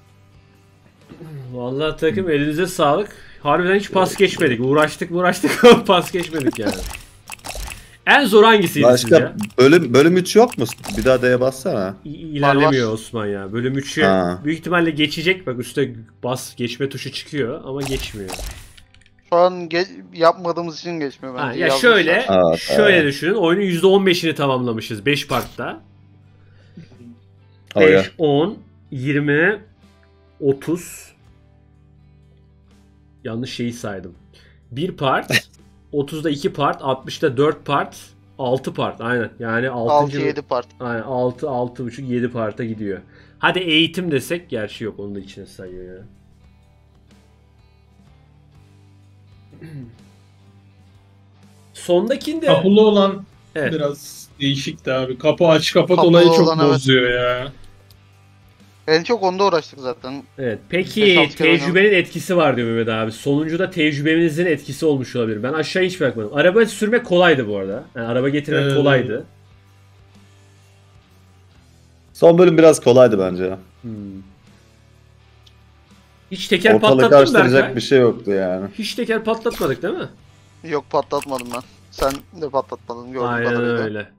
Vallahi takım elinize sağlık. Harbiden hiç pas geçmedik. Uğraştık uğraştık ama pas geçmedik yani. En zor hangisiydi Başka sizce? bölüm bölüm üç yok mu? Bir daha D'ye bassana. İ- İlerlemiyor Var, var. Osman ya. Bölüm üçü Ha. büyük ihtimalle geçecek. Bak üstte bas geçme tuşu çıkıyor ama geçmiyor. Şu an ge- yapmadığımız için geçmiyor bence. Ha, ya yazmışlar. şöyle Ha, şöyle tamam. düşünün. Oyunun yüzde on beşini tamamlamışız beş partta. Oya. beş, on, yirmi, otuz. Yanlış şeyi saydım. bir part, otuzda iki part, altmışta dört part, altı part. Aynen. Yani altı altıncı yedi part. Aynen altı, altı buçuk, yedi parta gidiyor. Hadi eğitim desek gerçi yok onu da içine sayıyor ya. Sondakinde Kapılı olan evet. biraz değişikti abi. Kapı aç kapat Kapılı olayı çok olan, evet. bozuyor ya. En çok onda uğraştık zaten. Evet. beş Peki altı kere tecrübenin etkisi var diyor Mehmet abi. Sonuncuda tecrübenizin etkisi olmuş olabilir. Ben aşağı hiç bakmadım. Araba sürmek kolaydı bu arada. Yani araba getirmek Evet. kolaydı. Son bölüm biraz kolaydı bence. Hmm. Hiç teker Ortalığı patlattın mı karıştıracak Berkay? bir şey yoktu yani. Hiç teker patlatmadık değil mi? Yok patlatmadım ben. Sen de patlatmadın gördüğüm Aynen kadarıyla. öyle.